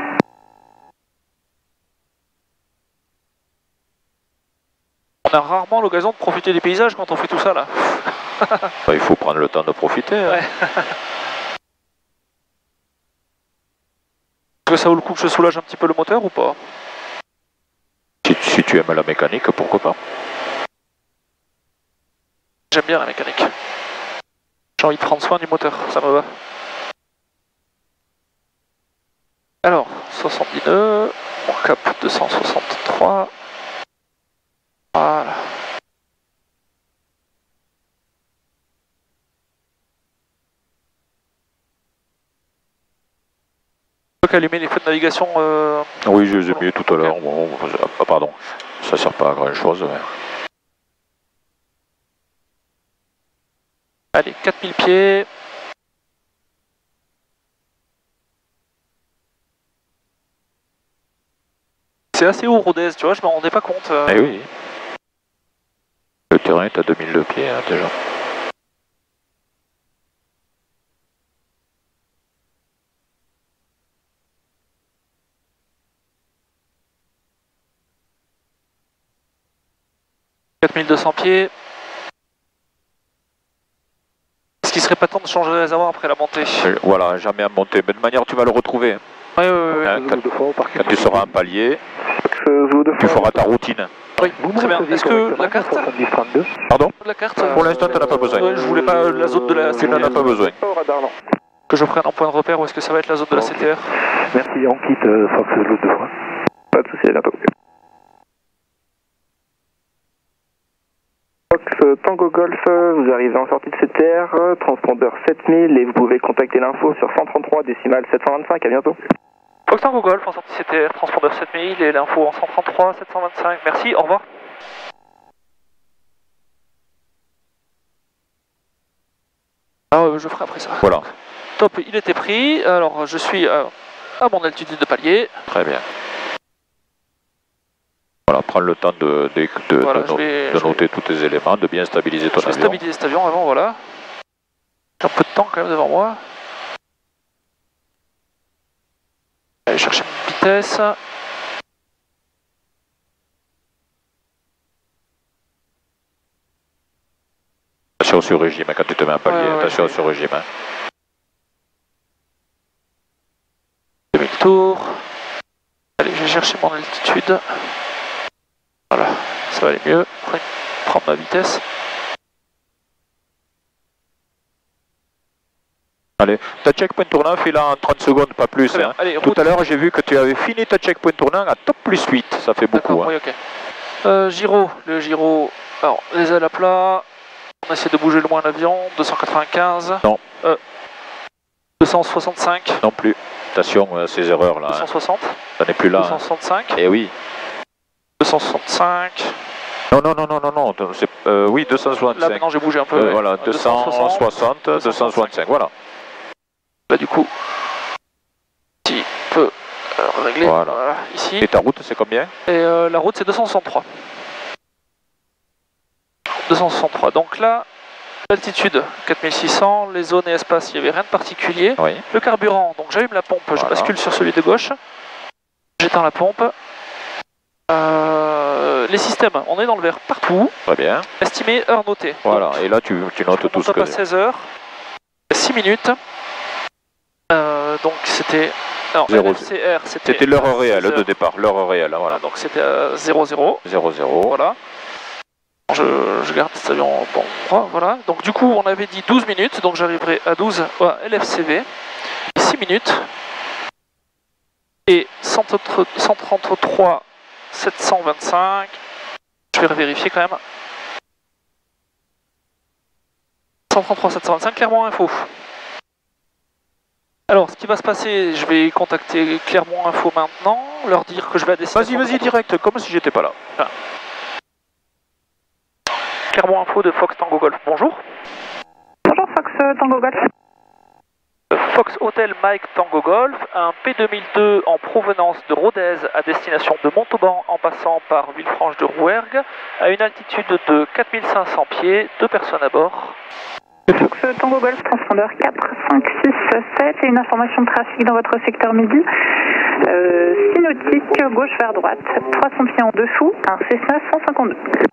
[SPEAKER 2] On a rarement l'occasion de profiter des paysages quand on fait tout ça là.
[SPEAKER 1] Il faut prendre le temps de profiter. Hein.
[SPEAKER 2] Ouais. Est-ce que ça vaut le coup que je soulage un petit peu le moteur ou pas?
[SPEAKER 1] si, si tu aimes la mécanique, pourquoi pas?
[SPEAKER 2] J'aime bien la mécanique. J'ai envie de prendre soin du moteur, ça me va. Alors, soixante-dix nœuds, on cap deux cent soixante-trois. Voilà. Je peux allumer les feux de navigation. Euh...
[SPEAKER 1] Oui, je les ai mis tout à l'heure. Okay. Bon, ah, pardon, ça sert pas à grand chose. Mais...
[SPEAKER 2] Allez, quatre mille pieds. C'est assez haut, Rodez, tu vois, je m'en rendais pas compte. Euh...
[SPEAKER 1] Eh oui. Le terrain est à deux mille deux pieds hein, déjà.
[SPEAKER 2] quatre mille deux cents pieds. Est-ce qu'il serait pas temps de changer le réservoir après la montée?
[SPEAKER 1] euh, Voilà, jamais à monter. Mais de manière, tu vas le retrouver.
[SPEAKER 2] Oui, oui, oui.
[SPEAKER 1] Hein, quand, quand tu seras un palier, tu feras ta routine.
[SPEAKER 2] Oui, très bien. Est-ce que la carte...
[SPEAKER 1] Pardon?
[SPEAKER 2] La carte
[SPEAKER 1] Pour l'instant, tu n'en as pas besoin.
[SPEAKER 2] Ouais, je voulais pas la zone de la...
[SPEAKER 1] Tu n'en as pas besoin.
[SPEAKER 2] Que je prenne en point de repère ou est-ce que ça va être la zone de la C T R?
[SPEAKER 3] Merci, on quitte euh, Fox l'autre deux fois.
[SPEAKER 7] Pas de soucis, à bientôt. Fox Tango Golf, vous arrivez en sortie de C T R, transpondeur sept mille et vous pouvez contacter l'info sur cent trente-trois décimal sept cent vingt-cinq, à bientôt.
[SPEAKER 2] Fox Tango Golf en sortie C T R, transpondeur sept mille et l'info en cent trente-trois sept cent vingt-cinq, merci, au revoir. Ah, euh, je ferai après ça.
[SPEAKER 1] Voilà.
[SPEAKER 2] Top, il était pris, alors je suis euh, à mon altitude de palier.
[SPEAKER 1] Très bien. Voilà, prends le temps de, de, de,
[SPEAKER 2] voilà,
[SPEAKER 1] de,
[SPEAKER 2] vais,
[SPEAKER 1] de noter vais... tous tes éléments, de bien stabiliser ton
[SPEAKER 2] je vais
[SPEAKER 1] avion.
[SPEAKER 2] stabiliser cet avion avant, voilà. J'ai un peu de temps quand même devant moi. Aller chercher une vitesse.
[SPEAKER 1] Attention sur régime, quand tu te mets un palier, ouais, ouais, attention ouais. sur régime. Hein.
[SPEAKER 2] Demi-tour. Allez, je vais chercher mon altitude. Voilà, ça va aller mieux. Prendre ma vitesse.
[SPEAKER 1] Allez, ta checkpoint tournant, fais-la en trente secondes, pas plus. Hein.
[SPEAKER 2] Allez,
[SPEAKER 1] tout à l'heure, j'ai vu que tu avais fini ta checkpoint tournant à top plus huit, ça fait beaucoup. Hein.
[SPEAKER 2] Oui, ok. Euh, gyro, le gyro, alors les ailes à plat, on essaie de bouger le moins l'avion, deux cent quatre-vingt-quinze.
[SPEAKER 1] Non.
[SPEAKER 2] Euh, deux cent soixante-cinq.
[SPEAKER 1] Non plus. Attention à ces erreurs là.
[SPEAKER 2] deux cent soixante.
[SPEAKER 1] Hein. Ça n'est plus là.
[SPEAKER 2] deux cent soixante-cinq.
[SPEAKER 1] Eh oui.
[SPEAKER 2] deux cent soixante-cinq.
[SPEAKER 1] Non, non, non, non, non, non. Euh, oui, deux cent soixante-cinq.
[SPEAKER 2] Là maintenant j'ai bougé un peu.
[SPEAKER 1] Euh,
[SPEAKER 2] ouais.
[SPEAKER 1] Voilà, deux cent soixante, deux cent soixante-cinq, voilà.
[SPEAKER 2] Là du coup, tu peux euh, régler.
[SPEAKER 1] Voilà.
[SPEAKER 2] Voilà. Ici.
[SPEAKER 1] Et ta route c'est combien?
[SPEAKER 2] Et euh, la route c'est deux cent soixante-trois. deux cent soixante-trois. Donc là, l'altitude quatre mille six cents, les zones et espaces, il n'y avait rien de particulier.
[SPEAKER 1] Oui.
[SPEAKER 2] Le carburant, donc j'allume la pompe, voilà. Je bascule sur celui de gauche. J'éteins la pompe. Euh, les systèmes, on est dans le vert partout.
[SPEAKER 1] Très bien.
[SPEAKER 2] Estimé, heure notée.
[SPEAKER 1] Voilà,
[SPEAKER 2] donc,
[SPEAKER 1] et là tu, tu notes tout ce que...
[SPEAKER 2] à seize heures, six minutes. Euh, donc c'était...
[SPEAKER 1] zéro.
[SPEAKER 2] C'était
[SPEAKER 1] l'heure réelle de départ, l'heure réelle. Voilà.
[SPEAKER 2] Donc c'était à zéro zéro.
[SPEAKER 1] zéro zéro.
[SPEAKER 2] Voilà. Je, je garde cet avion bon endroit, voilà. Donc du coup on avait dit douze minutes, donc j'arriverai à douze à L F C V. six minutes. Et cent trente-trois sept cent vingt-cinq. Je vais vérifier quand même. cent trente-trois sept cent vingt-cinq, Clermont Info. Alors, ce qui va se passer, je vais contacter Clermont Info maintenant, leur dire que je vais à destination.
[SPEAKER 1] Vas-y, vas-y, direct, comme si j'étais pas là.
[SPEAKER 2] Ah. Clermont Info de Fox Tango Golf, bonjour.
[SPEAKER 4] Fox Tango Golf.
[SPEAKER 2] Fox Hotel Mike Tango Golf, un P deux mille deux en provenance de Rodez à destination de Montauban en passant par Villefranche de Rouergue à une altitude de quatre mille cinq cents pieds, deux personnes à bord.
[SPEAKER 4] Fox Tango Golf, transpondeur quatre, cinq, six, sept et une information de trafic dans votre secteur midi. Euh, Synoptique, gauche vers droite, trois cents pieds en dessous, un Cessna cent cinquante-deux.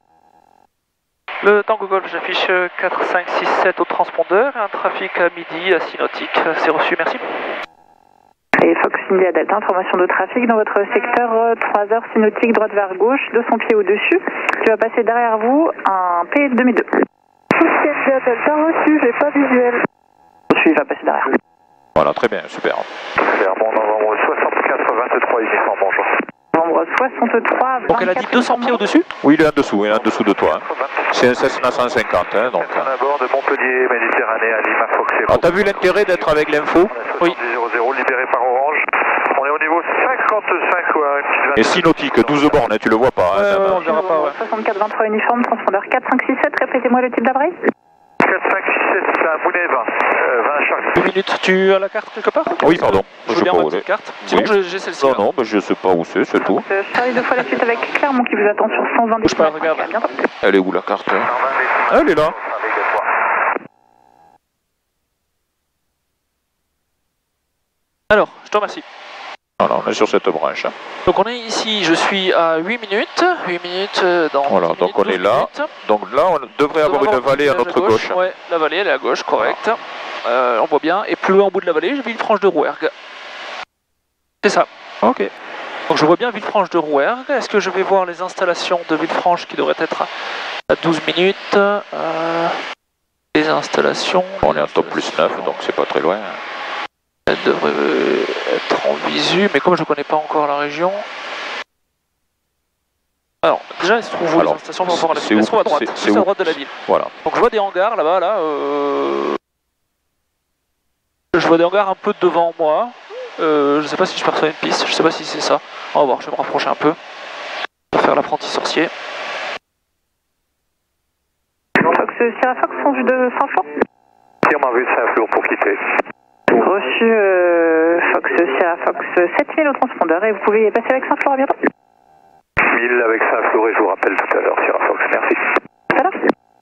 [SPEAKER 2] Le Tango Golf, j'affiche quatre, cinq, six, sept au transpondeur, un trafic à midi à Synoptique, c'est reçu, merci.
[SPEAKER 4] Et Fox India Delta, information de trafic dans votre secteur, trois heures Synoptique, droite vers gauche, deux cents pieds au-dessus. Tu vas passer derrière vous un P deux mille deux. Fox India Delta, reçu, j'ai pas visuel. Reçu, il va passer derrière.
[SPEAKER 1] Voilà, très bien, super.
[SPEAKER 3] Clairement, novembre soixante-quatre vingt-trois, uniforme, bonjour.
[SPEAKER 4] Novembre soixante-trois,
[SPEAKER 2] donc elle a dit deux cents pieds au-dessus?
[SPEAKER 1] Oui, il est en dessous, il est en dessous de toi. Hein. C'est un Cessna cent cinquante, hein, donc.
[SPEAKER 3] On à bord de Montpellier, Méditerranée, à Lima, Fox Echo.
[SPEAKER 1] Ah, t'as vu l'intérêt d'être avec l'info?
[SPEAKER 2] Oui.
[SPEAKER 3] zéro zéro, libéré par Orange. On est au niveau cinquante-cinq, ouais, une petite
[SPEAKER 1] Et Synoptique, douze bornes, hein, tu le vois pas. Hein,
[SPEAKER 2] ouais,
[SPEAKER 1] même.
[SPEAKER 2] ouais, on le verra pas, ouais.
[SPEAKER 4] soixante-quatre vingt-trois uniforme, transpondeur quatre, cinq, six, sept, répétez-moi le type d'appareil.
[SPEAKER 3] quatre, cinq, six, sept, c'est un Mounet vingt, euh, vingt Charles.
[SPEAKER 2] Deux minutes, tu as la carte quelque part?
[SPEAKER 1] Oui, pardon.
[SPEAKER 2] Je veux
[SPEAKER 1] Je
[SPEAKER 2] bien
[SPEAKER 1] peux
[SPEAKER 2] ma
[SPEAKER 1] rouler.
[SPEAKER 2] petite carte. Sinon
[SPEAKER 1] Oui.
[SPEAKER 2] j'ai celle-ci.
[SPEAKER 1] Non,
[SPEAKER 2] là.
[SPEAKER 1] non, ben, je sais pas où c'est, c'est tout.
[SPEAKER 4] Euh, Charlie deux fois la suite avec Clermont qui vous attend sur cent vingt.
[SPEAKER 2] Bouge pas, regarde.
[SPEAKER 4] À bientôt.
[SPEAKER 1] Elle est où la carte? Ah, elle est là.
[SPEAKER 2] Alors, je te remercie.
[SPEAKER 1] Voilà, on est sur cette branche.
[SPEAKER 2] Donc on est ici, je suis à huit minutes. huit minutes euh, dans
[SPEAKER 1] Voilà,
[SPEAKER 2] dix
[SPEAKER 1] donc
[SPEAKER 2] minutes,
[SPEAKER 1] on est
[SPEAKER 2] douze
[SPEAKER 1] là.
[SPEAKER 2] minutes.
[SPEAKER 1] Donc là, on devrait avoir une vallée à
[SPEAKER 2] un petit
[SPEAKER 1] notre
[SPEAKER 2] village
[SPEAKER 1] gauche.
[SPEAKER 2] Ouais, la vallée, elle est à gauche, correct. Euh, on voit bien. Et plus loin en bout de la vallée, j'ai Villefranche de Rouergue. C'est ça.
[SPEAKER 1] Ok.
[SPEAKER 2] Donc je vois bien Villefranche de Rouergue. Est-ce que je vais voir les installations de Villefranche qui devraient être à douze minutes euh, Les installations.
[SPEAKER 1] On
[SPEAKER 2] les
[SPEAKER 1] est en top plus neuf, donc c'est pas très loin.
[SPEAKER 2] Elle devrait être en visu, mais comme je ne connais pas encore la région. Alors, déjà, il se trouve où
[SPEAKER 1] Alors,
[SPEAKER 2] les installations par rapport à la
[SPEAKER 1] c'est
[SPEAKER 2] ville?
[SPEAKER 1] où?
[SPEAKER 2] Elles sont à droite,
[SPEAKER 1] C'est- c'est
[SPEAKER 2] juste à
[SPEAKER 1] où?
[SPEAKER 2] droite de la ville.
[SPEAKER 1] Voilà.
[SPEAKER 2] Donc je vois des hangars là-bas, là. Euh... Je vois des hangars un peu devant moi. Euh, je ne sais pas si je perçois une piste, je ne sais pas si c'est ça. On va voir, je vais me rapprocher un peu pour faire l'apprenti sorcier.
[SPEAKER 4] Fox Sierra Fox, en vue de Saint-Flour.
[SPEAKER 3] Si on m'a vu Saint-Flour pour quitter.
[SPEAKER 4] Reçu euh, Fox Sierra Fox sept mille au transpondeur et vous pouvez y passer avec Saint-Flour, à bientôt.
[SPEAKER 3] mille avec Saint-Flour et je vous rappelle tout à l'heure, Sierra Fox, merci.
[SPEAKER 4] Tout à l'heure.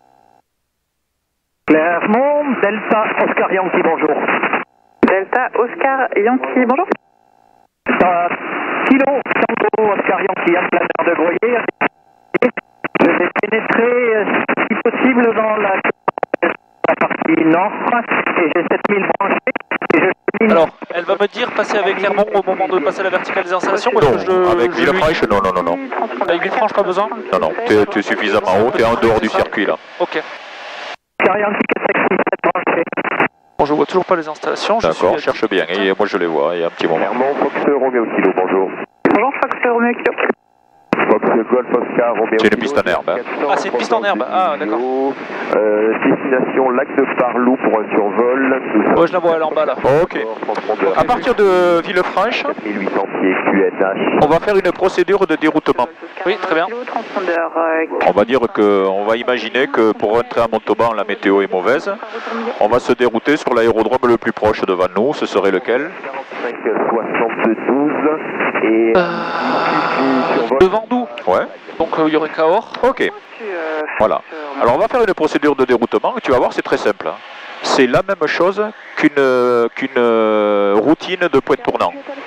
[SPEAKER 9] Clermont, Delta, Oscar Yankee, bonjour.
[SPEAKER 4] Delta Oscar Yankee, bonjour.
[SPEAKER 9] Euh, Kilo, Tango, Oscar Yankee, un planeur de Groyer. Je vais pénétrer, euh, si possible, dans la, la partie nord et j'ai sept mille branchés. Et je termine-
[SPEAKER 2] Alors, elle va me dire passer avec Clermont au moment de passer la verticale des installations ou est-ce que je,
[SPEAKER 1] Non, avec
[SPEAKER 2] je lui-
[SPEAKER 1] Villefranche, non, non, non, non.
[SPEAKER 2] Avec Villefranche, pas besoin?
[SPEAKER 1] Non, non, t'es t'es suffisamment haut, t'es en dehors du circuit là.
[SPEAKER 2] Ok.
[SPEAKER 9] Oscar Yankee, quatre cinq six sept branchés.
[SPEAKER 2] Bon, je vois toujours pas les installations. je
[SPEAKER 1] D'accord,
[SPEAKER 2] suis-
[SPEAKER 1] cherche bien, et moi je les vois, il y a un petit moment.
[SPEAKER 3] Clermont, Fox Romeo Kilo, bonjour.
[SPEAKER 4] Bonjour Fox Romeo Kilo.
[SPEAKER 3] Fox Golf Oscar Romeo
[SPEAKER 1] C'est une
[SPEAKER 3] Kilo.
[SPEAKER 1] piste en herbe. Hein.
[SPEAKER 2] Ah, c'est une piste en herbe. Ah, d'accord.
[SPEAKER 3] Euh, destination Lac de Parlou pour un survol.
[SPEAKER 2] Ouais, je la vois, elle est en bas là.
[SPEAKER 1] Ok. À partir de Villefranche,
[SPEAKER 3] quatre mille huit cents pieds Q N H.
[SPEAKER 1] on va faire une procédure de déroutement.
[SPEAKER 2] Oui, très bien.
[SPEAKER 4] Transpondeur euh,
[SPEAKER 1] On va dire que, on va imaginer que pour rentrer à Montauban, la météo est mauvaise. On va se dérouter sur l'aérodrome le plus proche devant nous. Ce serait lequel?
[SPEAKER 3] cinq soixante-douze et
[SPEAKER 2] Euh, devant nous.
[SPEAKER 1] Ouais.
[SPEAKER 2] Donc euh, il y aurait Cahors.
[SPEAKER 1] Ok.
[SPEAKER 4] euh,
[SPEAKER 1] Voilà. Alors on va faire une procédure de déroutement. Tu vas voir, c'est très simple. hein. C'est la même chose qu'une euh, qu'une euh, routine de point tournant.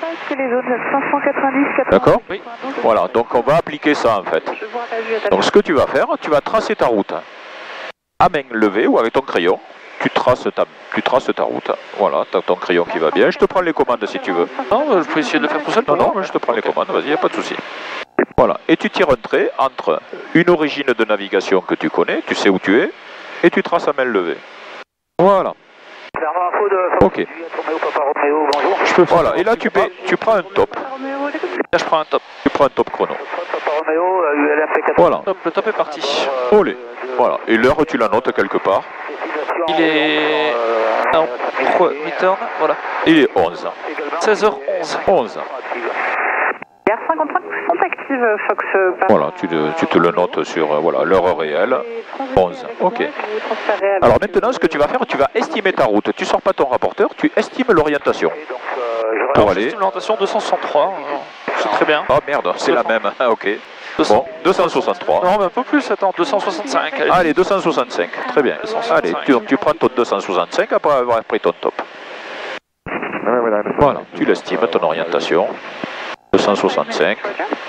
[SPEAKER 1] D'accord?
[SPEAKER 2] Oui.
[SPEAKER 1] Voilà. Donc on va appliquer ça en fait. Donc ce que tu vas faire, tu vas tracer ta route à main levée ou avec ton crayon. Tu traces ta, tu traces ta route. Voilà, tu as ton crayon qui va bien. Je te prends les commandes si tu veux.
[SPEAKER 2] Non, euh, je peux essayer de le faire tout seul.
[SPEAKER 1] Non, non, mais je te prends les commandes, vas-y, il n'y a pas de souci. Voilà, et tu tires un trait entre une origine de navigation que tu connais, tu sais où tu es, et tu traces à main levée. Voilà. Ok.
[SPEAKER 2] Je peux faire.
[SPEAKER 1] Voilà, et là tu, paies- tu prends un top.
[SPEAKER 2] Là, je prends un top.
[SPEAKER 1] Tu prends un top chrono. Voilà.
[SPEAKER 2] Hop, le top est parti.
[SPEAKER 1] Olé. Voilà, et l'heure tu la notes quelque part.
[SPEAKER 2] Il est. Non, return, voilà.
[SPEAKER 1] Il est onze.
[SPEAKER 2] seize heures onze.
[SPEAKER 1] onze.
[SPEAKER 4] R cinquante-cinq sont actifs. affirmative, Fox.
[SPEAKER 1] Voilà, tu, tu te le notes sur euh, voilà, l'heure réelle, onze. Ok. Alors maintenant, ce que tu vas faire, tu vas estimer ta route. Tu sors pas ton rapporteur, tu estimes l'orientation. Pour aller.
[SPEAKER 2] J'estime l'orientation deux cent soixante-trois, c'est très bien.
[SPEAKER 1] Oh merde, c'est la même. Ah, ok. Bon, deux cent soixante-trois.
[SPEAKER 2] Non, mais un peu plus, attends, deux cent soixante-cinq. Allez,
[SPEAKER 1] allez deux cent soixante-cinq, très bien. Allez, tu, tu prends ton deux cent soixante-cinq après avoir pris ton top. Voilà, tu l'estimes, ton orientation. deux cent soixante-cinq.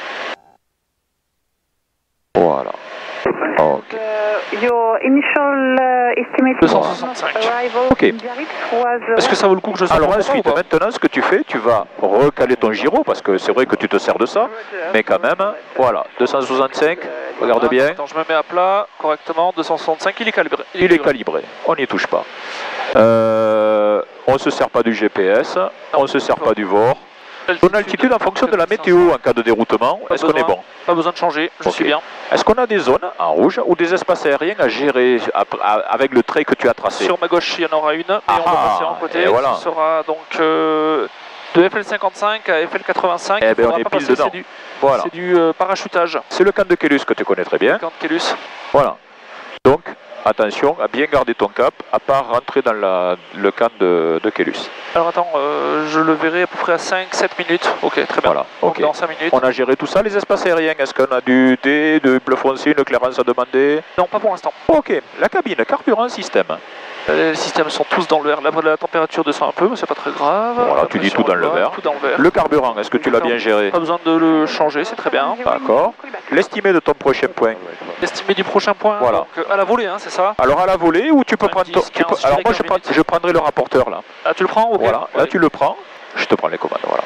[SPEAKER 1] Voilà. Ok.
[SPEAKER 4] Your initial uh, estimate
[SPEAKER 2] deux cent soixante-cinq.
[SPEAKER 1] Ok.
[SPEAKER 2] Est-ce que ça vaut le coup que je sorte?
[SPEAKER 1] Alors ensuite, maintenant, ce que tu fais, tu vas recaler ton gyro, parce que c'est vrai que tu te sers de ça, mais quand même, voilà, deux cent soixante-cinq, regarde bien.
[SPEAKER 2] Attends, je me mets à plat correctement, deux cent soixante-cinq, il est calibré.
[SPEAKER 1] Il, il est calibré, on n'y touche pas. Euh, on ne se sert pas du G P S, on ne se sert pas du V O R. Ton altitude en fonction de la météo en cas de déroutement, est-ce qu'on est bon?
[SPEAKER 2] Pas besoin de changer, je
[SPEAKER 1] okay.
[SPEAKER 2] suis bien.
[SPEAKER 1] Est-ce qu'on a des zones en rouge ou des espaces aériens à gérer avec le trait que tu as tracé?
[SPEAKER 2] Sur ma gauche, il y en aura une, et
[SPEAKER 1] ah,
[SPEAKER 2] on va passer en côté.
[SPEAKER 1] Voilà.
[SPEAKER 2] Ce sera donc euh, de F L cinquante-cinq à F L quatre-vingt-cinq.
[SPEAKER 1] Eh bien, on est pile dedans.
[SPEAKER 2] C'est du,
[SPEAKER 1] voilà.
[SPEAKER 2] du euh, parachutage.
[SPEAKER 1] C'est le camp de Kélus que tu connais très bien.
[SPEAKER 2] Le camp de Kélus.
[SPEAKER 1] Voilà. Donc, attention à bien garder ton cap, à pas rentrer dans la, le camp de, de Kélus.
[SPEAKER 2] Alors attends, euh, je le verrai à peu près à cinq sept minutes. Ok, très bien.
[SPEAKER 1] Voilà, ok.
[SPEAKER 2] Dans cinq minutes.
[SPEAKER 1] On a géré tout ça, les espaces aériens. Est-ce qu'on a du D, de bleu foncé, une clairance à demander?
[SPEAKER 2] Non, pas pour l'instant.
[SPEAKER 1] Ok, la cabine, carburant, système.
[SPEAKER 2] Les systèmes sont tous dans le vert. La, la température descend un peu, mais c'est pas très grave.
[SPEAKER 1] Voilà, tu dis tout dans le vert.
[SPEAKER 2] Tout dans le vert.
[SPEAKER 1] Le carburant, est-ce que tu l'as bien géré?
[SPEAKER 2] Pas besoin de le changer, c'est très bien.
[SPEAKER 1] D'accord. L'estimé de ton prochain point?
[SPEAKER 2] L'estimé du prochain point,
[SPEAKER 1] voilà.
[SPEAKER 2] Donc, à la volée, hein, c'est ça?
[SPEAKER 1] Alors à la volée, ou tu peux prendre ton... Tu peux... Alors moi, je, prends, je prendrai le rapporteur, là.
[SPEAKER 2] Ah, tu le prends? Ok.
[SPEAKER 1] Voilà, là tu le prends, je te prends les commandes, voilà.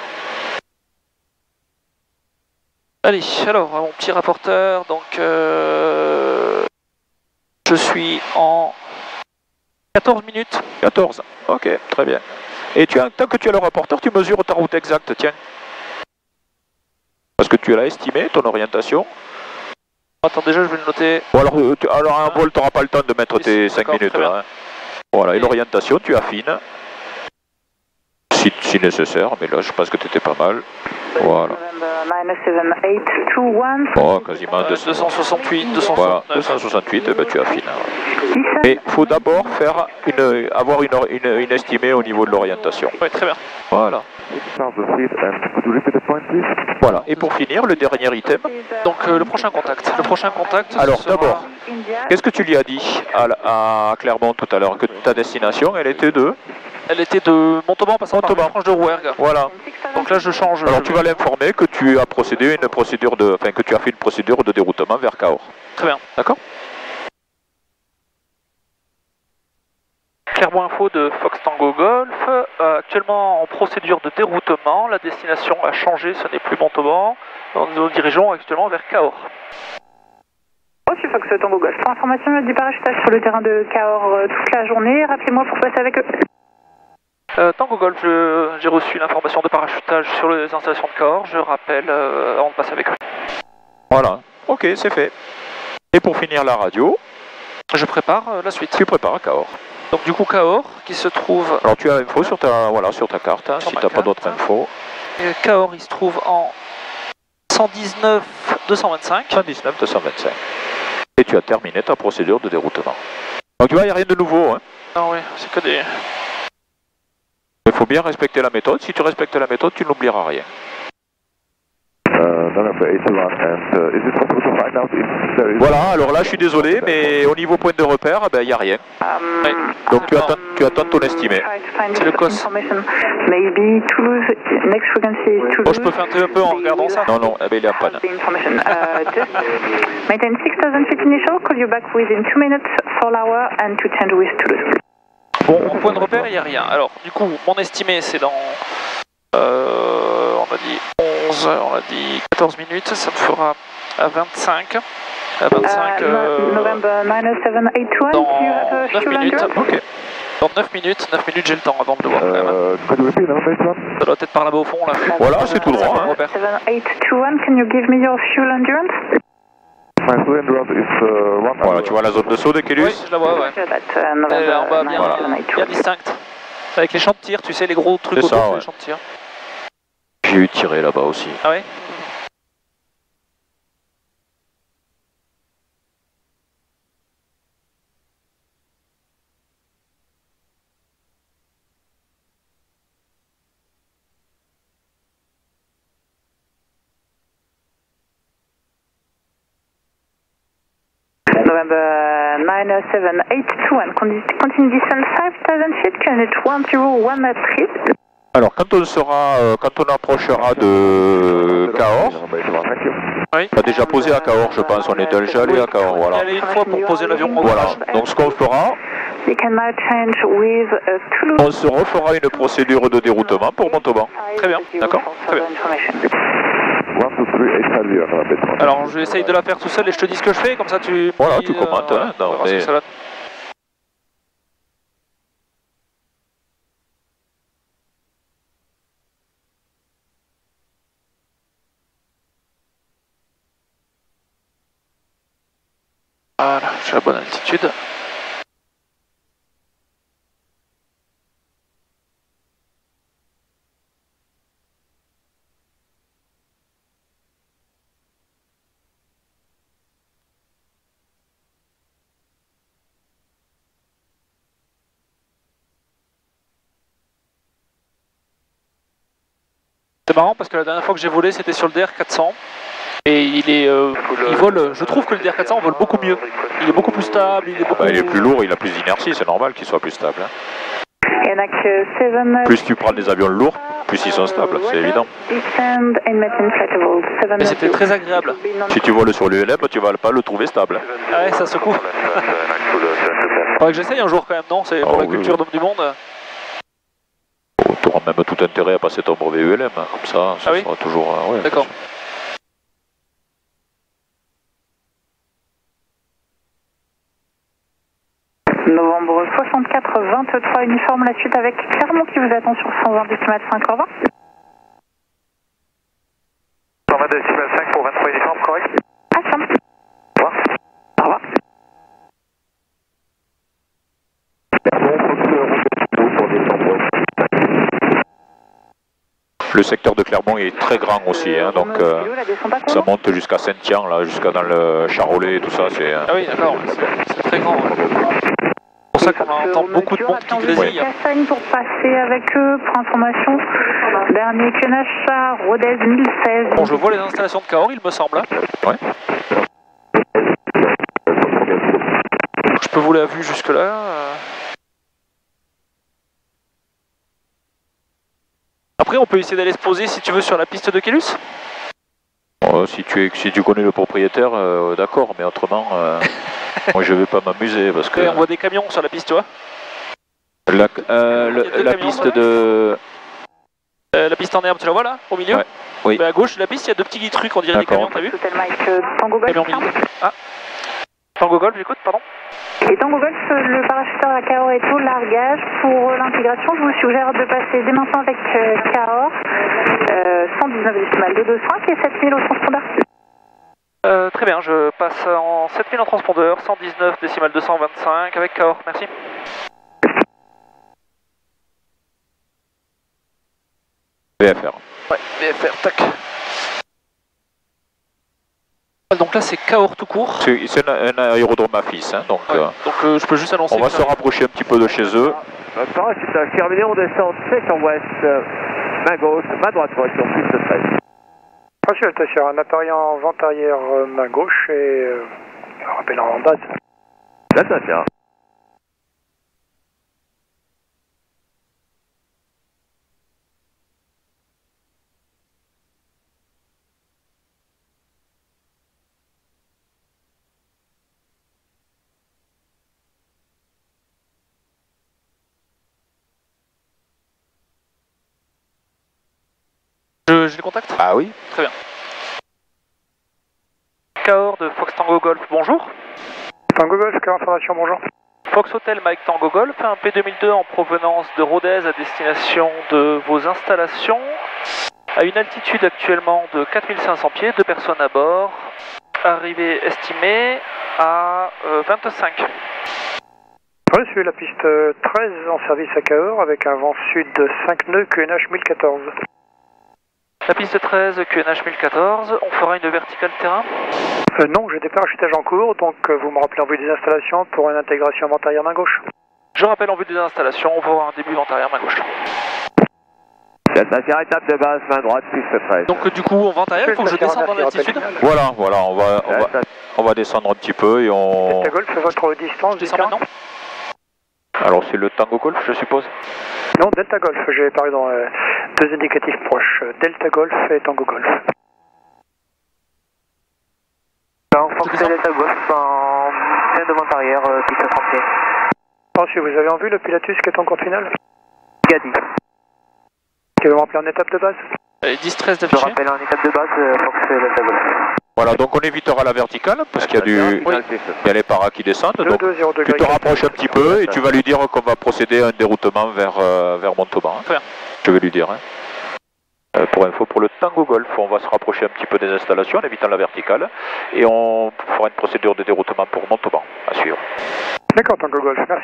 [SPEAKER 2] Allez, alors, mon petit rapporteur, donc... Euh, je suis en... quatorze minutes.
[SPEAKER 1] quatorze, ok, très bien. Et tu as, tant que tu as le rapporteur, tu mesures ta route exacte, tiens. Parce que tu l'as estimé, ton orientation.
[SPEAKER 2] Attends, déjà je vais le noter.
[SPEAKER 1] Bon, alors, tu, alors un vol, tu n'auras pas le temps de mettre oui, tes cinq minutes. Là, hein. Voilà, et, et l'orientation, tu affines. Si, si nécessaire, mais là je pense que tu étais pas mal. Voilà. Bon, quasiment deux cent soixante-huit, deux cent soixante-neuf. Voilà, deux cent soixante-huit, eh ben, tu affines. Mais il faut d'abord faire une, avoir une, une, une estimée au niveau de l'orientation.
[SPEAKER 2] Oui, très bien.
[SPEAKER 1] Voilà. Voilà, et pour finir, le dernier item.
[SPEAKER 2] Donc euh, le prochain contact. Le prochain contact.
[SPEAKER 1] Alors d'abord, qu'est-ce que tu lui as dit à, à Clermont tout à l'heure? Que ta destination, elle était de?
[SPEAKER 2] Elle était de Montauban, passant par la frange de Rouergue.
[SPEAKER 1] Voilà.
[SPEAKER 2] Donc là je change.
[SPEAKER 1] Alors
[SPEAKER 2] je
[SPEAKER 1] tu vas l'informer que tu as procédé une procédure de, enfin que tu as fait une procédure de déroutement vers Cahors.
[SPEAKER 2] Très bien.
[SPEAKER 1] D'accord.
[SPEAKER 2] Clermont Info de Fox Tango Golf, euh, actuellement en procédure de déroutement, la destination a changé, ce n'est plus Montauban, nous nous dirigeons actuellement vers Cahors.
[SPEAKER 4] Reçu Fox Tango Golf, pour information du parachutage sur le terrain de Cahors euh, toute la journée, rappelez-moi pour passer avec eux.
[SPEAKER 2] Euh, Tango Golf, j'ai reçu l'information de parachutage sur les installations de Cahors, je rappelle euh, avant de passer avec eux.
[SPEAKER 1] Voilà, ok, c'est fait. Et pour finir la radio,
[SPEAKER 2] je prépare euh, la suite.
[SPEAKER 1] Tu prépares à Cahors.
[SPEAKER 2] Donc du coup Cahors qui se trouve...
[SPEAKER 1] Alors tu as l'info sur ta, voilà, sur ta carte, hein, si tu n'as pas d'autres infos.
[SPEAKER 2] Et Cahors il se trouve en cent dix-neuf deux cent vingt-cinq.
[SPEAKER 1] cent dix-neuf deux cent vingt-cinq. Et tu as terminé ta procédure de déroutement. Donc tu vois, il n'y a rien de nouveau. Hein.
[SPEAKER 2] Ah oui, c'est que des...
[SPEAKER 1] Il faut bien respecter la méthode. Si tu respectes la méthode, tu n'oublieras rien. Voilà, alors là je suis désolé, mais au niveau point de repère, il ben, n'y a rien.
[SPEAKER 4] Um,
[SPEAKER 1] oui. Donc tu attends, tu attends ton estimé.
[SPEAKER 2] C'est le C O S.
[SPEAKER 4] Maybe Toulouse, next frequency is Toulouse.
[SPEAKER 2] Oh, je peux faire un peu en regardant ça.
[SPEAKER 1] Non, non, eh ben, il est en panne.
[SPEAKER 4] uh, just maintain six thousand feet initial, call you back within two minutes for l'hour and to change with Toulouse.
[SPEAKER 2] Bon, mon point de repère, il n'y a rien. Alors, du coup, mon estimé, c'est dans... Euh, on a dit onze, on a dit quatorze minutes, ça me fera à vingt-cinq. À vingt-cinq. Euh,
[SPEAKER 4] November nine oh seven eight two one,
[SPEAKER 2] dans
[SPEAKER 4] do you have a
[SPEAKER 2] neuf
[SPEAKER 4] fuel
[SPEAKER 2] minutes.
[SPEAKER 4] endurance?
[SPEAKER 2] Okay. Dans neuf minutes, neuf minutes, j'ai le temps avant de le voir quand même.
[SPEAKER 8] Euh,
[SPEAKER 2] ça doit être par là-bas au fond là.
[SPEAKER 1] Voilà, c'est tout droit. Hein.
[SPEAKER 4] seven eight two one, can you give me your fuel endurance?
[SPEAKER 8] My fuel endurance is uh, one
[SPEAKER 1] Voilà, tu vois la zone de saut de Kélus?
[SPEAKER 2] Oui, je la vois, ouais. Elle est en bas, bien,
[SPEAKER 1] voilà.
[SPEAKER 2] bien distincte. Avec les champs de tir, tu sais, les gros trucs
[SPEAKER 1] autour
[SPEAKER 2] ça, ouais.
[SPEAKER 1] Les champs de tir. J'ai eu tiré là-bas aussi.
[SPEAKER 2] Ah oui?
[SPEAKER 4] November nine seven eight two and continue descent five thousand feet, Q N H one zero one at three.
[SPEAKER 1] Alors quand on sera, euh, quand on approchera de Cahors,
[SPEAKER 2] oui.
[SPEAKER 1] On a déjà posé à Cahors, je pense, on est déjà allé à Cahors, voilà.
[SPEAKER 2] On est allé une fois pour poser l'avion.
[SPEAKER 1] Voilà, donc ce qu'on fera, on se refera une procédure de déroutement pour Montauban.
[SPEAKER 2] Très bien,
[SPEAKER 1] d'accord.
[SPEAKER 2] Très bien. Alors j'essaye de la faire tout seul et je te dis ce que je fais, comme ça tu...
[SPEAKER 1] Voilà,
[SPEAKER 2] dis,
[SPEAKER 1] tu commentes,
[SPEAKER 2] euh,
[SPEAKER 1] hein, non,
[SPEAKER 2] mais... Voilà, j'ai la bonne altitude. C'est marrant parce que la dernière fois que j'ai volé c'était sur le D R quatre cents et il est, euh, il vole, je trouve que le D R quatre cents vole beaucoup mieux, il est beaucoup plus stable, il est beaucoup...
[SPEAKER 1] Bah, il est plus lourd, il a plus d'inertie, c'est normal qu'il soit plus stable. Hein. Plus tu prends des avions lourds, plus ils sont stables, c'est évident.
[SPEAKER 2] Mais c'était très agréable.
[SPEAKER 1] Si tu voles sur l'U L M, tu vas pas le trouver stable.
[SPEAKER 2] Ah ouais, ça secoue. Faudrait que j'essaye un jour quand même, non? C'est pour oh, la culture oui, d'homme du monde.
[SPEAKER 1] Oh, tu auras même tout intérêt à passer ton brevet U L M, comme ça, ça
[SPEAKER 2] ah oui
[SPEAKER 1] sera toujours... Euh, ouais,
[SPEAKER 2] d'accord.
[SPEAKER 4] Novembre soixante-quatre vingt-trois, uniforme, la suite avec Clermont qui vous attend sur cent vingt décimales cinq, au revoir.
[SPEAKER 7] cent vingt décimales cinq pour vingt-trois uniforme, correct.
[SPEAKER 4] Ah, ça.
[SPEAKER 7] Au revoir.
[SPEAKER 4] Au revoir.
[SPEAKER 1] Le secteur de Clermont est très grand aussi, hein, donc euh, ça monte jusqu'à Saint-Tian, là, jusqu'à dans le Charolais et tout ça. C'est.
[SPEAKER 2] Ah oui, d'accord, c'est très grand. Ouais. C'est pour ça qu'on entend beaucoup de monde qui grésille.
[SPEAKER 4] Cassagne pour passer avec eux, pour information. Dernier Q N H A, Rodez mille seize.
[SPEAKER 2] Bon, je vois les installations de Cahors, il me semble.
[SPEAKER 1] Ouais.
[SPEAKER 2] Je peux voler à vue jusque-là. Euh... Après, on peut essayer d'aller se poser, si tu veux, sur la piste de Kélus.
[SPEAKER 1] Oh, si, tu es, si tu connais le propriétaire, euh, d'accord, mais autrement, euh, moi je vais pas m'amuser parce que...
[SPEAKER 2] Ouais, on voit des camions sur la piste, tu vois.
[SPEAKER 1] La, euh, le, la piste de...
[SPEAKER 2] Euh, la piste en herbe, tu la vois là, au milieu?
[SPEAKER 1] Ouais. Oui.
[SPEAKER 2] Mais à gauche de la piste, il y a deux petits trucs, on dirait des camions, t'as vu?
[SPEAKER 4] Tango Golf.
[SPEAKER 2] Ah. Tango Golf, j'écoute, pardon.
[SPEAKER 4] Et Tango Golf, le parachuteur à Cahors est au largage. Pour l'intégration, je vous suggère de passer dès maintenant avec euh, Cahors, euh, cent dix-neuf décimales deux deux cinq et sept mille au transpondeur.
[SPEAKER 2] Euh, très bien, je passe en sept mille en transpondeur, cent dix-neuf décimales deux cent vingt-cinq avec Cahors, merci.
[SPEAKER 1] V F R.
[SPEAKER 2] Ouais, V F R, tac. Donc là c'est Cahors tout court.
[SPEAKER 1] C'est un, un aérodrome à fils, hein, donc,
[SPEAKER 2] ouais.
[SPEAKER 1] euh,
[SPEAKER 2] donc euh, je peux juste annoncer.
[SPEAKER 1] On va se rapprocher un petit peu de chez eux.
[SPEAKER 9] D'accord, si ça a terminé, on descend sec en ouest, euh, main gauche, main droite, correction, piste treize.
[SPEAKER 10] Ensuite, sur un appareil en vente arrière euh, main gauche et euh, rappel en base.
[SPEAKER 9] Là, ça tient.
[SPEAKER 2] J'ai le contact?
[SPEAKER 1] Ah oui.
[SPEAKER 2] Très bien. Cahors de Fox Tango Golf, bonjour.
[SPEAKER 10] Tango Golf, quelle information, bonjour.
[SPEAKER 2] Fox Hotel Mike Tango Golf, un P deux mille deux en provenance de Rodez à destination de vos installations, à une altitude actuellement de quatre mille cinq cents pieds, deux personnes à bord, arrivée estimée à euh, vingt-cinq.
[SPEAKER 10] Reçu la piste treize en service à Cahors avec un vent sud de cinq nœuds Q N H mille quatorze.
[SPEAKER 2] La piste treize Q N H mille quatorze, on fera une verticale terrain?
[SPEAKER 10] euh, Non, j'ai des parachutage en cours, donc euh, vous me rappelez en vue des installations pour une intégration vent arrière main gauche.
[SPEAKER 2] Je rappelle en vue des installations, on va avoir un début vent arrière main gauche.
[SPEAKER 11] Delta Sierra, étape de base, main droite, piste treize.
[SPEAKER 2] Donc du coup, on vente arrière, il faut que je descende en altitude.
[SPEAKER 1] Voilà, voilà, on va, on, va, on va descendre un petit peu et on...
[SPEAKER 10] Delta Golf, votre distance,
[SPEAKER 2] je descends maintenant.
[SPEAKER 1] Alors c'est le Tango Golf, je suppose?
[SPEAKER 10] Non, Delta Golf, j'ai parlé dans euh, deux indicatifs proches, Delta Golf et Tango Golf.
[SPEAKER 7] Alors, Fox Delta Golf en plein de vente arrière, euh, piste trente pieds.
[SPEAKER 10] Ensuite, vous avez en vue le Pilatus qui est en cours finale?
[SPEAKER 7] Gadi.
[SPEAKER 10] Qui veut me rappeler en étape de base?
[SPEAKER 2] Allez, dix treize
[SPEAKER 7] Je
[SPEAKER 2] d'affiché.
[SPEAKER 7] rappelle en étape de base, euh, Fox Delta Golf.
[SPEAKER 1] Voilà, donc on évitera la verticale parce qu'il y a du,
[SPEAKER 2] Oui.
[SPEAKER 1] il y a les paras qui descendent.
[SPEAKER 10] deux,
[SPEAKER 1] Donc
[SPEAKER 10] deux, zéro
[SPEAKER 1] tu
[SPEAKER 10] degré
[SPEAKER 1] te rapproches un petit peu et tu vas lui dire qu'on va procéder à un déroutement vers, euh, vers Montauban. Hein.
[SPEAKER 2] Très bien.
[SPEAKER 1] Je vais lui dire. Hein. Euh, pour info, pour le Tango Golf, on va se rapprocher un petit peu des installations en évitant la verticale et on fera une procédure de déroutement pour Montauban à suivre.
[SPEAKER 10] D'accord, Tango Golf, merci.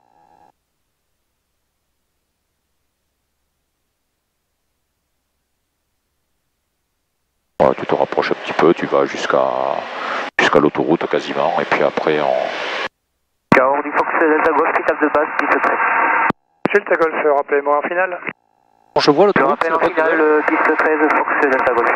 [SPEAKER 1] Voilà, tu te rapproches un petit peu, tu vas jusqu'à jusqu'à l'autoroute quasiment et puis après on...
[SPEAKER 7] Cahors du Fox Delta Golf, étape de base, piste treize.
[SPEAKER 10] Monsieur Delta Golf, rappelez-moi en finale.
[SPEAKER 2] Bon, je vois
[SPEAKER 7] Je
[SPEAKER 2] l'autoroute.
[SPEAKER 7] rappelle en finale, euh, piste treize, Fox Delta Golf.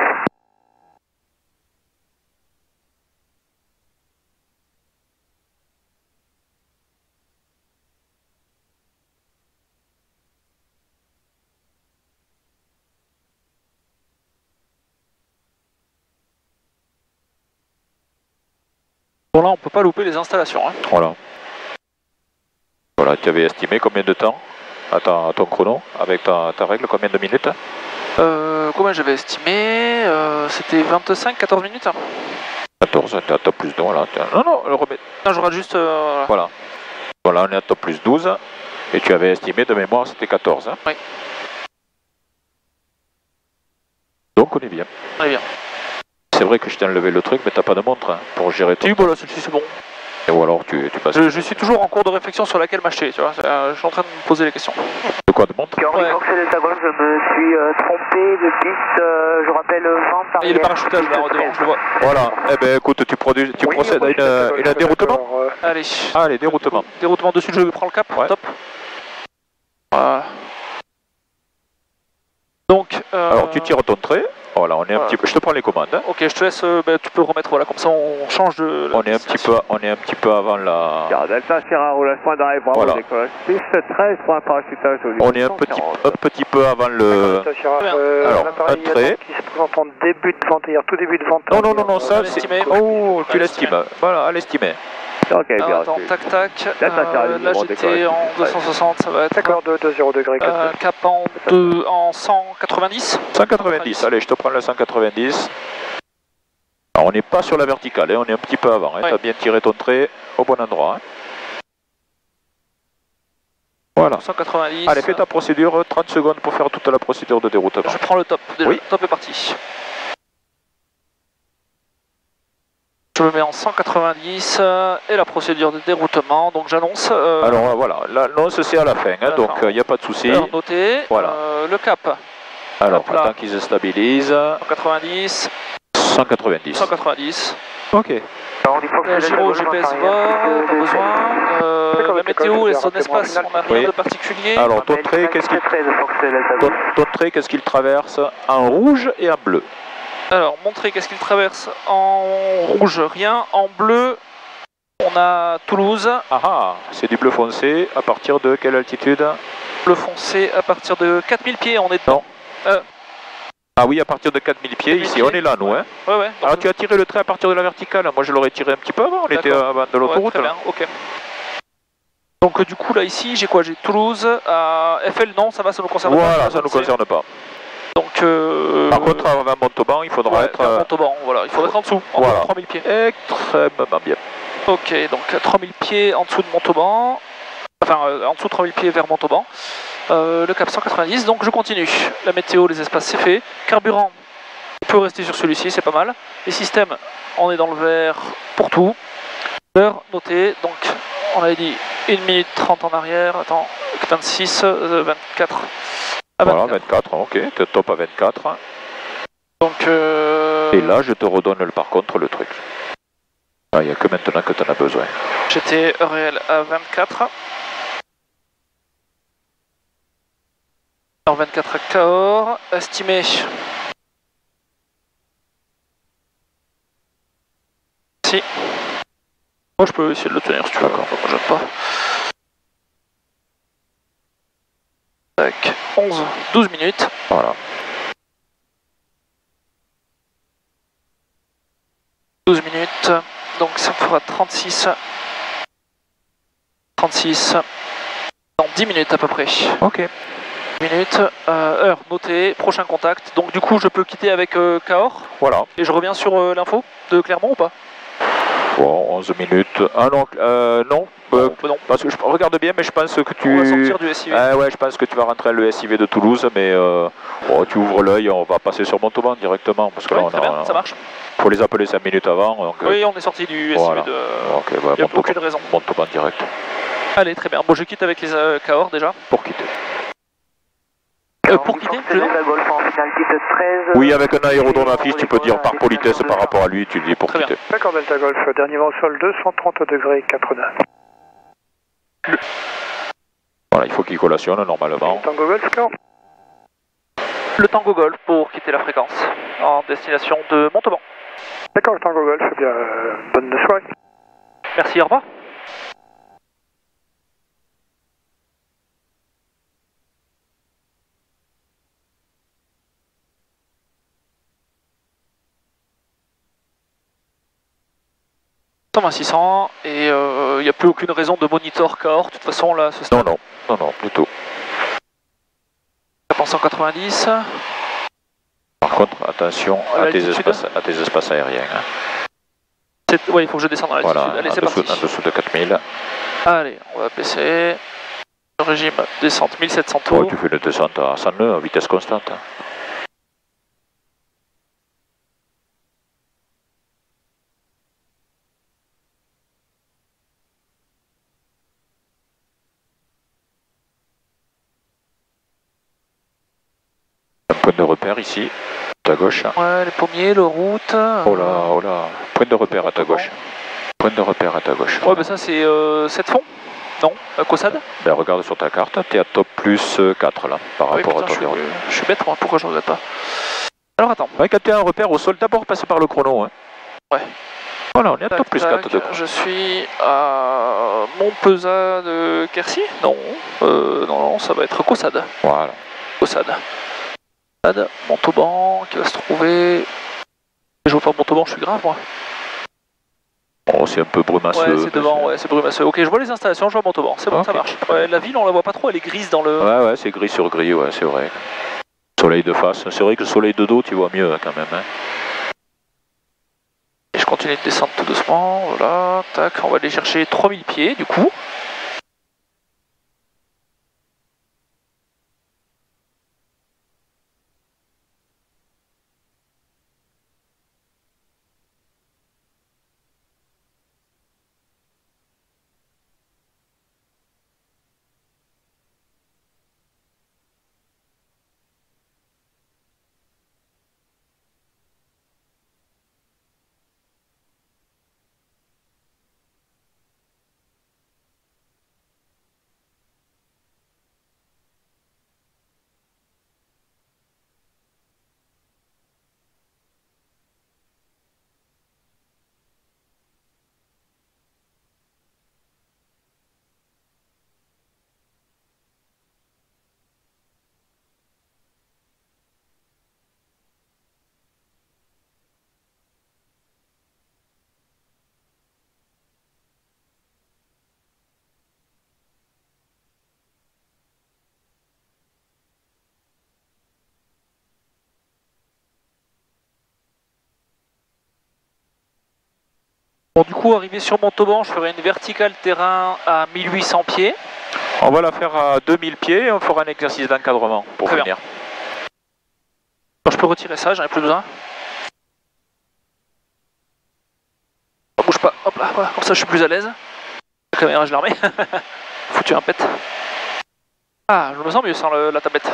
[SPEAKER 2] Bon là, on peut pas louper les installations. Hein.
[SPEAKER 1] Voilà. Voilà, tu avais estimé combien de temps à, ta, à ton chrono avec ta, ta règle, combien de minutes?
[SPEAKER 2] Euh, combien j'avais estimé euh, C'était vingt-cinq, quatorze minutes.
[SPEAKER 1] quatorze, t'es à top plus deux là. Non, non, le remets.
[SPEAKER 2] Non, je rate juste... Euh...
[SPEAKER 1] Voilà. Voilà, on est à top plus douze et tu avais estimé de mémoire c'était quatorze. Hein.
[SPEAKER 2] Oui.
[SPEAKER 1] Donc on est bien.
[SPEAKER 2] On est bien.
[SPEAKER 1] C'est vrai que je t'ai enlevé le truc, mais t'as pas de montre hein, pour gérer tout.
[SPEAKER 2] Oui, voilà, celle-ci c'est bon.
[SPEAKER 1] Et ou alors tu, tu passes.
[SPEAKER 2] Je, je suis toujours en cours de réflexion sur laquelle m'acheter, tu vois. Euh, je suis en train de me poser les questions.
[SPEAKER 1] De quoi de montre?
[SPEAKER 7] Cahors du Fox Delta Golf, je me suis euh, trompé de piste, euh, je rappelle vente arrière.
[SPEAKER 2] Il y a le parachutage là, devant, je le vois.
[SPEAKER 1] Voilà, eh ben écoute, tu, produis, tu
[SPEAKER 10] Oui,
[SPEAKER 1] procèdes à
[SPEAKER 10] oui,
[SPEAKER 1] une,
[SPEAKER 10] Delta
[SPEAKER 1] une,
[SPEAKER 10] Golf,
[SPEAKER 1] déroutement.
[SPEAKER 10] d'accord, euh,
[SPEAKER 2] Allez.
[SPEAKER 1] Allez, déroutement.
[SPEAKER 2] Déroutement dessus, je prends le cap,
[SPEAKER 1] Ouais.
[SPEAKER 2] top. Voilà. Donc... Euh...
[SPEAKER 1] Alors tu tires ton trait. Voilà, on est un
[SPEAKER 2] Voilà.
[SPEAKER 1] petit peu. Je te prends les commandes. Hein.
[SPEAKER 2] Ok, je te laisse, euh, bah, tu peux remettre, voilà, comme ça on change de...
[SPEAKER 1] On est un petit peu, on est un petit peu avant la.
[SPEAKER 11] Delta Sierra, roulage point d'arrêt, bravo,
[SPEAKER 1] Voilà.
[SPEAKER 11] décollage. Piste treize pour un parachutage au
[SPEAKER 1] On est un petit, un petit peu avant le.
[SPEAKER 10] Delta Sierra, euh,
[SPEAKER 1] Alors,
[SPEAKER 10] l'appareil
[SPEAKER 1] un trait.
[SPEAKER 10] qui se présente en début de vente, hier, tout début de vente.
[SPEAKER 1] Non, non, non, non, ça
[SPEAKER 2] à
[SPEAKER 1] c'est.
[SPEAKER 2] l'estimer.
[SPEAKER 1] Oh, tu
[SPEAKER 2] À l'estimer.
[SPEAKER 1] l'estimes. Voilà, à l'estimer.
[SPEAKER 11] Ok,
[SPEAKER 2] Alors,
[SPEAKER 11] bien
[SPEAKER 2] attends,
[SPEAKER 11] reçu.
[SPEAKER 2] tac tac,
[SPEAKER 11] Delta Sierra,
[SPEAKER 2] euh, là
[SPEAKER 11] numéro
[SPEAKER 2] j'étais
[SPEAKER 11] décollage.
[SPEAKER 2] en deux cent soixante, ça va être...
[SPEAKER 10] D'accord, deux, deux, zéro degré, quatre.
[SPEAKER 2] Euh, cap en, deux, en cent quatre-vingt-dix.
[SPEAKER 1] cent quatre-vingt-dix. Allez, je te prends le cent quatre-vingt-dix. Alors on n'est pas sur la verticale, hein, on est un petit peu avant. Hein,
[SPEAKER 2] Ouais.
[SPEAKER 1] tu as bien tiré ton trait au bon endroit. Hein. Voilà.
[SPEAKER 2] cent quatre-vingt-dix.
[SPEAKER 1] Allez, fais ta procédure, trente secondes pour faire toute la procédure de déroutement.
[SPEAKER 2] Je prends le top, déjà.
[SPEAKER 1] Oui.
[SPEAKER 2] Top est parti. Je me mets en cent quatre-vingt-dix euh, et la procédure de déroutement, donc j'annonce... Euh,
[SPEAKER 1] Alors euh, voilà, l'annonce c'est à la fin, hein,
[SPEAKER 2] la
[SPEAKER 1] donc
[SPEAKER 2] fin.
[SPEAKER 1] il n'y a pas de souci.
[SPEAKER 2] heure notée,
[SPEAKER 1] Voilà.
[SPEAKER 2] euh, le cap,
[SPEAKER 1] Alors,
[SPEAKER 2] hop là.
[SPEAKER 1] attends qu'ils se stabilisent.
[SPEAKER 2] cent quatre-vingt-dix,
[SPEAKER 1] cent quatre-vingt-dix.
[SPEAKER 2] cent quatre-vingt-dix.
[SPEAKER 1] Ok.
[SPEAKER 7] Cahors du Fox
[SPEAKER 2] Euh,
[SPEAKER 7] Delta
[SPEAKER 2] gyro,
[SPEAKER 7] Golf,
[SPEAKER 2] G P S
[SPEAKER 7] vente
[SPEAKER 2] var,
[SPEAKER 7] arrière,
[SPEAKER 2] pas besoin. Euh,
[SPEAKER 10] D'accord,
[SPEAKER 2] la
[SPEAKER 10] d'accord,
[SPEAKER 2] météo et
[SPEAKER 10] d'accord,
[SPEAKER 2] son
[SPEAKER 10] rappelez-moi
[SPEAKER 2] espace,
[SPEAKER 10] en
[SPEAKER 2] on n'a
[SPEAKER 1] finale.
[SPEAKER 2] rien
[SPEAKER 1] Oui.
[SPEAKER 2] de particulier.
[SPEAKER 1] Alors, ton
[SPEAKER 7] Rappel,
[SPEAKER 1] trait, qu'est-ce qu'il
[SPEAKER 7] piste treize, Fox Delta Golf.
[SPEAKER 1] ton, ton trait, qu'est-ce qu'il traverse? En rouge et en bleu.
[SPEAKER 2] Alors, montrer qu'est-ce qu'il traverse en rouge, rien. En bleu, on a Toulouse.
[SPEAKER 1] Ah ah, c'est du bleu foncé. À partir de quelle altitude?
[SPEAKER 2] Bleu foncé à partir de quatre mille pieds, on est dedans. Euh,
[SPEAKER 1] Ah oui, à partir de quatre mille pieds, ici,
[SPEAKER 2] pieds.
[SPEAKER 1] on est là, nous. Hein.
[SPEAKER 2] ouais, ouais.
[SPEAKER 1] Alors, tu as tiré le trait à partir de la verticale. Moi, je l'aurais tiré un petit peu avant. On était
[SPEAKER 2] D'accord.
[SPEAKER 1] avant de
[SPEAKER 2] Ouais,
[SPEAKER 1] l'autoroute.
[SPEAKER 2] très
[SPEAKER 1] là.
[SPEAKER 2] bien, ok. Donc, euh, du coup, là, ici, j'ai quoi? J'ai Toulouse. À F L, non, ça va, ça nous concerne pas.
[SPEAKER 1] Voilà, ça ne nous
[SPEAKER 2] C'est-
[SPEAKER 1] concerne pas.
[SPEAKER 2] Donc, euh,
[SPEAKER 1] Par contre, avant Montauban, il faudra
[SPEAKER 2] ouais,
[SPEAKER 1] être
[SPEAKER 2] vers
[SPEAKER 1] euh,
[SPEAKER 2] Montauban, voilà, il faudrait être en dessous, en
[SPEAKER 1] Voilà.
[SPEAKER 2] trois mille pieds.
[SPEAKER 1] extrêmement bien.
[SPEAKER 2] Ok, donc trois mille pieds en dessous de Montauban, enfin euh, en dessous de trois mille pieds vers Montauban. Euh, le cap cent quatre-vingt-dix, donc je continue. La météo, les espaces, c'est fait. Carburant, on peut rester sur celui-ci, c'est pas mal. Les systèmes, on est dans le vert pour tout. L'heure notée, donc on avait dit une minute trente en arrière, attends, vingt-six, euh, vingt-quatre. À
[SPEAKER 1] Voilà,
[SPEAKER 2] vingt-quatre.
[SPEAKER 1] vingt-quatre, ok, tu es top à vingt-quatre.
[SPEAKER 2] Donc, euh,
[SPEAKER 1] Et là, je te redonne le- par contre le truc. Il n'y a que maintenant que tu en as besoin.
[SPEAKER 2] j'étais réel à vingt-quatre. heure vingt-quatre à Cahors, estimé. Si. Moi je peux essayer de le tenir si tu veux, d'accord, moi j'aime pas. Tac, onze, douze minutes.
[SPEAKER 1] Voilà.
[SPEAKER 2] douze minutes, donc ça me fera trente-six. trente-six. Dans dix minutes à peu près.
[SPEAKER 1] Ok.
[SPEAKER 2] dix minutes, euh, heure notée, prochain contact. Donc du coup je peux quitter avec euh, Cahors.
[SPEAKER 1] Voilà.
[SPEAKER 2] Et je reviens sur euh, l'info de Clermont ou pas?
[SPEAKER 1] Bon, onze minutes. Ah non, euh, non. Euh,
[SPEAKER 2] non.
[SPEAKER 1] Parce que je regarde bien, mais je pense que tu.
[SPEAKER 2] On va sortir du S I V.
[SPEAKER 1] Ah ouais, je pense que tu vas rentrer à le S I V de Toulouse, mais euh, bon, tu ouvres l'œil, on va passer sur Montauban directement. Parce que
[SPEAKER 2] ouais,
[SPEAKER 1] là, on
[SPEAKER 2] très
[SPEAKER 1] a,
[SPEAKER 2] bien, ça marche.
[SPEAKER 1] Faut les appeler cinq minutes avant. Donc,
[SPEAKER 2] oui, on est sorti du S I V
[SPEAKER 1] voilà.
[SPEAKER 2] de.
[SPEAKER 1] Ok, ouais,
[SPEAKER 2] il n'y a aucune raison.
[SPEAKER 1] Montauban direct.
[SPEAKER 2] Allez, très bien. Bon, je quitte avec les euh, Cahors déjà.
[SPEAKER 1] Pour quitter.
[SPEAKER 2] Euh, pour quitter, je
[SPEAKER 1] Oui, avec un aérodrome affiche, tu peux dire par politesse par rapport à lui, tu le dis pour
[SPEAKER 2] très
[SPEAKER 1] quitter.
[SPEAKER 10] D'accord, Delta Golf, dernier vent au sol deux cent trente degrés quatre nœuds.
[SPEAKER 1] Voilà, il faut qu'il collationne normalement.
[SPEAKER 10] Tango Golf, Cahors.
[SPEAKER 2] Le Tango Golf pour quitter la fréquence en destination de Montauban.
[SPEAKER 10] D'accord, le Tango Golf, eh bien, euh, bonne soirée.
[SPEAKER 2] Merci, au revoir. cent vingt six cents et il euh, n'y a plus aucune raison de monitor Cahors, de toute façon là ce stade.
[SPEAKER 1] Non, non, non, non, du tout.
[SPEAKER 2] cent quatre-vingt-dix.
[SPEAKER 1] Par contre, attention à, à, tes, espaces, à tes espaces aériens. Hein.
[SPEAKER 2] Oui, il faut que je descende à l'altitude.
[SPEAKER 1] Voilà,
[SPEAKER 2] allez, c'est
[SPEAKER 1] dessous,
[SPEAKER 2] parti.
[SPEAKER 1] En dessous de quatre mille.
[SPEAKER 2] Allez, on va baisser. Le régime descente mille sept cents tours.
[SPEAKER 1] Oh, tu fais une descente à cent nœuds, à vitesse constante. Point de repère ici, à ta gauche.
[SPEAKER 2] Ouais, les pommiers, le route.
[SPEAKER 1] Oh là, oh là. Point de repère à ta gauche. Point de repère à ta gauche.
[SPEAKER 2] Ouais, bah ça c'est euh, sept fonds. Non, à Caussade.
[SPEAKER 1] Ben regarde sur ta carte, tu es à top plus quatre là, par
[SPEAKER 2] oui,
[SPEAKER 1] rapport
[SPEAKER 2] putain,
[SPEAKER 1] à ton
[SPEAKER 2] je, suis, je suis bête moi, pourquoi je regarde pas? Alors attends.
[SPEAKER 1] Ouais, quand tu as un repère au sol, d'abord passer par le chrono. Hein.
[SPEAKER 2] Ouais.
[SPEAKER 1] Voilà, on est à
[SPEAKER 2] tac,
[SPEAKER 1] top plus
[SPEAKER 2] tac,
[SPEAKER 1] quatre de
[SPEAKER 2] je suis à Montpezat de Quercy. Non, euh, non, non, ça va être Caussade.
[SPEAKER 1] Voilà.
[SPEAKER 2] Caussade. Montauban qui va se trouver. Je vois pas Montauban, je suis grave moi.
[SPEAKER 1] Oh, c'est un peu brumasseux.
[SPEAKER 2] Ouais, c'est devant, ouais, c'est brumasseux. Ok, je vois les installations, je vois Montauban, c'est bon, okay, ça marche. Ouais, la ville, on la voit pas trop, elle est grise dans le.
[SPEAKER 1] Ouais, ouais, c'est gris sur gris, ouais, c'est vrai. Soleil de face, c'est vrai que le soleil de dos, tu vois mieux quand même. Hein.
[SPEAKER 2] Et je continue de descendre tout doucement, voilà, tac, on va aller chercher trois mille pieds du coup. Bon, du coup, arrivé sur Montauban, je ferai une verticale terrain à mille huit cents pieds.
[SPEAKER 1] On va la faire à deux mille pieds et on fera un exercice d'encadrement pour
[SPEAKER 2] Très
[SPEAKER 1] finir.
[SPEAKER 2] Bien. Alors, je peux retirer ça, j'en ai plus besoin. On bouge pas, hop là, voilà, comme ça je suis plus à l'aise. La caméra, je la remets. Foutu un pet. Ah, je me sens mieux sans le, la tablette.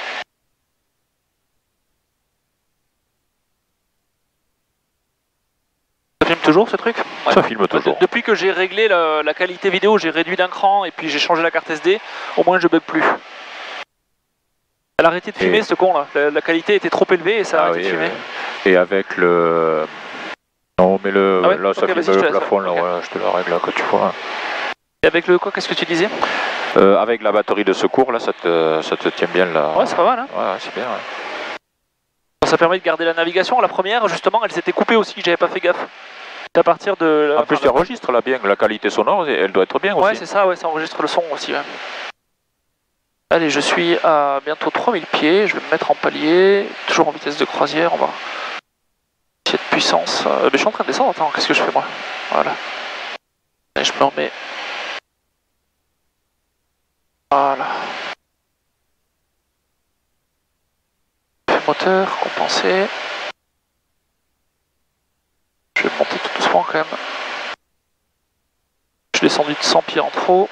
[SPEAKER 2] Ça filme toujours ce truc?
[SPEAKER 1] Ouais. Ça filme toujours.
[SPEAKER 2] Depuis que j'ai réglé la, la qualité vidéo, j'ai réduit d'un cran et puis j'ai changé la carte S D, au moins je bug plus. Elle a arrêté de fumer
[SPEAKER 1] et...
[SPEAKER 2] ce con là, la, la qualité était trop élevée et ça a
[SPEAKER 1] ah,
[SPEAKER 2] arrêté
[SPEAKER 1] oui,
[SPEAKER 2] de fumer.
[SPEAKER 1] Oui. Et avec le... Non mais le...
[SPEAKER 2] Ah ouais
[SPEAKER 1] là ça
[SPEAKER 2] okay,
[SPEAKER 1] filme le
[SPEAKER 2] te
[SPEAKER 1] plafond, là,
[SPEAKER 2] okay.
[SPEAKER 1] voilà, je te le règle là que tu vois.
[SPEAKER 2] Et avec le quoi, qu'est-ce que tu disais?
[SPEAKER 1] euh, Avec la batterie de secours là, ça te, ça te tient bien là.
[SPEAKER 2] Ouais c'est pas mal hein.
[SPEAKER 1] Ouais, ouais c'est bien ouais.
[SPEAKER 2] Ça permet de garder la navigation. La première, justement, elle s'était coupée aussi, j'avais pas fait gaffe. C'est à partir de...
[SPEAKER 1] En plus, tu enregistres là bien, la qualité sonore, elle doit être bien aussi.
[SPEAKER 2] Ouais, c'est ça, ouais, ça enregistre le son aussi. Ouais. Allez, je suis à bientôt trois mille pieds, je vais me mettre en palier, toujours en vitesse de croisière, on va essayer de puissance. Euh, mais je suis en train de descendre, attends, qu'est-ce que je fais moi? Voilà. Et je me remets. Voilà. Moteur, compensé. Je vais monter tout doucement quand même. Je suis descendu de cent pieds en trop.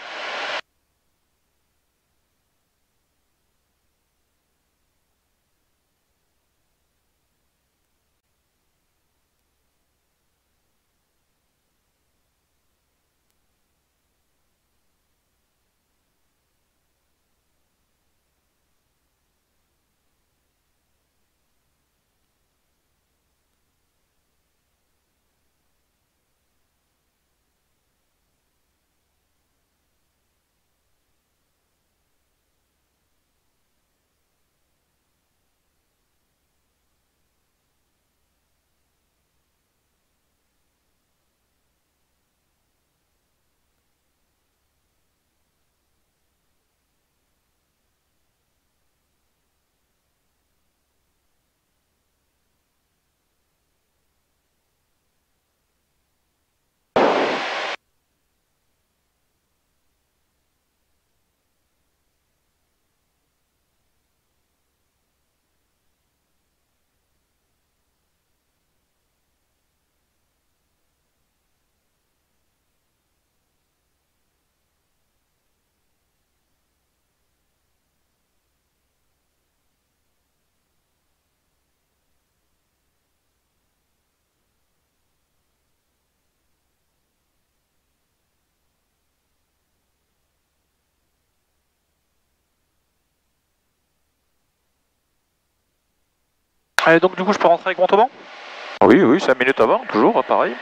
[SPEAKER 2] Allez, donc du coup je peux rentrer avec Montauban?
[SPEAKER 1] Oui, oui, cinq minutes avant, toujours, pareil.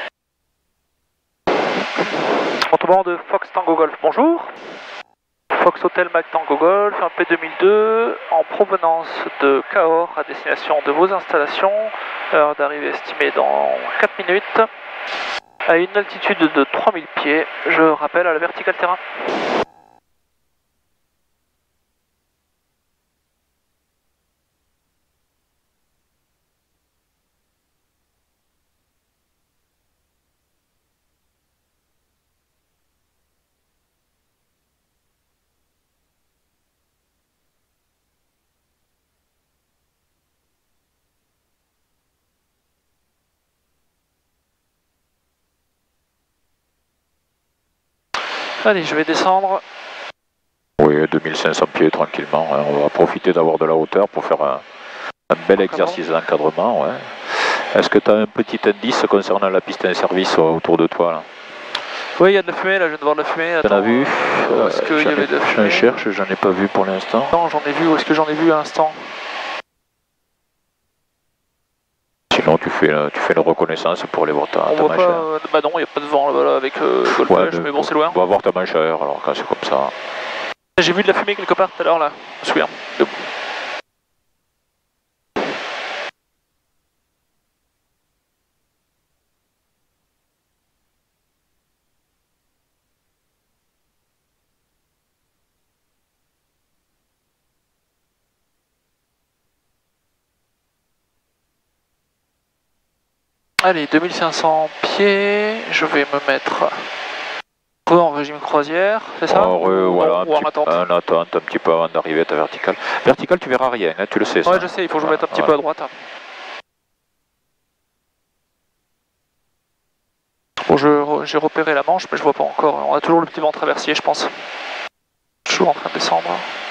[SPEAKER 2] Montauban de Fox Tango Golf, bonjour. Fox Hotel Mac Tango Golf, un P deux mille deux en provenance de Cahors à destination de vos installations. Heure d'arrivée estimée dans quatre minutes. À une altitude de trois mille pieds, je rappelle à la verticale terrain. Allez, je vais descendre.
[SPEAKER 1] Oui, deux mille cinq cents pieds tranquillement. Hein. On va profiter d'avoir de la hauteur pour faire un, un bel exercice d'encadrement. Ouais. Est-ce que tu as un petit indice concernant la piste en service autour de toi là?
[SPEAKER 2] Oui, il y a de la fumée là, je viens de voir de la fumée.
[SPEAKER 1] T'en as vu?
[SPEAKER 2] Où est-ce qu'il y avait de la fumée?
[SPEAKER 1] Je cherche, j'en ai pas vu pour l'instant.
[SPEAKER 2] Non, j'en ai vu, où est-ce que j'en ai vu à l'instant?
[SPEAKER 1] Sinon, tu fais, tu fais une reconnaissance pour aller voir ta,
[SPEAKER 2] on
[SPEAKER 1] ta
[SPEAKER 2] voit
[SPEAKER 1] manchère.
[SPEAKER 2] pas, euh, bah non, il n'y a pas de vent là-bas là, avec euh, Golf
[SPEAKER 1] Ouais,
[SPEAKER 2] mais bon, c'est loin.
[SPEAKER 1] On va voir ta manchère alors quand c'est comme ça.
[SPEAKER 2] J'ai vu de la fumée quelque part tout à l'heure là, je me souviens. Allez, deux mille cinq cents pieds, je vais me mettre en régime croisière, c'est ça?
[SPEAKER 1] Oh, ouais,
[SPEAKER 2] ou,
[SPEAKER 1] voilà,
[SPEAKER 2] ou en attente?
[SPEAKER 1] En attente, un petit peu avant d'arriver à ta verticale. Verticale, tu verras rien, hein, tu le sais ça.
[SPEAKER 2] Ouais, je sais, il faut que je me mette un petit
[SPEAKER 1] voilà.
[SPEAKER 2] peu à droite. Bon, j'ai repéré la Manche, mais je vois pas encore. On a toujours le petit vent traversier, je pense. Toujours en train de descendre.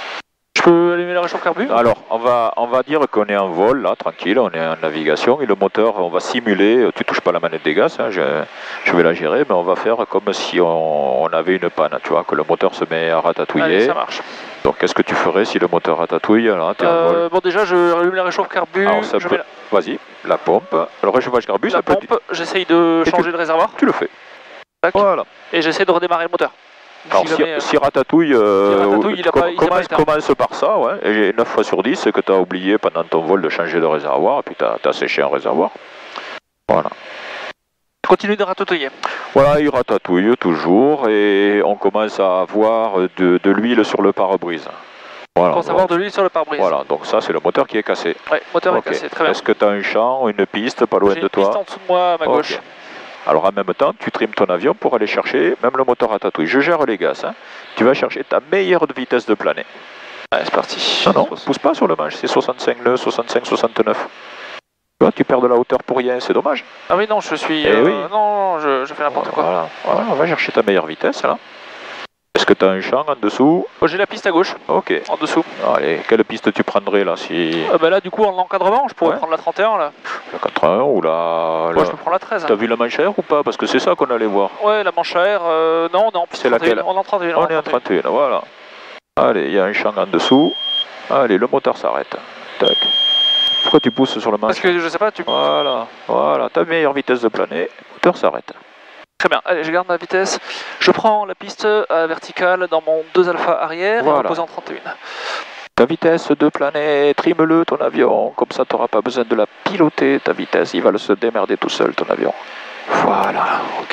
[SPEAKER 2] Je peux allumer la réchauffe carbu?
[SPEAKER 1] Alors, on va, on va dire qu'on est en vol, là, tranquille, on est en navigation, et le moteur, on va simuler, tu touches pas la manette des gaz, hein, je, je vais la gérer, mais on va faire comme si on, on avait une panne, tu vois, que le moteur se met à ratatouiller.
[SPEAKER 2] Allez, ça marche.
[SPEAKER 1] Donc, qu'est-ce que tu ferais si le moteur ratatouille, là, t'es en
[SPEAKER 2] euh,
[SPEAKER 1] vol?
[SPEAKER 2] Bon, déjà, je rallume la réchauffe carbu.
[SPEAKER 1] Alors, ça peut... La... Vas-y, la pompe, le réchauffage carbu,
[SPEAKER 2] la
[SPEAKER 1] ça
[SPEAKER 2] pompe,
[SPEAKER 1] peut...
[SPEAKER 2] j'essaye de
[SPEAKER 1] et
[SPEAKER 2] changer
[SPEAKER 1] tu...
[SPEAKER 2] le réservoir.
[SPEAKER 1] Tu le fais.
[SPEAKER 2] Tac.
[SPEAKER 1] Voilà.
[SPEAKER 2] Et j'essaie de redémarrer le moteur.
[SPEAKER 1] Alors si,
[SPEAKER 2] jamais,
[SPEAKER 1] si ratatouille, euh,
[SPEAKER 2] si ratatouille il a
[SPEAKER 1] com
[SPEAKER 2] pas, il
[SPEAKER 1] commence,
[SPEAKER 2] a pas
[SPEAKER 1] commence par ça, ouais, et neuf fois sur dix que tu as oublié pendant ton vol de changer de réservoir, et puis tu as, as séché un réservoir. Voilà.
[SPEAKER 2] Continue de ratatouiller.
[SPEAKER 1] Voilà, il ratatouille toujours, et on commence à avoir de, de l'huile sur le pare-brise. Voilà,
[SPEAKER 2] Pour savoir de l'huile sur le pare-brise.
[SPEAKER 1] Voilà, donc ça c'est le moteur qui est cassé.
[SPEAKER 2] Ouais, moteur
[SPEAKER 1] okay.
[SPEAKER 2] est cassé, très bien.
[SPEAKER 1] Est-ce que tu as un champ, une piste pas loin de toi?
[SPEAKER 2] J'ai une piste en dessous de moi à ma
[SPEAKER 1] okay.
[SPEAKER 2] gauche.
[SPEAKER 1] Alors en même temps, tu trimes ton avion pour aller chercher même le moteur ratatouille. Je gère les gaz. Hein. Tu vas chercher ta meilleure vitesse de planée.
[SPEAKER 2] Allez, c'est parti.
[SPEAKER 1] Non, non, pousse pas sur le manche, c'est soixante-cinq nœuds, soixante-cinq, soixante-neuf. Tu vois, tu perds de la hauteur pour rien, c'est dommage.
[SPEAKER 2] Ah oui, non, je suis...
[SPEAKER 1] Eh
[SPEAKER 2] euh,
[SPEAKER 1] oui.
[SPEAKER 2] Non, je, je fais n'importe quoi.
[SPEAKER 1] Voilà, voilà, on va chercher ta meilleure vitesse, là. Est-ce que tu as un champ en dessous?
[SPEAKER 2] Oh, j'ai la piste à gauche.
[SPEAKER 1] Ok.
[SPEAKER 2] En dessous.
[SPEAKER 1] Allez, quelle piste tu prendrais, là si...
[SPEAKER 2] euh, bah Là, du coup, en encadrement, je pourrais ouais. prendre la trente et un, là.
[SPEAKER 1] La quatre-vingt-un ou la...
[SPEAKER 2] Moi,
[SPEAKER 1] la...
[SPEAKER 2] je peux prendre la treize.
[SPEAKER 1] T'as hein. vu la manche à air ou pas? Parce que c'est ça qu'on allait voir.
[SPEAKER 2] Ouais, la manche à air, euh, non, on est en piste
[SPEAKER 1] c'est laquelle?
[SPEAKER 2] On est en trente et un.
[SPEAKER 1] On est en trente et un, voilà. Allez, il y a un champ en dessous. Allez, le moteur s'arrête. Tac. Pourquoi tu pousses sur le manche?
[SPEAKER 2] Parce que je sais pas, tu...
[SPEAKER 1] Voilà, voilà, ta meilleure vitesse de planée, le moteur s'arrête.
[SPEAKER 2] Très bien, allez, je garde ma vitesse. Je prends la piste à verticale dans mon deux alpha arrière voilà. Et reposer en trente et un.
[SPEAKER 1] Ta vitesse de planée, trime-le ton avion, comme ça tu n'auras pas besoin de la piloter, ta vitesse, il va se démerder tout seul ton avion. Voilà, ok.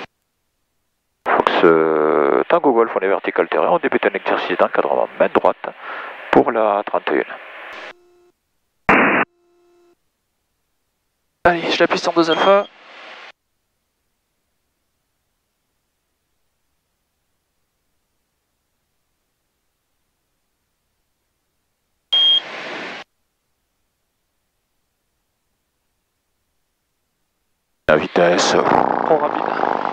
[SPEAKER 1] Fox euh, Tango Golf, on est vertical terrain, on débute un exercice d'encadrement main droite pour la trente et un.
[SPEAKER 2] Allez, je la piste en deux alpha.
[SPEAKER 1] La vitesse.
[SPEAKER 2] Trop rapide.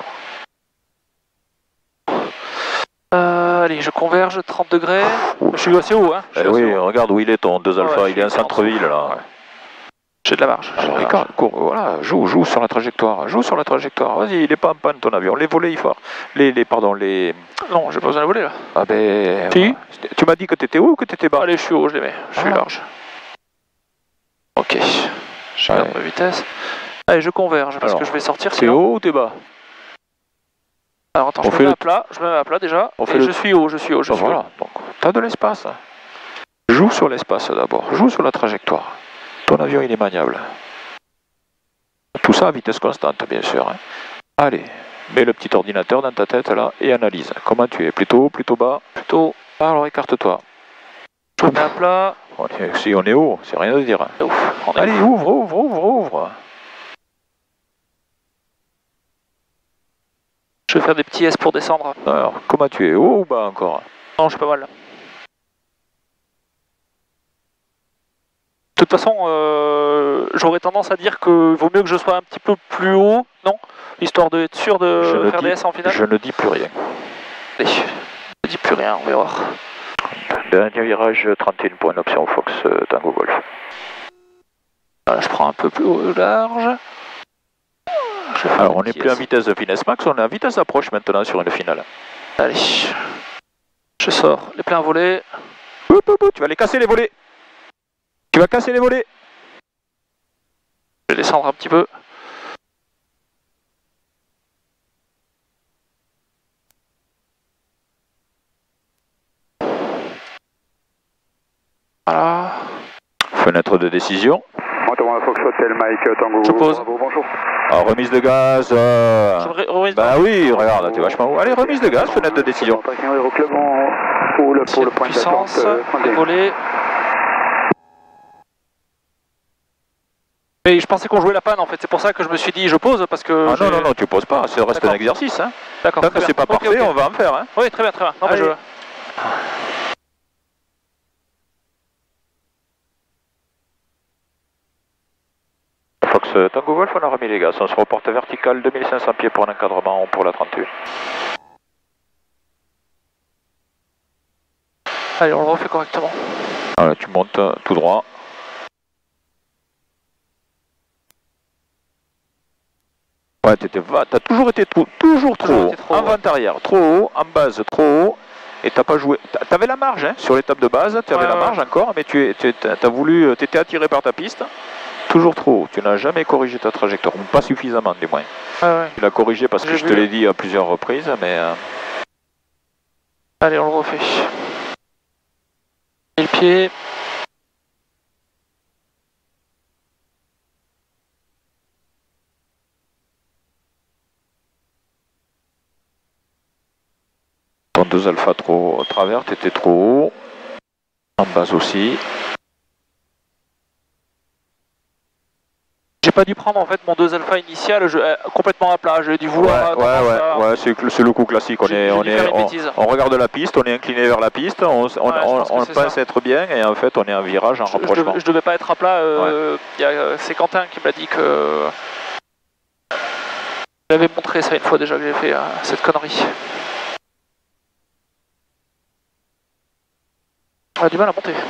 [SPEAKER 2] Euh, allez, je converge, trente degrés. Je suis assez haut, hein.
[SPEAKER 1] Eh oui, haut. Regarde où il est ton deux alpha, ouais, il est en centre-ville là. Ouais.
[SPEAKER 2] J'ai de la marge.
[SPEAKER 1] Alors Ricard, cours, voilà, joue, joue sur la trajectoire, joue sur la trajectoire. Vas-y, il est pas en panne ton avion. Les volets, il faut. Les, les, pardon, les.
[SPEAKER 2] Non, j'ai pas besoin de voler là.
[SPEAKER 1] Ah ben.
[SPEAKER 2] Si.
[SPEAKER 1] Ouais. Tu m'as dit que t'étais haut ou que t'étais bas?
[SPEAKER 2] Allez, je suis haut, je les mets. Je suis
[SPEAKER 1] ah.
[SPEAKER 2] large. Ok. Je garde ma vitesse. Allez, je converge parce Alors, que je vais sortir.
[SPEAKER 1] T'es haut ou t'es bas?
[SPEAKER 2] Alors attends, on je me mets le... à plat, je me mets à plat déjà. On et fait je le... suis haut, je suis haut, je
[SPEAKER 1] oh,
[SPEAKER 2] suis
[SPEAKER 1] voilà.
[SPEAKER 2] haut.
[SPEAKER 1] Donc, t'as de l'espace. Joue sur l'espace d'abord, joue sur la trajectoire. Ton avion il est maniable. Tout ça à vitesse constante, bien sûr. Hein. Allez, mets le petit ordinateur dans ta tête là et analyse. Comment tu es? Plutôt haut, plutôt bas? Plutôt. Alors écarte-toi.
[SPEAKER 2] Je me mets à plat.
[SPEAKER 1] On est... Si on est haut, c'est rien à dire.
[SPEAKER 2] Ouf, on est
[SPEAKER 1] Allez, ouvre, ouvre, ouvre, ouvre.
[SPEAKER 2] Je vais faire des petits S pour descendre.
[SPEAKER 1] Alors, comment tu es? Haut ou bas encore?
[SPEAKER 2] Non, je suis pas mal. De toute façon, euh, j'aurais tendance à dire qu'il vaut mieux que je sois un petit peu plus haut, non? Histoire d'être sûr de
[SPEAKER 1] je
[SPEAKER 2] faire
[SPEAKER 1] dis,
[SPEAKER 2] des S en finale.
[SPEAKER 1] Je ne dis plus rien.
[SPEAKER 2] Allez, je ne dis plus rien, on verra.
[SPEAKER 1] Dernier virage, trente et un pour une option Fox euh, Tango Golf.
[SPEAKER 2] Voilà, je prends un peu plus au large.
[SPEAKER 1] Alors on n'est plus en vitesse de finesse max, on est en vitesse d'approche maintenant sur une finale.
[SPEAKER 2] Allez, je sors les pleins volets.
[SPEAKER 1] Oup, oup, oup, tu vas les casser les volets. Tu vas casser les volets.
[SPEAKER 2] Je vais descendre un petit peu. Voilà.
[SPEAKER 1] Fenêtre de décision.
[SPEAKER 5] Fox Hotel Mike Tango.
[SPEAKER 2] Je pose.
[SPEAKER 5] Bravo, bonjour.
[SPEAKER 1] Alors, remise de gaz. Euh...
[SPEAKER 2] Remise
[SPEAKER 1] bah de... oui, regarde, t'es vachement haut. Allez, remise de gaz, fenêtre de décision.
[SPEAKER 5] Au club en... pour le, pour le point
[SPEAKER 2] puissance,
[SPEAKER 5] de
[SPEAKER 2] volets. Mais je pensais qu'on jouait la panne en fait, c'est pour ça que je me suis dit je pose parce que.
[SPEAKER 1] Ah non, non, non, tu poses pas, ça reste un exercice. Hein.
[SPEAKER 2] D'accord.
[SPEAKER 1] Tant que c'est pas
[SPEAKER 2] okay,
[SPEAKER 1] parfait,
[SPEAKER 2] okay.
[SPEAKER 1] on va en faire. Hein.
[SPEAKER 2] Oui, très bien, très bien. Non, mais je...
[SPEAKER 1] Fox Tango Golf, on a remis les gaz. On se reporte vertical, deux mille cinq cents pieds pour un encadrement pour la trente et un.
[SPEAKER 2] Allez, on le refait correctement.
[SPEAKER 1] Voilà, tu montes tout droit. Ouais, t'as toujours été trop, toujours trop haut. Trop en vente arrière, trop haut, en base, trop haut. Et t'as pas joué. T'avais la marge hein, sur l'étape de base, tu avais ouais, la marge ouais. encore, mais tu as voulu, t'étais attiré par ta piste. Toujours trop haut. Tu n'as jamais corrigé ta trajectoire, ou pas suffisamment du moins.
[SPEAKER 2] Ouais, ouais.
[SPEAKER 1] Tu l'as corrigé parce que je te l'ai dit à plusieurs reprises, mais. Euh...
[SPEAKER 2] Allez, on le refait. Et le pied.
[SPEAKER 1] Ton deux alpha trop au travers, tu étais trop haut. En base aussi.
[SPEAKER 2] J'ai pas dû prendre en fait mon deux alpha initial je, euh, complètement à plat, j'ai dû vouloir...
[SPEAKER 1] Ouais, ouais, ouais, ouais c'est le coup classique, on, est, on, est, on, on regarde la piste, on est incliné vers la piste, on, on, ouais, on, on pense ça. être bien et en fait on est en virage en je, rapprochement.
[SPEAKER 2] Je devais, je devais pas être à plat, euh, ouais. euh, c'est Quentin qui m'a dit que... J'avais montré ça une fois déjà que j'ai fait euh, cette connerie. On a du mal à monter.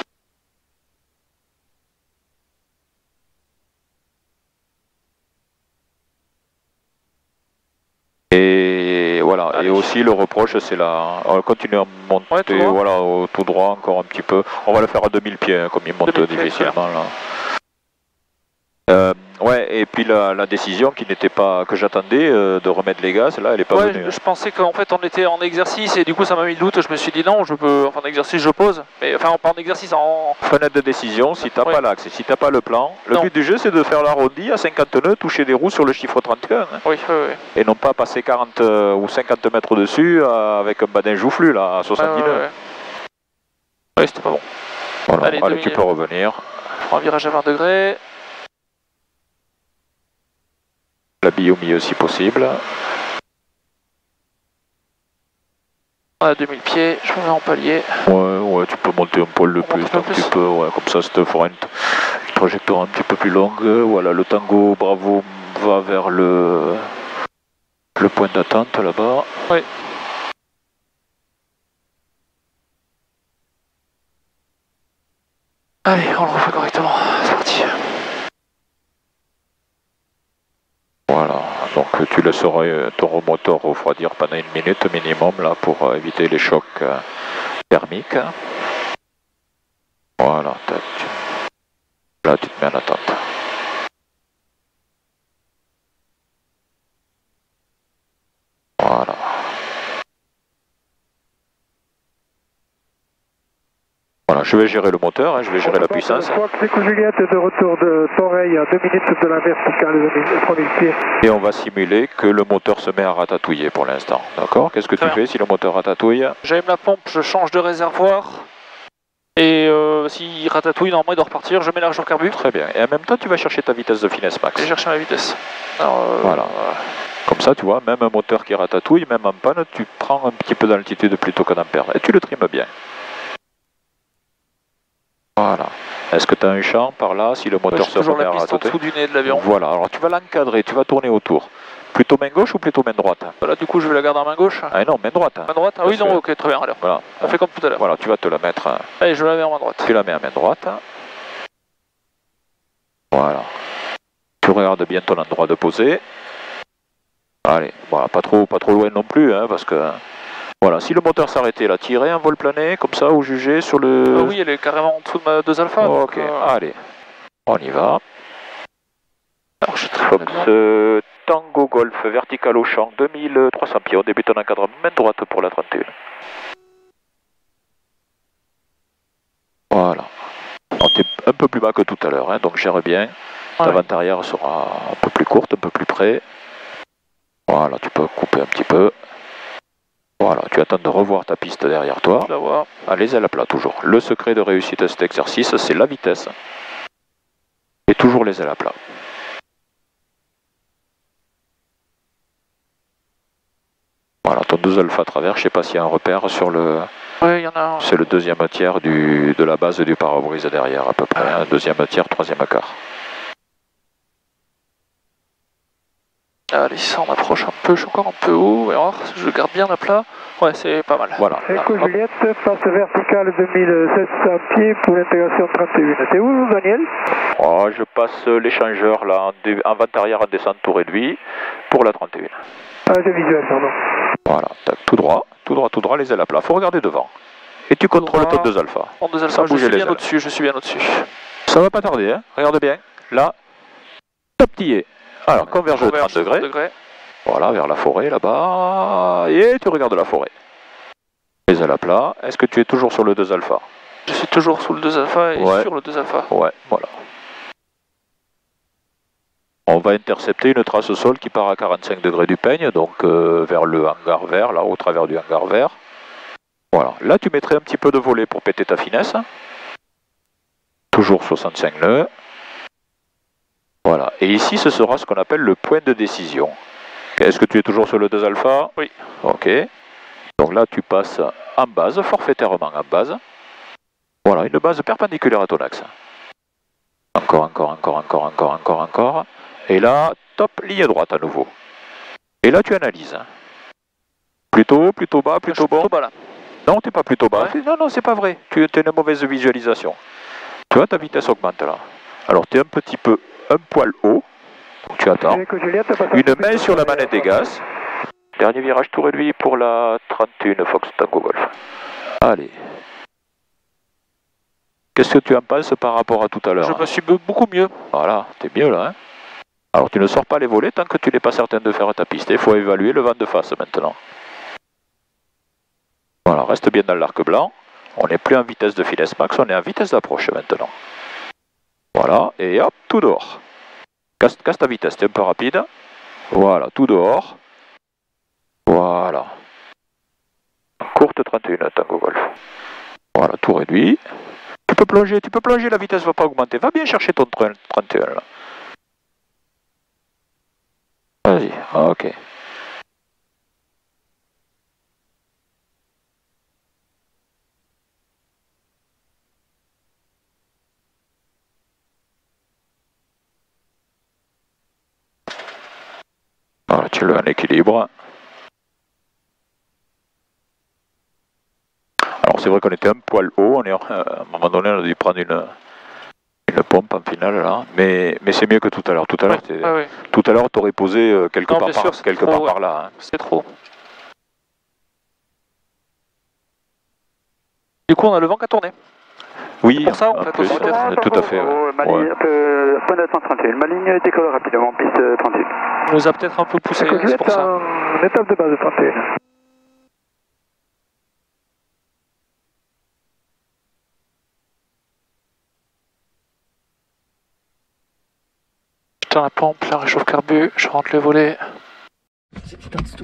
[SPEAKER 1] Et voilà, allez. Et aussi le reproche c'est là, on continue à monter, ouais, tout voilà, au, tout droit encore un petit peu. On va le faire à deux mille pieds, hein, comme il monte difficilement là. Euh, ouais, et puis la, la décision qui n'était pas, que j'attendais euh, de remettre les gaz, là elle est pas
[SPEAKER 2] ouais,
[SPEAKER 1] venue.
[SPEAKER 2] Je, je pensais qu'en fait on était en exercice et du coup ça m'a mis le doute, je me suis dit non, je peux, enfin en exercice je pose, mais enfin pas en exercice, en...
[SPEAKER 1] Fenêtre de décision, si t'as ouais. pas l'axe, si t'as pas le plan, le non. but du jeu c'est de faire l'arrondi à cinquante nœuds, toucher des roues sur le chiffre trente et un. Hein,
[SPEAKER 2] oui, oui, oui.
[SPEAKER 1] Et non pas passer quarante euh, ou cinquante mètres dessus euh, avec un badin joufflu là, à soixante-dix nœuds.
[SPEAKER 2] Ouais, ouais, ouais. ouais c'était pas bon.
[SPEAKER 1] Voilà, allez, allez tu peux revenir.
[SPEAKER 2] Un virage à vingt degrés.
[SPEAKER 1] La bille au milieu si possible.
[SPEAKER 2] À deux mille pieds, je me mets en palier.
[SPEAKER 1] Ouais, ouais, tu peux monter un poil de plus, un plus. petit peu, ouais, comme ça, ça te fera une, une trajectoire un petit peu plus longue. Voilà, le Tango Bravo va vers le, le point d'attente là-bas.
[SPEAKER 2] Oui. Allez, on le refait correctement, c'est parti.
[SPEAKER 1] Voilà, donc tu laisseras ton moteur refroidir pendant une minute minimum là pour éviter les chocs thermiques. Voilà, là tu te mets en attente. Voilà. Voilà, je vais gérer le moteur, hein, je vais gérer la puissance.
[SPEAKER 5] Juliette de retour de Toreil à deux minutes de la verticale, trois mille pieds.
[SPEAKER 1] Et on va simuler que le moteur se met à ratatouiller pour l'instant. D'accord? Qu'est-ce que tu fais si le moteur ratatouille?
[SPEAKER 2] J'allume la pompe, je change de réservoir. Et euh, s'il ratatouille, normalement il doit repartir, je mets l'argent au carburant.
[SPEAKER 1] Très bien. Et en même temps, tu vas chercher ta vitesse de finesse max.
[SPEAKER 2] Je vais chercher ma vitesse. Alors, euh,
[SPEAKER 1] voilà. Euh... Comme ça, tu vois, même un moteur qui ratatouille, même en panne, tu prends un petit peu d'altitude plutôt que d'en perdre. Et tu le trimes bien. Voilà. Est-ce que tu as un champ par là si le moteur ouais, se remet à ratatouiller?
[SPEAKER 2] En dessous du nez de l'avion.
[SPEAKER 1] Voilà. Alors tu vas l'encadrer, tu vas tourner autour. Plutôt main gauche ou plutôt main droite?
[SPEAKER 2] Voilà, du coup je vais la garder en main gauche.
[SPEAKER 1] Ah non, main droite.
[SPEAKER 2] Main droite? Ah oui, non, ok, très bien. Alors.
[SPEAKER 1] Voilà.
[SPEAKER 2] On fait comme tout à l'heure.
[SPEAKER 1] Voilà, tu vas te la mettre.
[SPEAKER 2] Allez, je la mets en main droite.
[SPEAKER 1] Tu la mets en main droite. Voilà. Tu regardes bien ton endroit de poser. Allez, voilà, pas trop, pas trop loin non plus, hein, parce que... Voilà, si le moteur s'arrêtait là, tirer un vol plané, comme ça, ou juger sur le...
[SPEAKER 2] Euh, oui, elle est carrément en dessous de ma deux alpha.
[SPEAKER 1] Oh, ok, euh... allez, on y va.
[SPEAKER 2] Alors, je
[SPEAKER 1] Fox euh, Tango Golf, vertical au champ, deux mille trois cents pieds, on débute en encadrement, main droite pour la trente et un. Voilà. Tu es un peu plus bas que tout à l'heure, hein, donc gère bien. Ta ouais. vente arrière sera un peu plus courte, un peu plus près. Voilà, tu peux couper un petit peu. Voilà, tu attends de revoir ta piste derrière toi.
[SPEAKER 2] Je la vois.
[SPEAKER 1] À les ailes à plat, toujours. Le secret de réussite à cet exercice, c'est la vitesse. Et toujours les ailes à plat. Voilà, ton deux alpha travers, je sais pas s'il y a un repère sur le...
[SPEAKER 2] Oui, il y en a un.
[SPEAKER 1] C'est le deuxième tiers du, de la base du pare-brise derrière, à peu près. Hein, deuxième tiers, troisième quart.
[SPEAKER 2] Allez, ça on approche un peu, je suis encore un peu haut, et alors, je garde bien à plat. Ouais, c'est pas mal.
[SPEAKER 1] Voilà.
[SPEAKER 5] Echo Juliette, passe verticale deux mille sept cents pieds pour l'intégration trente et un. T'es où, Daniel?
[SPEAKER 1] Oh, je passe l'échangeur là, en, dé... en vente arrière en descente tout réduit pour la trente et un.
[SPEAKER 5] Ah, j'ai visuel, pardon.
[SPEAKER 1] Voilà, tac, tout droit, tout droit, tout droit, les ailes à plat. Faut regarder devant. Et tu contrôles ton deux alpha.
[SPEAKER 2] En deux alpha, je suis bien au-dessus, je suis bien au-dessus.
[SPEAKER 1] Ça va pas tarder, hein. Regarde bien. Là, top tillé. Alors, converge de trente degrés.
[SPEAKER 2] degrés.
[SPEAKER 1] Voilà, vers la forêt là-bas. Et tu regardes la forêt. Les ailes à plat. Est-ce que tu es toujours sur le deux alpha?
[SPEAKER 2] Je suis toujours sous le deux alpha et
[SPEAKER 1] ouais.
[SPEAKER 2] sur le deux alpha.
[SPEAKER 1] Ouais, voilà. On va intercepter une trace au sol qui part à quarante-cinq degrés du peigne, donc euh, vers le hangar vert, là, au travers du hangar vert. Voilà. Là, tu mettrais un petit peu de volet pour péter ta finesse. Toujours soixante-cinq nœuds. Voilà. Et ici, ce sera ce qu'on appelle le point de décision. Est-ce que tu es toujours sur le deux alpha?
[SPEAKER 2] Oui.
[SPEAKER 1] Ok. Donc là, tu passes en base, forfaitairement en base. Voilà, une base perpendiculaire à ton axe. Encore, encore, encore, encore, encore, encore, encore. Et là, top, ligne droite à nouveau. Et là, tu analyses. Plutôt, plutôt bas, plutôt bon.
[SPEAKER 2] Plutôt bas là.
[SPEAKER 1] Non, t'es pas plutôt bas.
[SPEAKER 2] Ouais.
[SPEAKER 1] Non, non, c'est pas vrai. Tu as une mauvaise visualisation. Tu vois, ta vitesse augmente là. Alors, tu es un petit peu, un poil haut. Donc, tu attends. Une main sur la manette des gaz. Dernier virage tout réduit pour la trente et un Fox Tango Golf. Allez. Qu'est-ce que tu en penses par rapport à tout à l'heure?
[SPEAKER 2] Je me suis beaucoup mieux.
[SPEAKER 1] Voilà, t'es mieux là. Hein. Alors, tu ne sors pas les volets tant que tu n'es pas certain de faire ta piste. Il faut évaluer le vent de face maintenant. Voilà, reste bien dans l'arc blanc. On n'est plus en vitesse de finesse max, on est en vitesse d'approche maintenant. Voilà, et hop, tout dehors. Casse, casse ta vitesse, t'es un peu rapide. Voilà, tout dehors. Voilà. Courte trente et un, Tango Golf. Voilà, tout réduit. Tu peux plonger, tu peux plonger, la vitesse ne va pas augmenter. Va bien chercher ton trente et un là. Vas-y, ok. Voilà, tu l'as en équilibre. Alors c'est vrai qu'on était un poil haut, on est, à un moment donné on a dû prendre une, une pompe en finale là, mais, mais c'est mieux que tout à l'heure. Tout à l'heure,
[SPEAKER 2] ouais, ouais, ouais.
[SPEAKER 1] Tout à l'heure t'aurais posé euh, quelque
[SPEAKER 2] non,
[SPEAKER 1] part, par,
[SPEAKER 2] sûr,
[SPEAKER 1] quelque
[SPEAKER 2] trop,
[SPEAKER 1] part
[SPEAKER 2] ouais.
[SPEAKER 1] par là. Hein.
[SPEAKER 2] C'est trop. Du coup on a le vent qui a tourné.
[SPEAKER 1] Oui,
[SPEAKER 2] pour ça en fait
[SPEAKER 1] plus,
[SPEAKER 2] aussi.
[SPEAKER 1] euh, tout à fait. Ouais.
[SPEAKER 5] Ma ligne, euh, point de trente et un, ma ligne décolle rapidement, piste trente et un.
[SPEAKER 2] On nous a peut-être un peu poussé, c'est pour ça.
[SPEAKER 5] En étape de base de trente et un.
[SPEAKER 2] Je tends la pompe, la réchauffe carbu, je rentre le volet.
[SPEAKER 12] C'est putain de